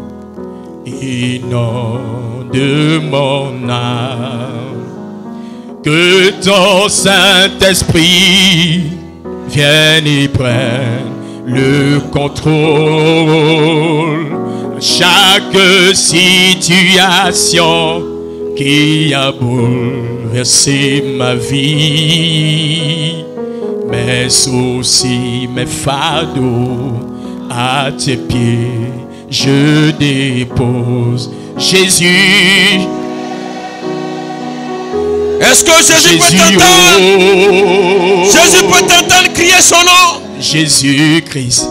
[SPEAKER 5] inondent mon âme, que ton Saint-Esprit vienne et prenne le contrôle à chaque situation qui a bouleversé ma vie, mes soucis, mes fardeaux, à tes pieds je dépose. Jésus.
[SPEAKER 1] Est-ce que Jésus peut t'entendre? Jésus peut t'entendre crier son nom.
[SPEAKER 5] Jésus-Christ.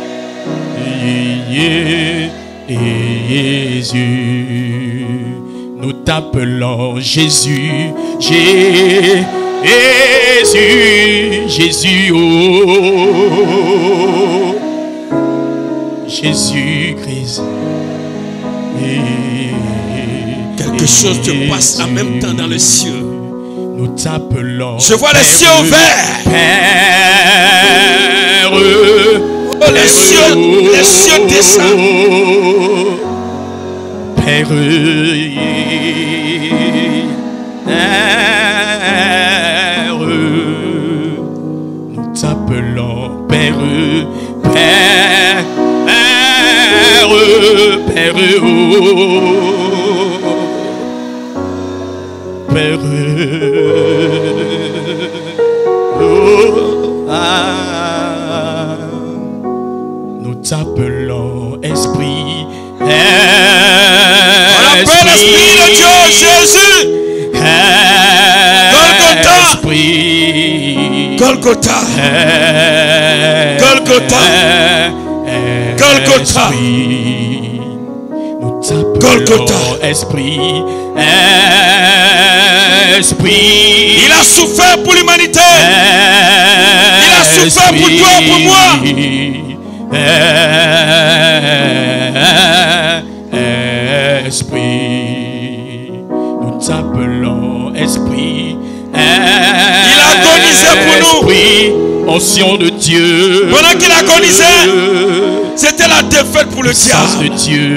[SPEAKER 5] Jésus, nous t'appelons Jésus, Jésus, Jésus, oh, Jésus-Christ.
[SPEAKER 1] Quelque chose se passe en même temps dans les cieux.
[SPEAKER 5] Nous t'appelons.
[SPEAKER 1] Je vois les cieux ouverts.
[SPEAKER 5] Père.
[SPEAKER 1] Oh, les cieux descendent.
[SPEAKER 5] Père. Nous t'appelons Père. Père. Père. Père. Nous t'appelons Esprit.
[SPEAKER 1] On appelle l'Esprit de Dieu, Jésus. Golgotha. Golgotha. Golgotha. Golgotha.
[SPEAKER 5] Nous t'appelons
[SPEAKER 1] Golgotha.
[SPEAKER 5] Esprit. Esprit.
[SPEAKER 1] Il a souffert pour l'humanité. Il a souffert pour toi et pour moi.
[SPEAKER 5] Esprit, nous t'appelons Esprit.
[SPEAKER 1] Il a agonisé pour nous.
[SPEAKER 5] Esprit, onction de Dieu.
[SPEAKER 1] Pendant qu'il agonisait, c'était la défaite pour le diable.
[SPEAKER 5] De Dieu.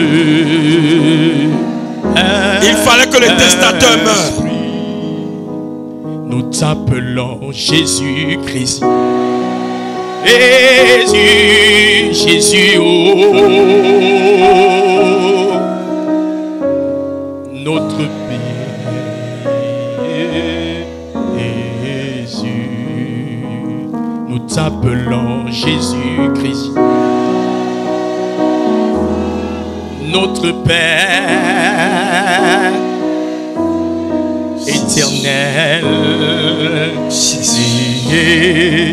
[SPEAKER 1] Il fallait que le testateur meure.
[SPEAKER 5] Nous t'appelons Jésus-Christ. Jésus, Jésus, oh, notre Père. Jésus, nous t'appelons Jésus-Christ. Notre Père éternel, Jésus.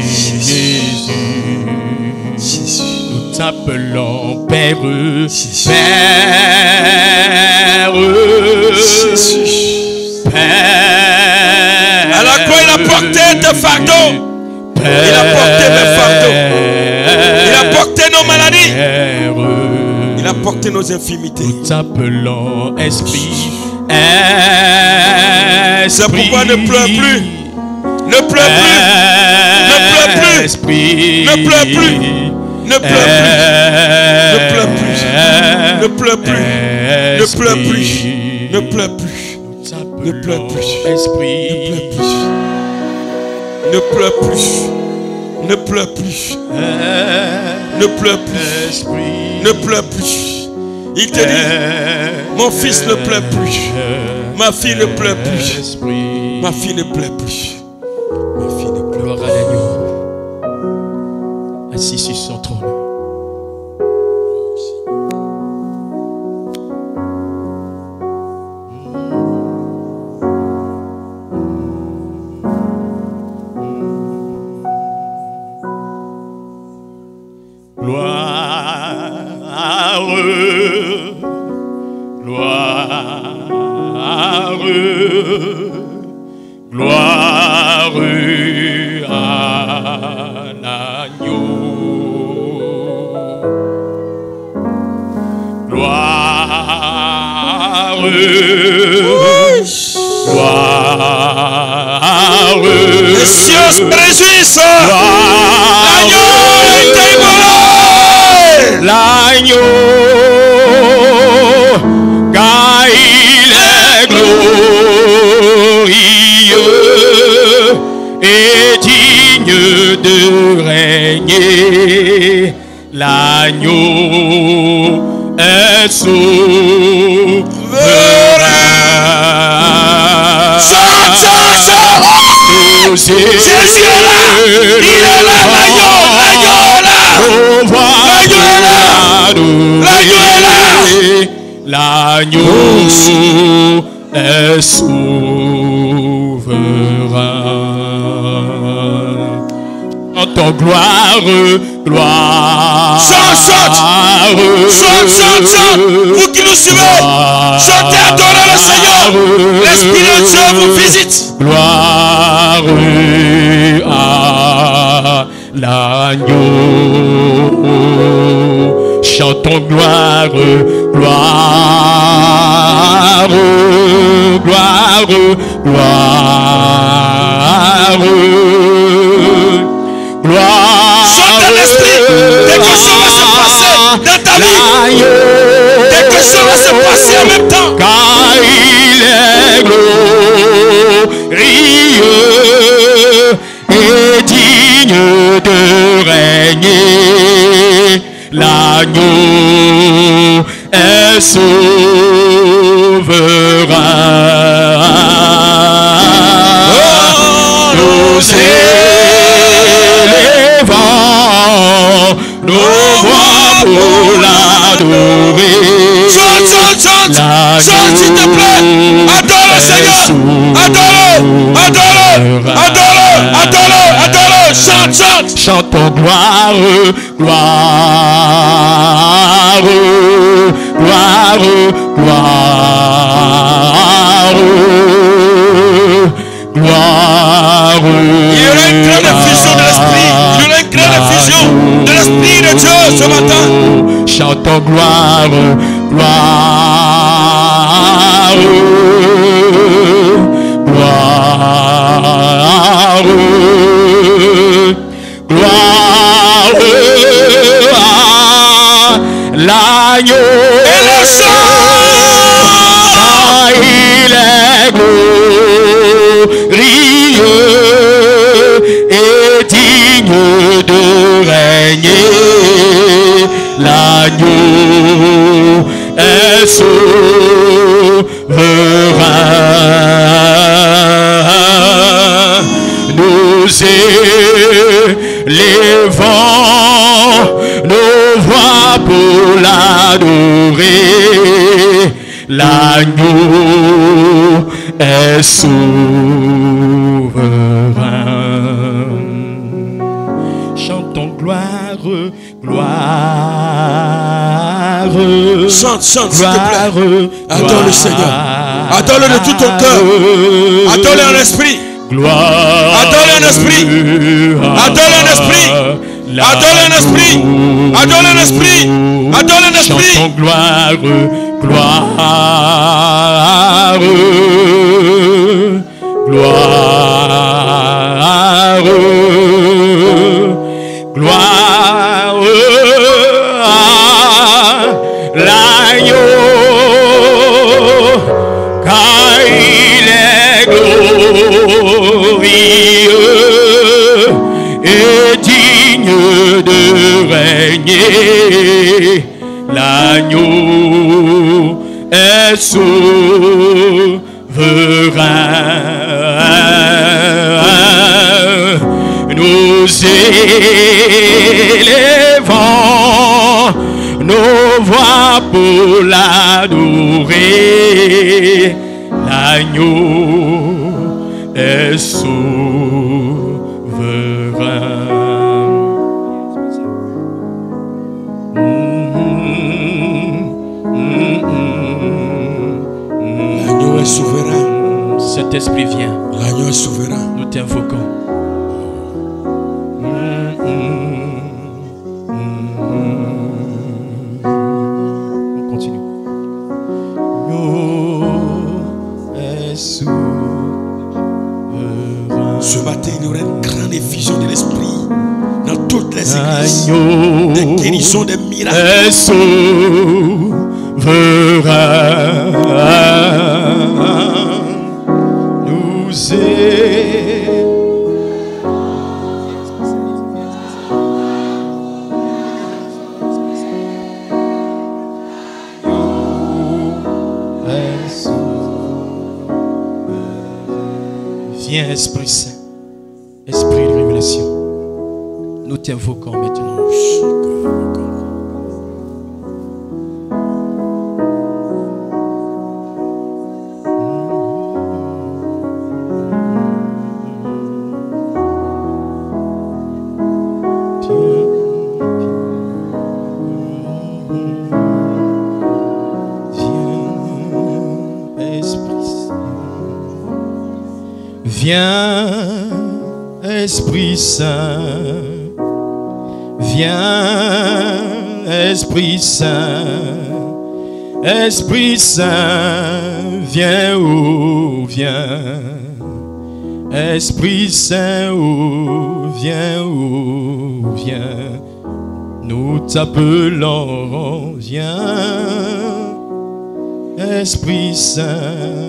[SPEAKER 5] Jésus, nous t'appelons Père, Père, Père.
[SPEAKER 1] À la croix, il a porté tes fardeaux. Il a porté mes fardeaux. Il a porté nos maladies. Il a porté nos infirmités.
[SPEAKER 5] Nous t'appelons Esprit.
[SPEAKER 1] C'est pourquoi ne pleure plus. Ne pleure plus. Ne pleure plus. Ne pleure plus. Ne pleure plus. Ne pleure plus. Ne pleure plus. Ne pleure plus. Ne pleure plus. Ne pleure plus. Ne pleure plus. Ne pleure plus. Ne pleure plus. Il te dit, mon fils ne pleure plus. Ma fille ne pleure plus. Ma fille ne pleure plus. Ma fille ne pleure
[SPEAKER 5] plus. L'agneau, assis sur son trône. Gloire à l'agneau. Gloire. Gloire.
[SPEAKER 1] Les cieux se réjouissent. L'agneau est immolé.
[SPEAKER 5] L'agneau, car il est glorieux et digne de régner. L'agneau est souverain.
[SPEAKER 1] Jésus est là. Il est là, l'agneau,
[SPEAKER 5] l'agneau est souverain. Chantons gloire, gloire.
[SPEAKER 1] Chante. Vous qui nous suivez, chantez, adorez le Seigneur. L'Esprit de Dieu vous visite.
[SPEAKER 5] Gloire à l'agneau. Chantons gloire, gloire, gloire, gloire, gloire.
[SPEAKER 1] Chante l'Esprit. Quelque chose va se passer dans ta vie. Quelque chose va se passer en même temps.
[SPEAKER 5] Car il est glorieux et digne de régner. L'agneau est souverain. Nous élevons nos voix pour l'adorer.
[SPEAKER 1] Chante, s'il te plaît. Adore le Seigneur. Adore. Chante.
[SPEAKER 5] Chantons gloire, gloire, gloire, gloire, gloire.
[SPEAKER 1] Il y aura une grande effusion de l'Esprit. De l'Esprit de Dieu ce matin.
[SPEAKER 5] Chantons gloire, gloire, gloire, gloire à l'agneau.
[SPEAKER 1] Et le chant.
[SPEAKER 5] Il est glorieux et digne de régner. L'agneau est souverain. Nous élevons nos voix pour l'adorer. L'agneau est souverain. Chantons gloire, gloire.
[SPEAKER 1] Chante, s'il te plaît. Adore le Seigneur. Adore-le de tout ton cœur. Adore-le en esprit.
[SPEAKER 5] Gloire.
[SPEAKER 1] Adore-le en esprit. Adore-le en esprit. Adore-le en esprit. Adore-le en esprit. Adore-le en esprit.
[SPEAKER 5] Chantons gloire, gloire, gloire, gloire à l'agneau, car il est glorieux et digne de régner. L'agneau est souverain. Nous élevons nos voix pour l'adorer. L'agneau est souverain.
[SPEAKER 1] L'agneau est souverain.
[SPEAKER 5] Cet esprit vient.
[SPEAKER 1] L'agneau est souverain.
[SPEAKER 5] Nous t'invoquons. On continue.
[SPEAKER 1] Ce matin, il y aura une grande effusion de l'esprit dans toutes les églises. Des guérisons, des miracles.
[SPEAKER 5] Est souverain. Nous Viens, Esprit Saint, Esprit de révélation. Nous t'invoquons maintenant. Viens, Esprit Saint. Viens, Esprit Saint. Esprit Saint, viens, oh, viens. Esprit Saint, oh, viens, oh, viens. Nous t'appelons, viens. Esprit Saint.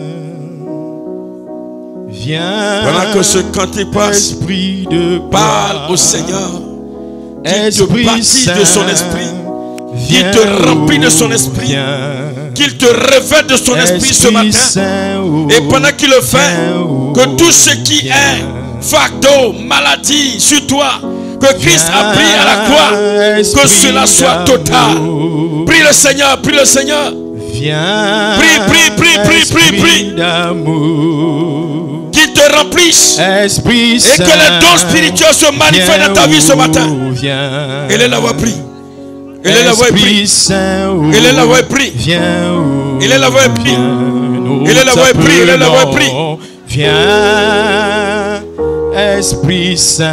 [SPEAKER 5] Viens,
[SPEAKER 1] pendant que ce cantique passe,
[SPEAKER 5] Esprit de
[SPEAKER 1] parle au Seigneur, qu'il te
[SPEAKER 5] Esprit
[SPEAKER 1] bâtit de son esprit, qu'il
[SPEAKER 5] viens,
[SPEAKER 1] te remplit de son esprit,
[SPEAKER 5] viens.
[SPEAKER 1] qu'il te revête de son esprit ce matin.
[SPEAKER 5] Saint, oh,
[SPEAKER 1] Et pendant qu'il le fait,
[SPEAKER 5] viens,
[SPEAKER 1] que tout ce qui est fardeau, maladie sur toi, que Christ a pris à la croix, que cela soit total. Prie le Seigneur, prie le Seigneur.
[SPEAKER 5] Viens,
[SPEAKER 1] prie
[SPEAKER 5] d'amour,
[SPEAKER 1] qu'il te remplisse
[SPEAKER 5] Esprit
[SPEAKER 1] et
[SPEAKER 5] Saint,
[SPEAKER 1] que les dons spirituels se manifestent dans ta vie ce matin.
[SPEAKER 5] Viens,
[SPEAKER 1] Elle est la voix prie. Elle est la voix prie.
[SPEAKER 5] Saint,
[SPEAKER 1] Elle est la voix prie.
[SPEAKER 5] Viens,
[SPEAKER 1] Elle est la voix prie. Elle est la voix prie. Elle est la voix prie.
[SPEAKER 5] Viens, Esprit Saint.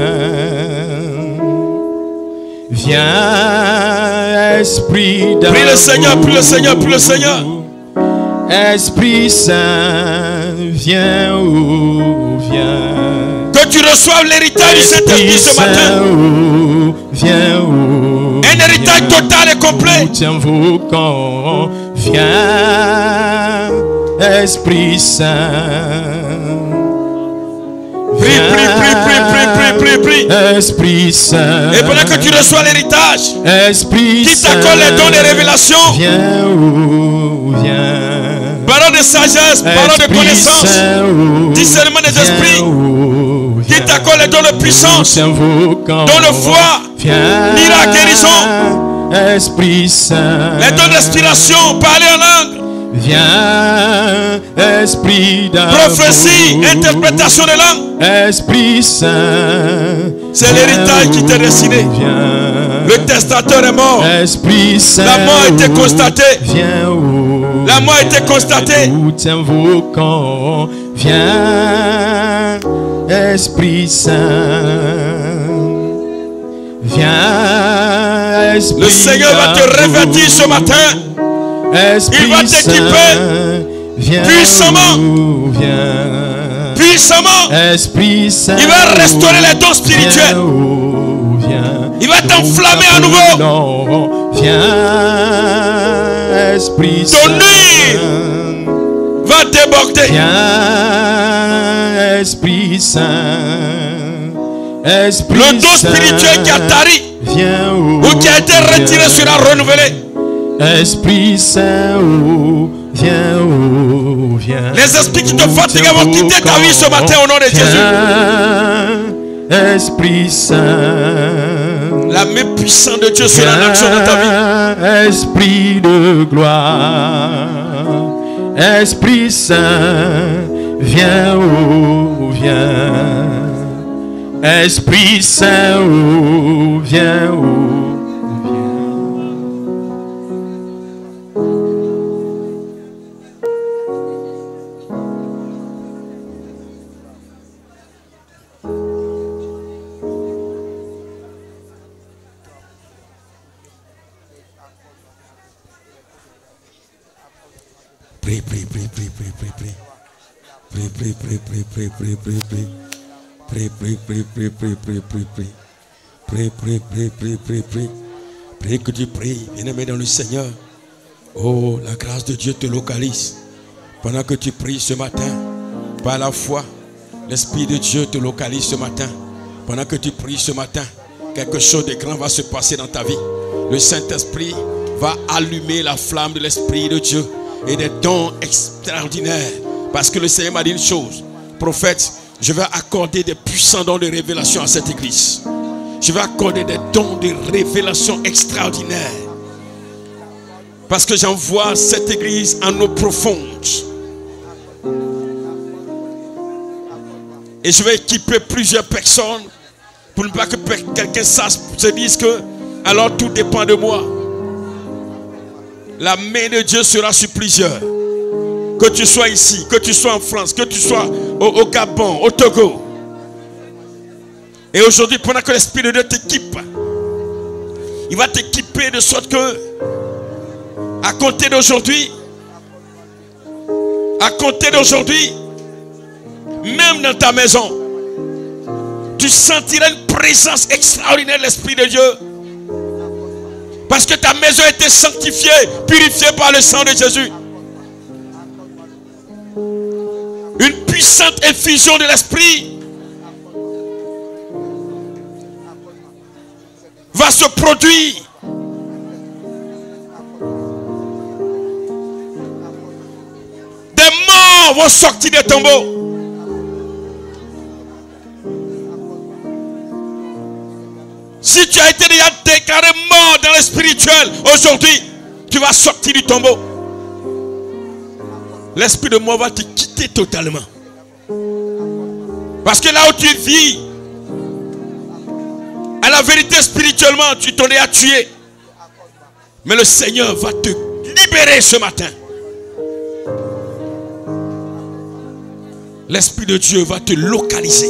[SPEAKER 5] Viens, Esprit d'amour.
[SPEAKER 1] Prie le Seigneur, prie le Seigneur, prie le Seigneur.
[SPEAKER 5] Esprit Saint, viens, oh, viens.
[SPEAKER 1] Que tu reçoives l'héritage du Saint-Esprit ce matin.
[SPEAKER 5] Oh, viens, oh,
[SPEAKER 1] un héritage total et complet.
[SPEAKER 5] Nous t'invoquons, viens, Esprit Saint.
[SPEAKER 1] Prie.
[SPEAKER 5] Esprit Saint.
[SPEAKER 1] Et pendant que tu reçois l'héritage,
[SPEAKER 5] Esprit
[SPEAKER 1] qui t'accorde les dons de révélation,
[SPEAKER 5] viens, oh, viens.
[SPEAKER 1] Parole de sagesse, parole de connaissance, discernement des esprits, qui t'accorde les dons de puissance, dons de foi, miracle, guérison,
[SPEAKER 5] Esprit Saint.
[SPEAKER 1] les dons d'inspiration, parler en langue.
[SPEAKER 5] Viens, Esprit d'amour.
[SPEAKER 1] Prophétie, interprétation de langue.
[SPEAKER 5] Esprit Saint.
[SPEAKER 1] C'est l'héritage qui t'est destiné.
[SPEAKER 5] Viens.
[SPEAKER 1] Le testateur est mort.
[SPEAKER 5] Esprit Saint.
[SPEAKER 1] La mort a été constatée.
[SPEAKER 5] Viens, oh,
[SPEAKER 1] la mort a été constatée.
[SPEAKER 5] Nous t'invoquons. Viens, Esprit Saint. Viens, Esprit.
[SPEAKER 1] Le Seigneur va te revêtir ce matin.
[SPEAKER 5] Esprit
[SPEAKER 1] il va t'équiper puissamment. Puissamment.
[SPEAKER 5] Esprit Saint.
[SPEAKER 1] Il va restaurer les dons spirituels. Il va t'enflammer à nouveau.
[SPEAKER 5] Viens, Esprit Saint.
[SPEAKER 1] Ton nez va déborder.
[SPEAKER 5] Viens, Esprit Saint. Esprit
[SPEAKER 1] le don spirituel qui a tari ou qui a été retiré sera renouvelé. Esprit Saint, oh, viens, oh, viens. Les esprits qui te fatiguent vont quitter ta vie ce matin au nom de Jésus. Esprit Saint. La main puissante de Dieu sera en action dans ta vie. Esprit de gloire. Esprit Saint, viens, oh, viens. Esprit Saint, oh, viens, oh. Prie que tu pries, bien-aimé dans le Seigneur. Oh, la grâce de Dieu te localise. Pendant que tu pries ce matin, par la foi, l'Esprit de Dieu te localise ce matin. Pendant que tu pries ce matin, quelque chose de grand va se passer dans ta vie. Le Saint-Esprit va allumer la flamme de l'Esprit de Dieu et des dons extraordinaires. Parce que le Seigneur m'a dit une chose. Prophète, je vais accorder des puissants dons de révélation à cette église. Je vais accorder des dons de révélation extraordinaires. Parce que j'envoie cette église en eau profonde. Et je vais équiper plusieurs personnes pour ne pas que quelqu'un se dise que alors tout dépend de moi. La main de Dieu sera sur plusieurs. Que tu sois ici, que tu sois en France, que tu sois au Gabon, au Togo. Et aujourd'hui, pendant que l'Esprit de Dieu t'équipe, il va t'équiper de sorte que, à compter d'aujourd'hui, même dans ta maison, tu sentiras une présence extraordinaire de l'Esprit de Dieu. Parce que ta maison a été sanctifiée, purifiée par le sang de Jésus. Une puissante effusion de l'Esprit va se produire. Des morts vont sortir des tombeaux. Si tu as été déjà déclaré mort dans le spirituel, aujourd'hui, tu vas sortir du tombeau. L'esprit de mort va te quitter totalement. Parce que là où tu vis, à la vérité spirituellement, tu t'en es à tuer. Mais le Seigneur va te libérer ce matin. L'Esprit de Dieu va te localiser.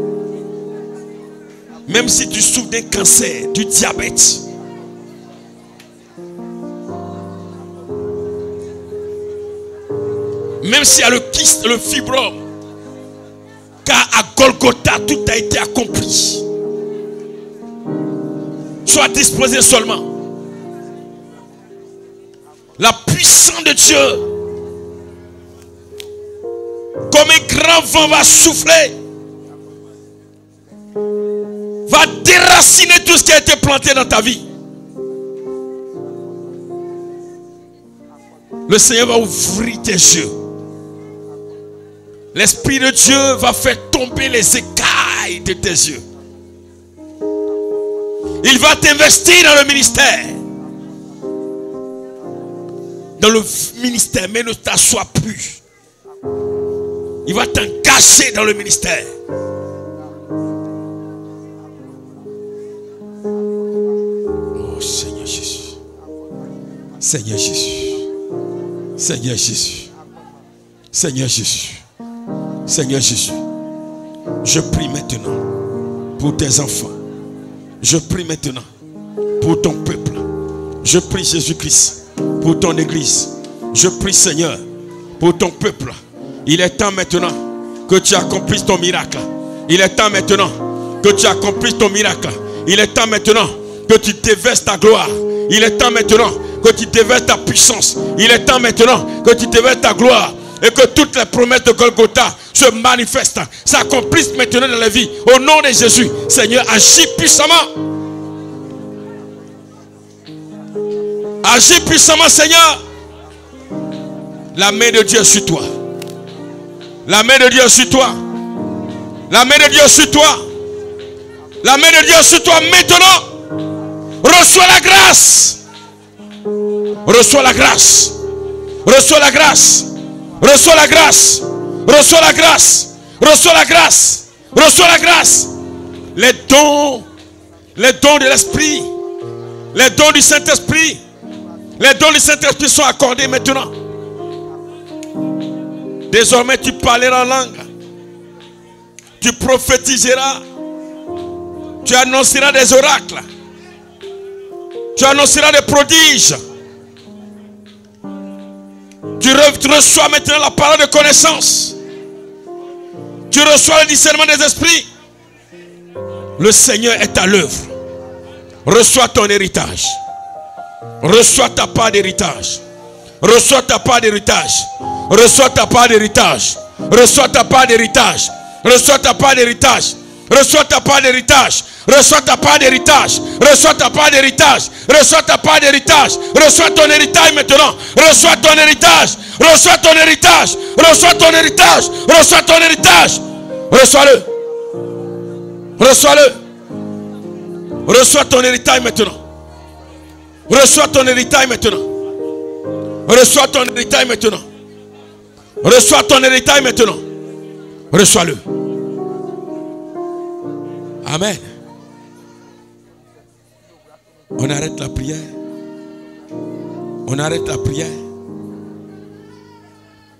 [SPEAKER 1] Même si tu souffres d'un cancer, du diabète. Même s'il y a le kyste, le fibrome. Car à Golgotha, tout a été accompli. Sois disposé seulement. La puissance de Dieu, comme un grand vent va souffler, va déraciner tout ce qui a été planté dans ta vie. Le Seigneur va ouvrir tes yeux. L'Esprit de Dieu va faire tomber les écailles de tes yeux. Il va t'investir dans le ministère. Dans le ministère, mais ne t'assois plus. Il va t'engager dans le ministère. Oh Seigneur Jésus. Seigneur Jésus. Seigneur Jésus. Seigneur Jésus. Seigneur Jésus. Je prie maintenant pour tes enfants. Je prie maintenant pour ton peuple. Je prie Jésus-Christ pour ton église. Je prie Seigneur pour ton peuple. Il est temps maintenant que tu accomplisses ton miracle. Il est temps maintenant que tu accomplisses ton miracle. Il est temps maintenant que tu déverses ta gloire. Il est temps maintenant que tu déverses ta puissance. Il est temps maintenant que tu déverses ta gloire. Et que toutes les promesses de Golgotha se manifestent, s'accomplissent maintenant dans la vie. Au nom de Jésus, Seigneur, agis puissamment. Agis puissamment, Seigneur. La main de Dieu sur toi. La main de Dieu sur toi. La main de Dieu sur toi. La main de Dieu sur toi maintenant. Reçois la grâce. Reçois la grâce. Reçois la grâce. Reçois la grâce. Reçois la grâce. Reçois la grâce. Reçois la grâce. Les dons de l'Esprit, les dons du Saint-Esprit, les dons du Saint-Esprit sont accordés maintenant. Désormais tu parleras en langue. Tu prophétiseras. Tu annonceras des oracles. Tu annonceras des prodiges. Tu reçois maintenant la parole de connaissance. Tu reçois le discernement des esprits. Le Seigneur est à l'œuvre. Reçois ton héritage. Reçois ta part d'héritage. Reçois ta part d'héritage. Reçois ta part d'héritage. Reçois ta part d'héritage. Reçois ta part d'héritage. Reçois ta part d'héritage. Reçois ta part d'héritage. Reçois ta part d'héritage. Reçois ta part d'héritage. Reçois ton héritage maintenant. Reçois ton héritage. Reçois ton héritage. Reçois ton héritage. Reçois ton héritage. Reçois-le. Reçois-le. Reçois ton héritage maintenant. Reçois ton héritage maintenant. Reçois ton héritage maintenant. Reçois ton héritage maintenant. Reçois-le. Amen. On arrête la prière. On arrête la prière.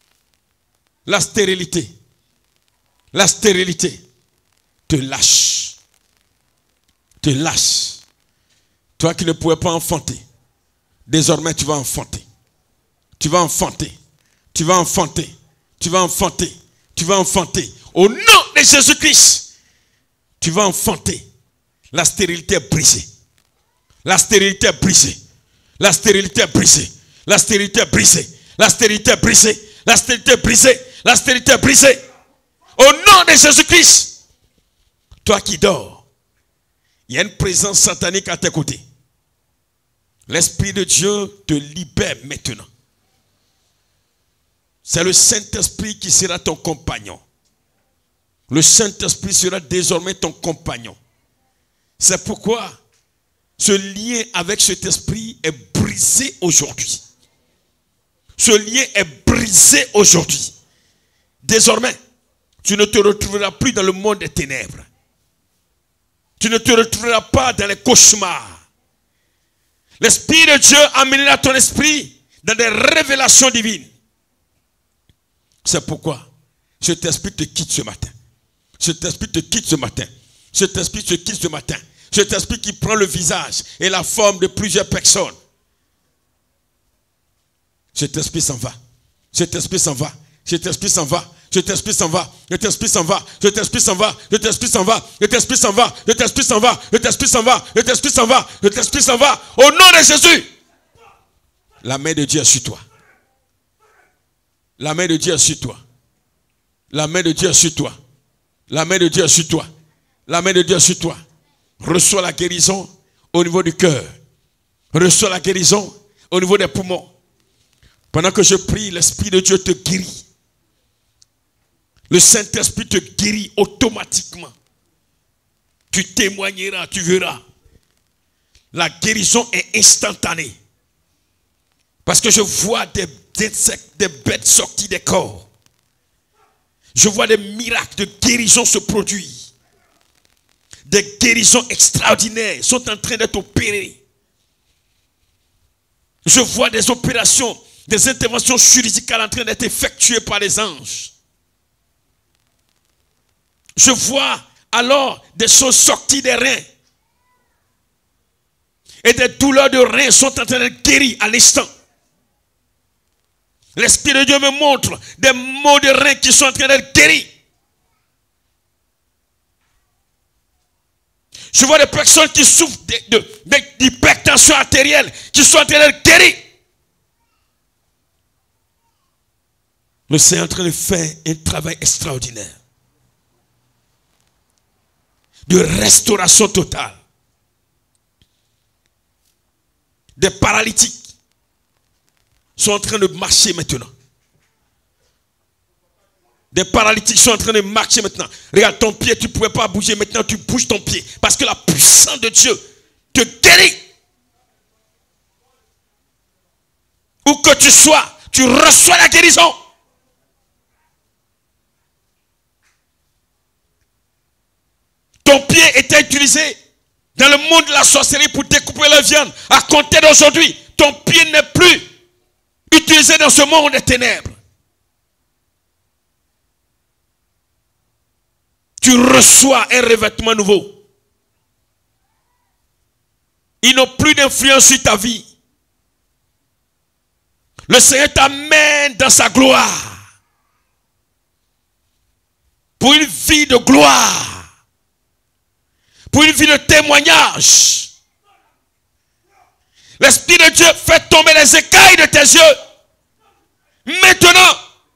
[SPEAKER 1] la stérilité te lâche. Te lâche. Toi qui ne pouvais pas enfanter, désormais tu vas enfanter. Tu vas enfanter. Tu vas enfanter. Tu vas enfanter. Tu vas enfanter. Au nom de Jésus-Christ, tu vas enfanter. La stérilité est brisée. La stérilité est brisée. La stérilité est brisée. La stérilité est brisée. La stérilité est brisée. La stérilité est brisée. La stérilité est brisée. Au nom de Jésus-Christ. Toi qui dors, il y a une présence satanique à tes côtés. L'Esprit de Dieu te libère maintenant. C'est le Saint-Esprit qui sera ton compagnon. Le Saint-Esprit sera désormais ton compagnon. C'est pourquoi ce lien avec cet esprit est brisé aujourd'hui. Ce lien est brisé aujourd'hui. Désormais, tu ne te retrouveras plus dans le monde des ténèbres. Tu ne te retrouveras pas dans les cauchemars. L'Esprit de Dieu amènera ton esprit dans des révélations divines. C'est pourquoi cet esprit te quitte ce matin. Cet esprit te quitte ce matin. Cet esprit te quitte ce matin. Cet esprit qui prend le visage et la forme de plusieurs personnes. Cet esprit s'en va. Cet esprit s'en va. Cet esprit s'en va. Cet esprit s'en va. Cet esprit s'en va. Cet esprit s'en va. Cet esprit s'en va. Cet esprit s'en va. Cet esprit s'en va. Cet esprit s'en va. Cet esprit s'en va. Cet esprit s'en va. Au nom de Jésus. La main de Dieu est sur toi. La main de Dieu est sur toi. La main de Dieu est sur toi. La main de Dieu est sur toi. La main de Dieu est sur toi. Reçois la guérison au niveau du cœur. Reçois la guérison au niveau des poumons. Pendant que je prie, l'Esprit de Dieu te guérit. Le Saint-Esprit te guérit automatiquement. Tu témoigneras, tu verras. La guérison est instantanée. Parce que je vois des insectes, des bêtes sorties des corps. Je vois des miracles de guérison se produire. Des guérisons extraordinaires sont en train d'être opérées. Je vois des opérations, des interventions chirurgicales en train d'être effectuées par les anges. Je vois alors des choses sorties des reins. Et des douleurs de reins sont en train d'être guéries à l'instant. L'Esprit de Dieu me montre des maux de reins qui sont en train d'être guéris. Je vois des personnes qui souffrent d'hypertension artérielle qui sont en train d'être guéries. Le Seigneur est en train de faire un travail extraordinaire de restauration totale. Des paralytiques sont en train de marcher maintenant. Des paralytiques sont en train de marcher maintenant. Regarde ton pied, tu ne pouvais pas bouger. Maintenant, tu bouges ton pied. Parce que la puissance de Dieu te guérit. Où que tu sois, tu reçois la guérison. Ton pied était utilisé dans le monde de la sorcellerie pour découper la viande. À compter d'aujourd'hui, ton pied n'est plus utilisé dans ce monde des ténèbres. Tu reçois un revêtement nouveau. Ils n'ont plus d'influence sur ta vie. Le Seigneur t'amène dans sa gloire. Pour une vie de gloire. Pour une vie de témoignage. L'Esprit de Dieu fait tomber les écailles de tes yeux. Maintenant,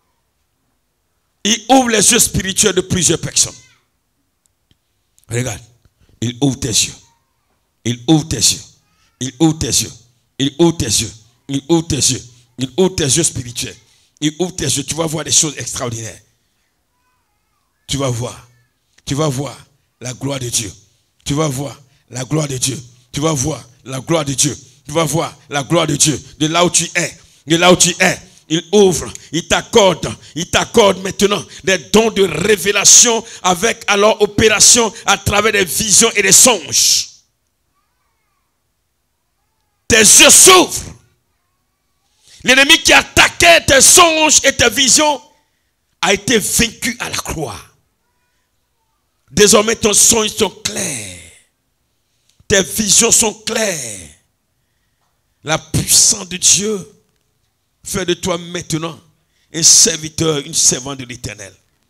[SPEAKER 1] il ouvre les yeux spirituels de plusieurs personnes. Regarde, il ouvre tes yeux. Il ouvre tes yeux. Il ouvre tes yeux. Il ouvre tes yeux. Il ouvre tes yeux. Il ouvre tes yeux spirituels. Il ouvre tes yeux. Tu vas voir des choses extraordinaires. Tu vas voir. Tu vas voir la gloire de Dieu. Tu vas voir la gloire de Dieu. Tu vas voir la gloire de Dieu. Tu vas voir la gloire de Dieu. De là où tu es. De là où tu es. Il ouvre, il t'accorde maintenant des dons de révélation avec alors opération à travers des visions et des songes. Tes yeux s'ouvrent. L'ennemi qui attaquait tes songes et tes visions a été vaincu à la croix. Désormais, ton songe sont clairs. Tes visions sont claires. La puissance de Dieu fait de toi maintenant un serviteur, une servante de l'Éternel.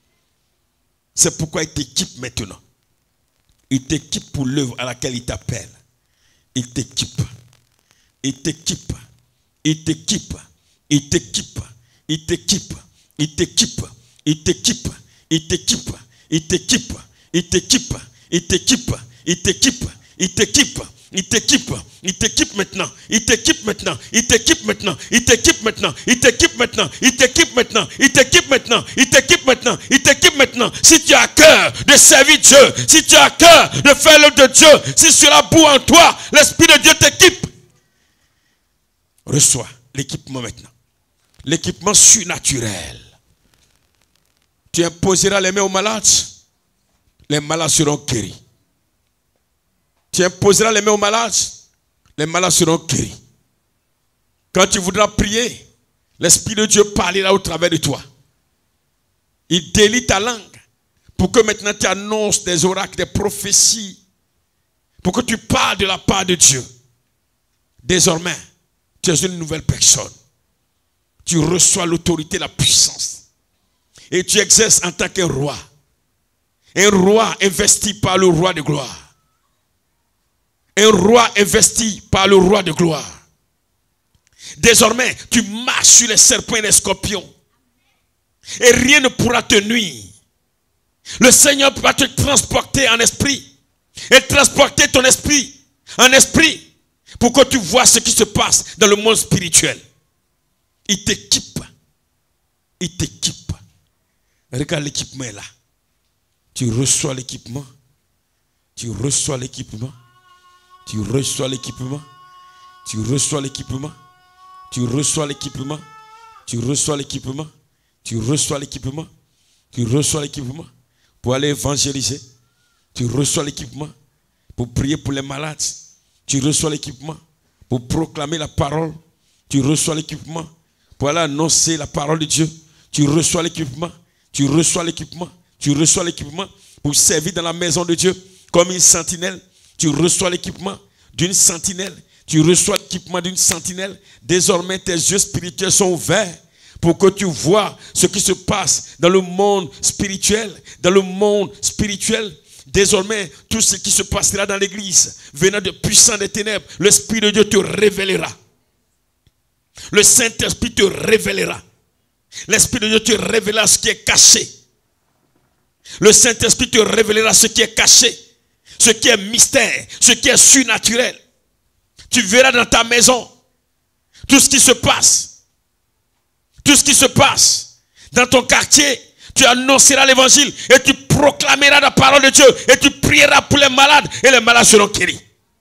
[SPEAKER 1] C'est pourquoi il t'équipe maintenant. Il t'équipe pour l'œuvre à laquelle il t'appelle. Il t'équipe. Il t'équipe. Il t'équipe. Il t'équipe. Il t'équipe. Il t'équipe. Il t'équipe. Il t'équipe. Il t'équipe. Il t'équipe. Il t'équipe. Il t'équipe. Il t'équipe. Il t'équipe. Il t'équipe maintenant. Il t'équipe maintenant. Il t'équipe maintenant. Il t'équipe maintenant. Il t'équipe maintenant. Il t'équipe maintenant. Il t'équipe maintenant. Il t'équipe maintenant. Il t'équipe maintenant. Si tu as cœur de servir Dieu, si tu as cœur de faire l'œuvre de Dieu, si cela bout en toi, l'Esprit de Dieu t'équipe. Reçois l'équipement maintenant. L'équipement surnaturel. Tu imposeras les mains aux malades. Les malades seront guéris. Tu imposeras les mains aux malades. Les malades seront guéris. Quand tu voudras prier, l'Esprit de Dieu parlera au travers de toi. Il délie ta langue pour que maintenant tu annonces des oracles, des prophéties, pour que tu parles de la part de Dieu. Désormais, tu es une nouvelle personne. Tu reçois l'autorité, la puissance. Et tu exerces en tant qu'un roi. Un roi investi par le roi de gloire. Un roi investi par le roi de gloire. Désormais, tu marches sur les serpents et les scorpions. Et rien ne pourra te nuire. Le Seigneur va te transporter en esprit. Et transporter ton esprit en esprit. Pour que tu vois ce qui se passe dans le monde spirituel. Il t'équipe. Il t'équipe. Regarde, l'équipement est là. Tu reçois l'équipement. Tu reçois l'équipement. Tu reçois l'équipement. Tu reçois l'équipement. Tu reçois l'équipement. Tu reçois l'équipement. Tu reçois l'équipement. Tu reçois l'équipement pour aller évangéliser. Tu reçois l'équipement pour prier pour les malades. Tu reçois l'équipement pour proclamer la parole. Tu reçois l'équipement pour aller annoncer la parole de Dieu. Tu reçois l'équipement. Tu reçois l'équipement. Tu reçois l'équipement pour servir dans la maison de Dieu comme une sentinelle. Tu reçois l'équipement d'une sentinelle. Tu reçois l'équipement d'une sentinelle. Désormais, tes yeux spirituels sont ouverts pour que tu vois ce qui se passe dans le monde spirituel. Dans le monde spirituel. Désormais, tout ce qui se passera dans l'église, venant de puissants des ténèbres, l'Esprit de Dieu te révélera. Le Saint-Esprit te révélera. L'Esprit de Dieu te révélera ce qui est caché. Le Saint-Esprit te révélera ce qui est caché. Ce qui est mystère, ce qui est surnaturel. Tu verras dans ta maison tout ce qui se passe. Tout ce qui se passe dans ton quartier. Tu annonceras l'évangile et tu proclameras la parole de Dieu et tu prieras pour les malades et les malades seront guéris.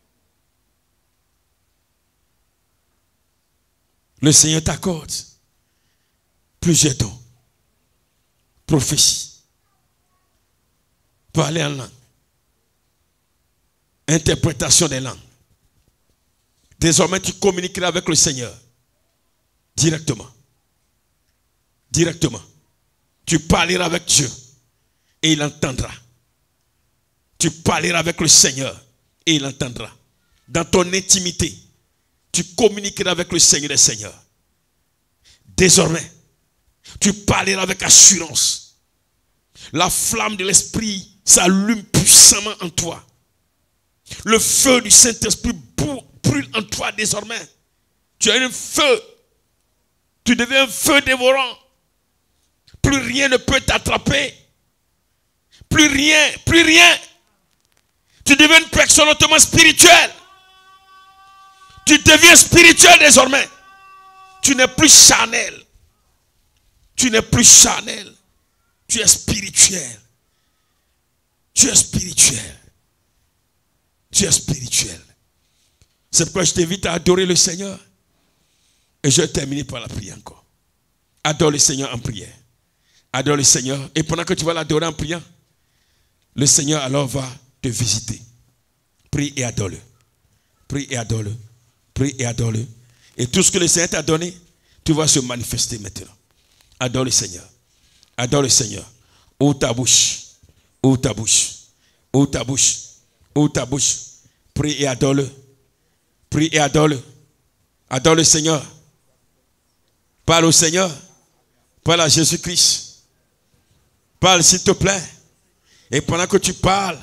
[SPEAKER 1] Le Seigneur t'accorde plusieurs dons. Prophétie. Parler en langue. Interprétation des langues. Désormais, tu communiqueras avec le Seigneur. Directement. Directement. Tu parleras avec Dieu. Et il entendra. Tu parleras avec le Seigneur. Et il entendra. Dans ton intimité. Tu communiqueras avec le Seigneur des Seigneurs. Désormais, tu parleras avec assurance. La flamme de l'Esprit s'allume puissamment en toi. Le feu du Saint-Esprit brûle en toi désormais. Tu as un feu. Tu deviens un feu dévorant. Plus rien ne peut t'attraper. Plus rien, plus rien. Tu deviens une personne hautement spirituelle. Tu deviens spirituel désormais. Tu n'es plus charnel. Tu n'es plus charnel. Tu es spirituel. Tu es spirituel. Tu es spirituel. C'est pourquoi je t'invite à adorer le Seigneur. Et je vais terminer par la prière encore. Adore le Seigneur en prière. Adore le Seigneur. Et pendant que tu vas l'adorer en priant, le Seigneur alors va te visiter. Prie et adore-le. Prie et adore-le. Prie et adore-le. Et tout ce que le Seigneur t'a donné, tu vas se manifester maintenant. Adore le Seigneur. Adore le Seigneur. Ouvre ta bouche. Ouvre ta bouche. Ouvre ta bouche. Ouvre ta bouche. Prie et adore-le. Prie et adore-le. Adore le Seigneur. Parle au Seigneur. Parle à Jésus-Christ. Parle s'il te plaît. Et pendant que tu parles,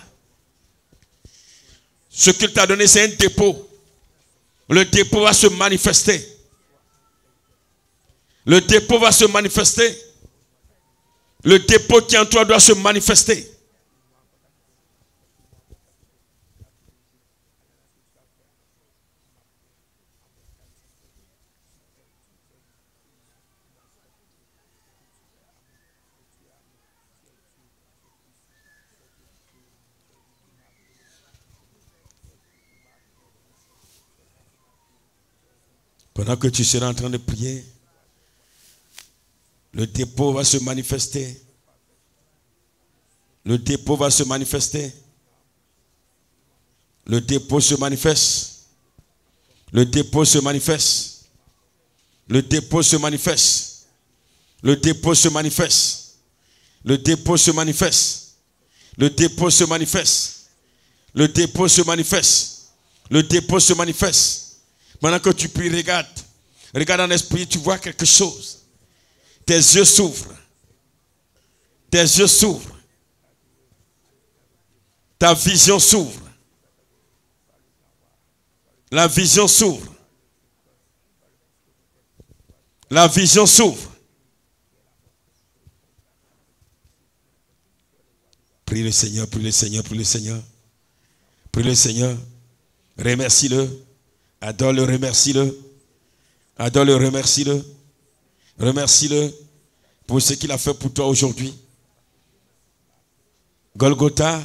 [SPEAKER 1] ce qu'il t'a donné, c'est un dépôt. Le dépôt va se manifester. Le dépôt va se manifester. Le dépôt qui est en toi doit se manifester. Pendant que tu seras en train de prier, le dépôt va se manifester. Le dépôt va se manifester. Le dépôt se manifeste. Le dépôt se manifeste. Le dépôt se manifeste. Le dépôt se manifeste. Le dépôt se manifeste. Le dépôt se manifeste. Le dépôt se manifeste. Le dépôt se manifeste. Pendant que tu pries, regarde. Regarde en esprit, tu vois quelque chose. Tes yeux s'ouvrent. Tes yeux s'ouvrent. Ta vision s'ouvre. La vision s'ouvre. La vision s'ouvre. Prie le Seigneur, prie le Seigneur, prie le Seigneur. Prie le Seigneur. Remercie-le. Adore-le, remercie-le. Adore-le, remercie-le. Remercie-le pour ce qu'il a fait pour toi aujourd'hui. Golgotha,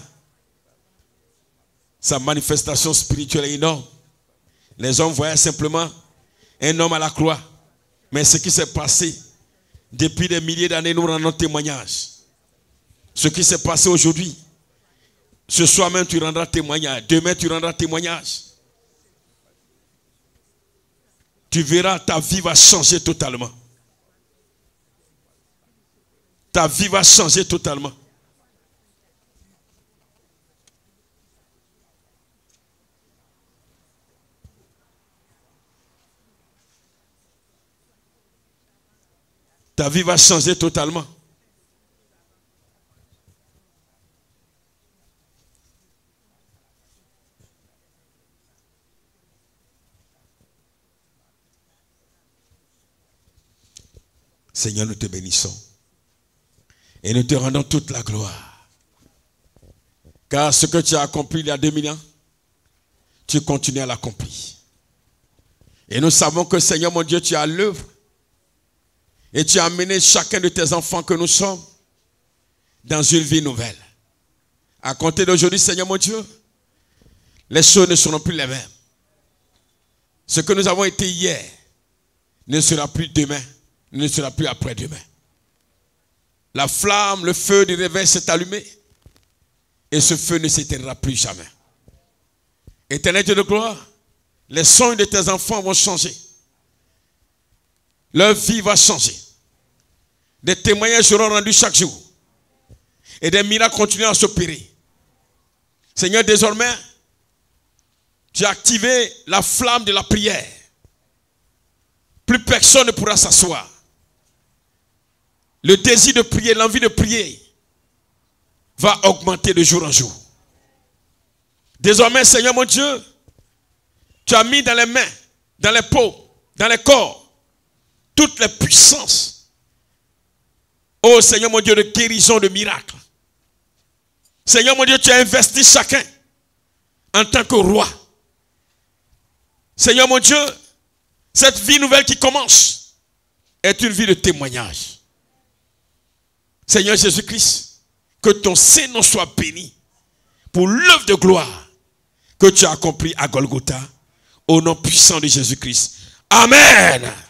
[SPEAKER 1] sa manifestation spirituelle est énorme. Les hommes voyaient simplement un homme à la croix. Mais ce qui s'est passé depuis des milliers d'années, nous rendons témoignage. Ce qui s'est passé aujourd'hui, ce soir même tu rendras témoignage. Demain tu rendras témoignage. Tu verras, ta vie va changer totalement. Ta vie va changer totalement. Ta vie va changer totalement. Seigneur, nous te bénissons. Et nous te rendons toute la gloire. Car ce que tu as accompli il y a 2000 ans, tu continues à l'accomplir. Et nous savons que, Seigneur mon Dieu, tu es à l'œuvre. Et tu as amené chacun de tes enfants que nous sommes dans une vie nouvelle. À compter d'aujourd'hui, Seigneur mon Dieu, les choses ne seront plus les mêmes. Ce que nous avons été hier ne sera plus demain, ne sera plus après-demain. La flamme, le feu du réveil s'est allumé et ce feu ne s'éteindra plus jamais. Éternel Dieu de gloire, les songes de tes enfants vont changer. Leur vie va changer. Des témoignages seront rendus chaque jour. Et des miracles continueront à s'opérer. Seigneur, désormais, tu as activé la flamme de la prière. Plus personne ne pourra s'asseoir. Le désir de prier, l'envie de prier va augmenter de jour en jour. Désormais, Seigneur mon Dieu, tu as mis dans les mains, dans les peaux, dans les corps, toutes les puissances. Oh Seigneur mon Dieu, de guérison, de miracles. Seigneur mon Dieu, tu as investi chacun en tant que roi. Seigneur mon Dieu, cette vie nouvelle qui commence est une vie de témoignage. Seigneur Jésus-Christ, que ton Saint-Nom soit béni pour l'œuvre de gloire que tu as accomplie à Golgotha, au nom puissant de Jésus-Christ. Amen.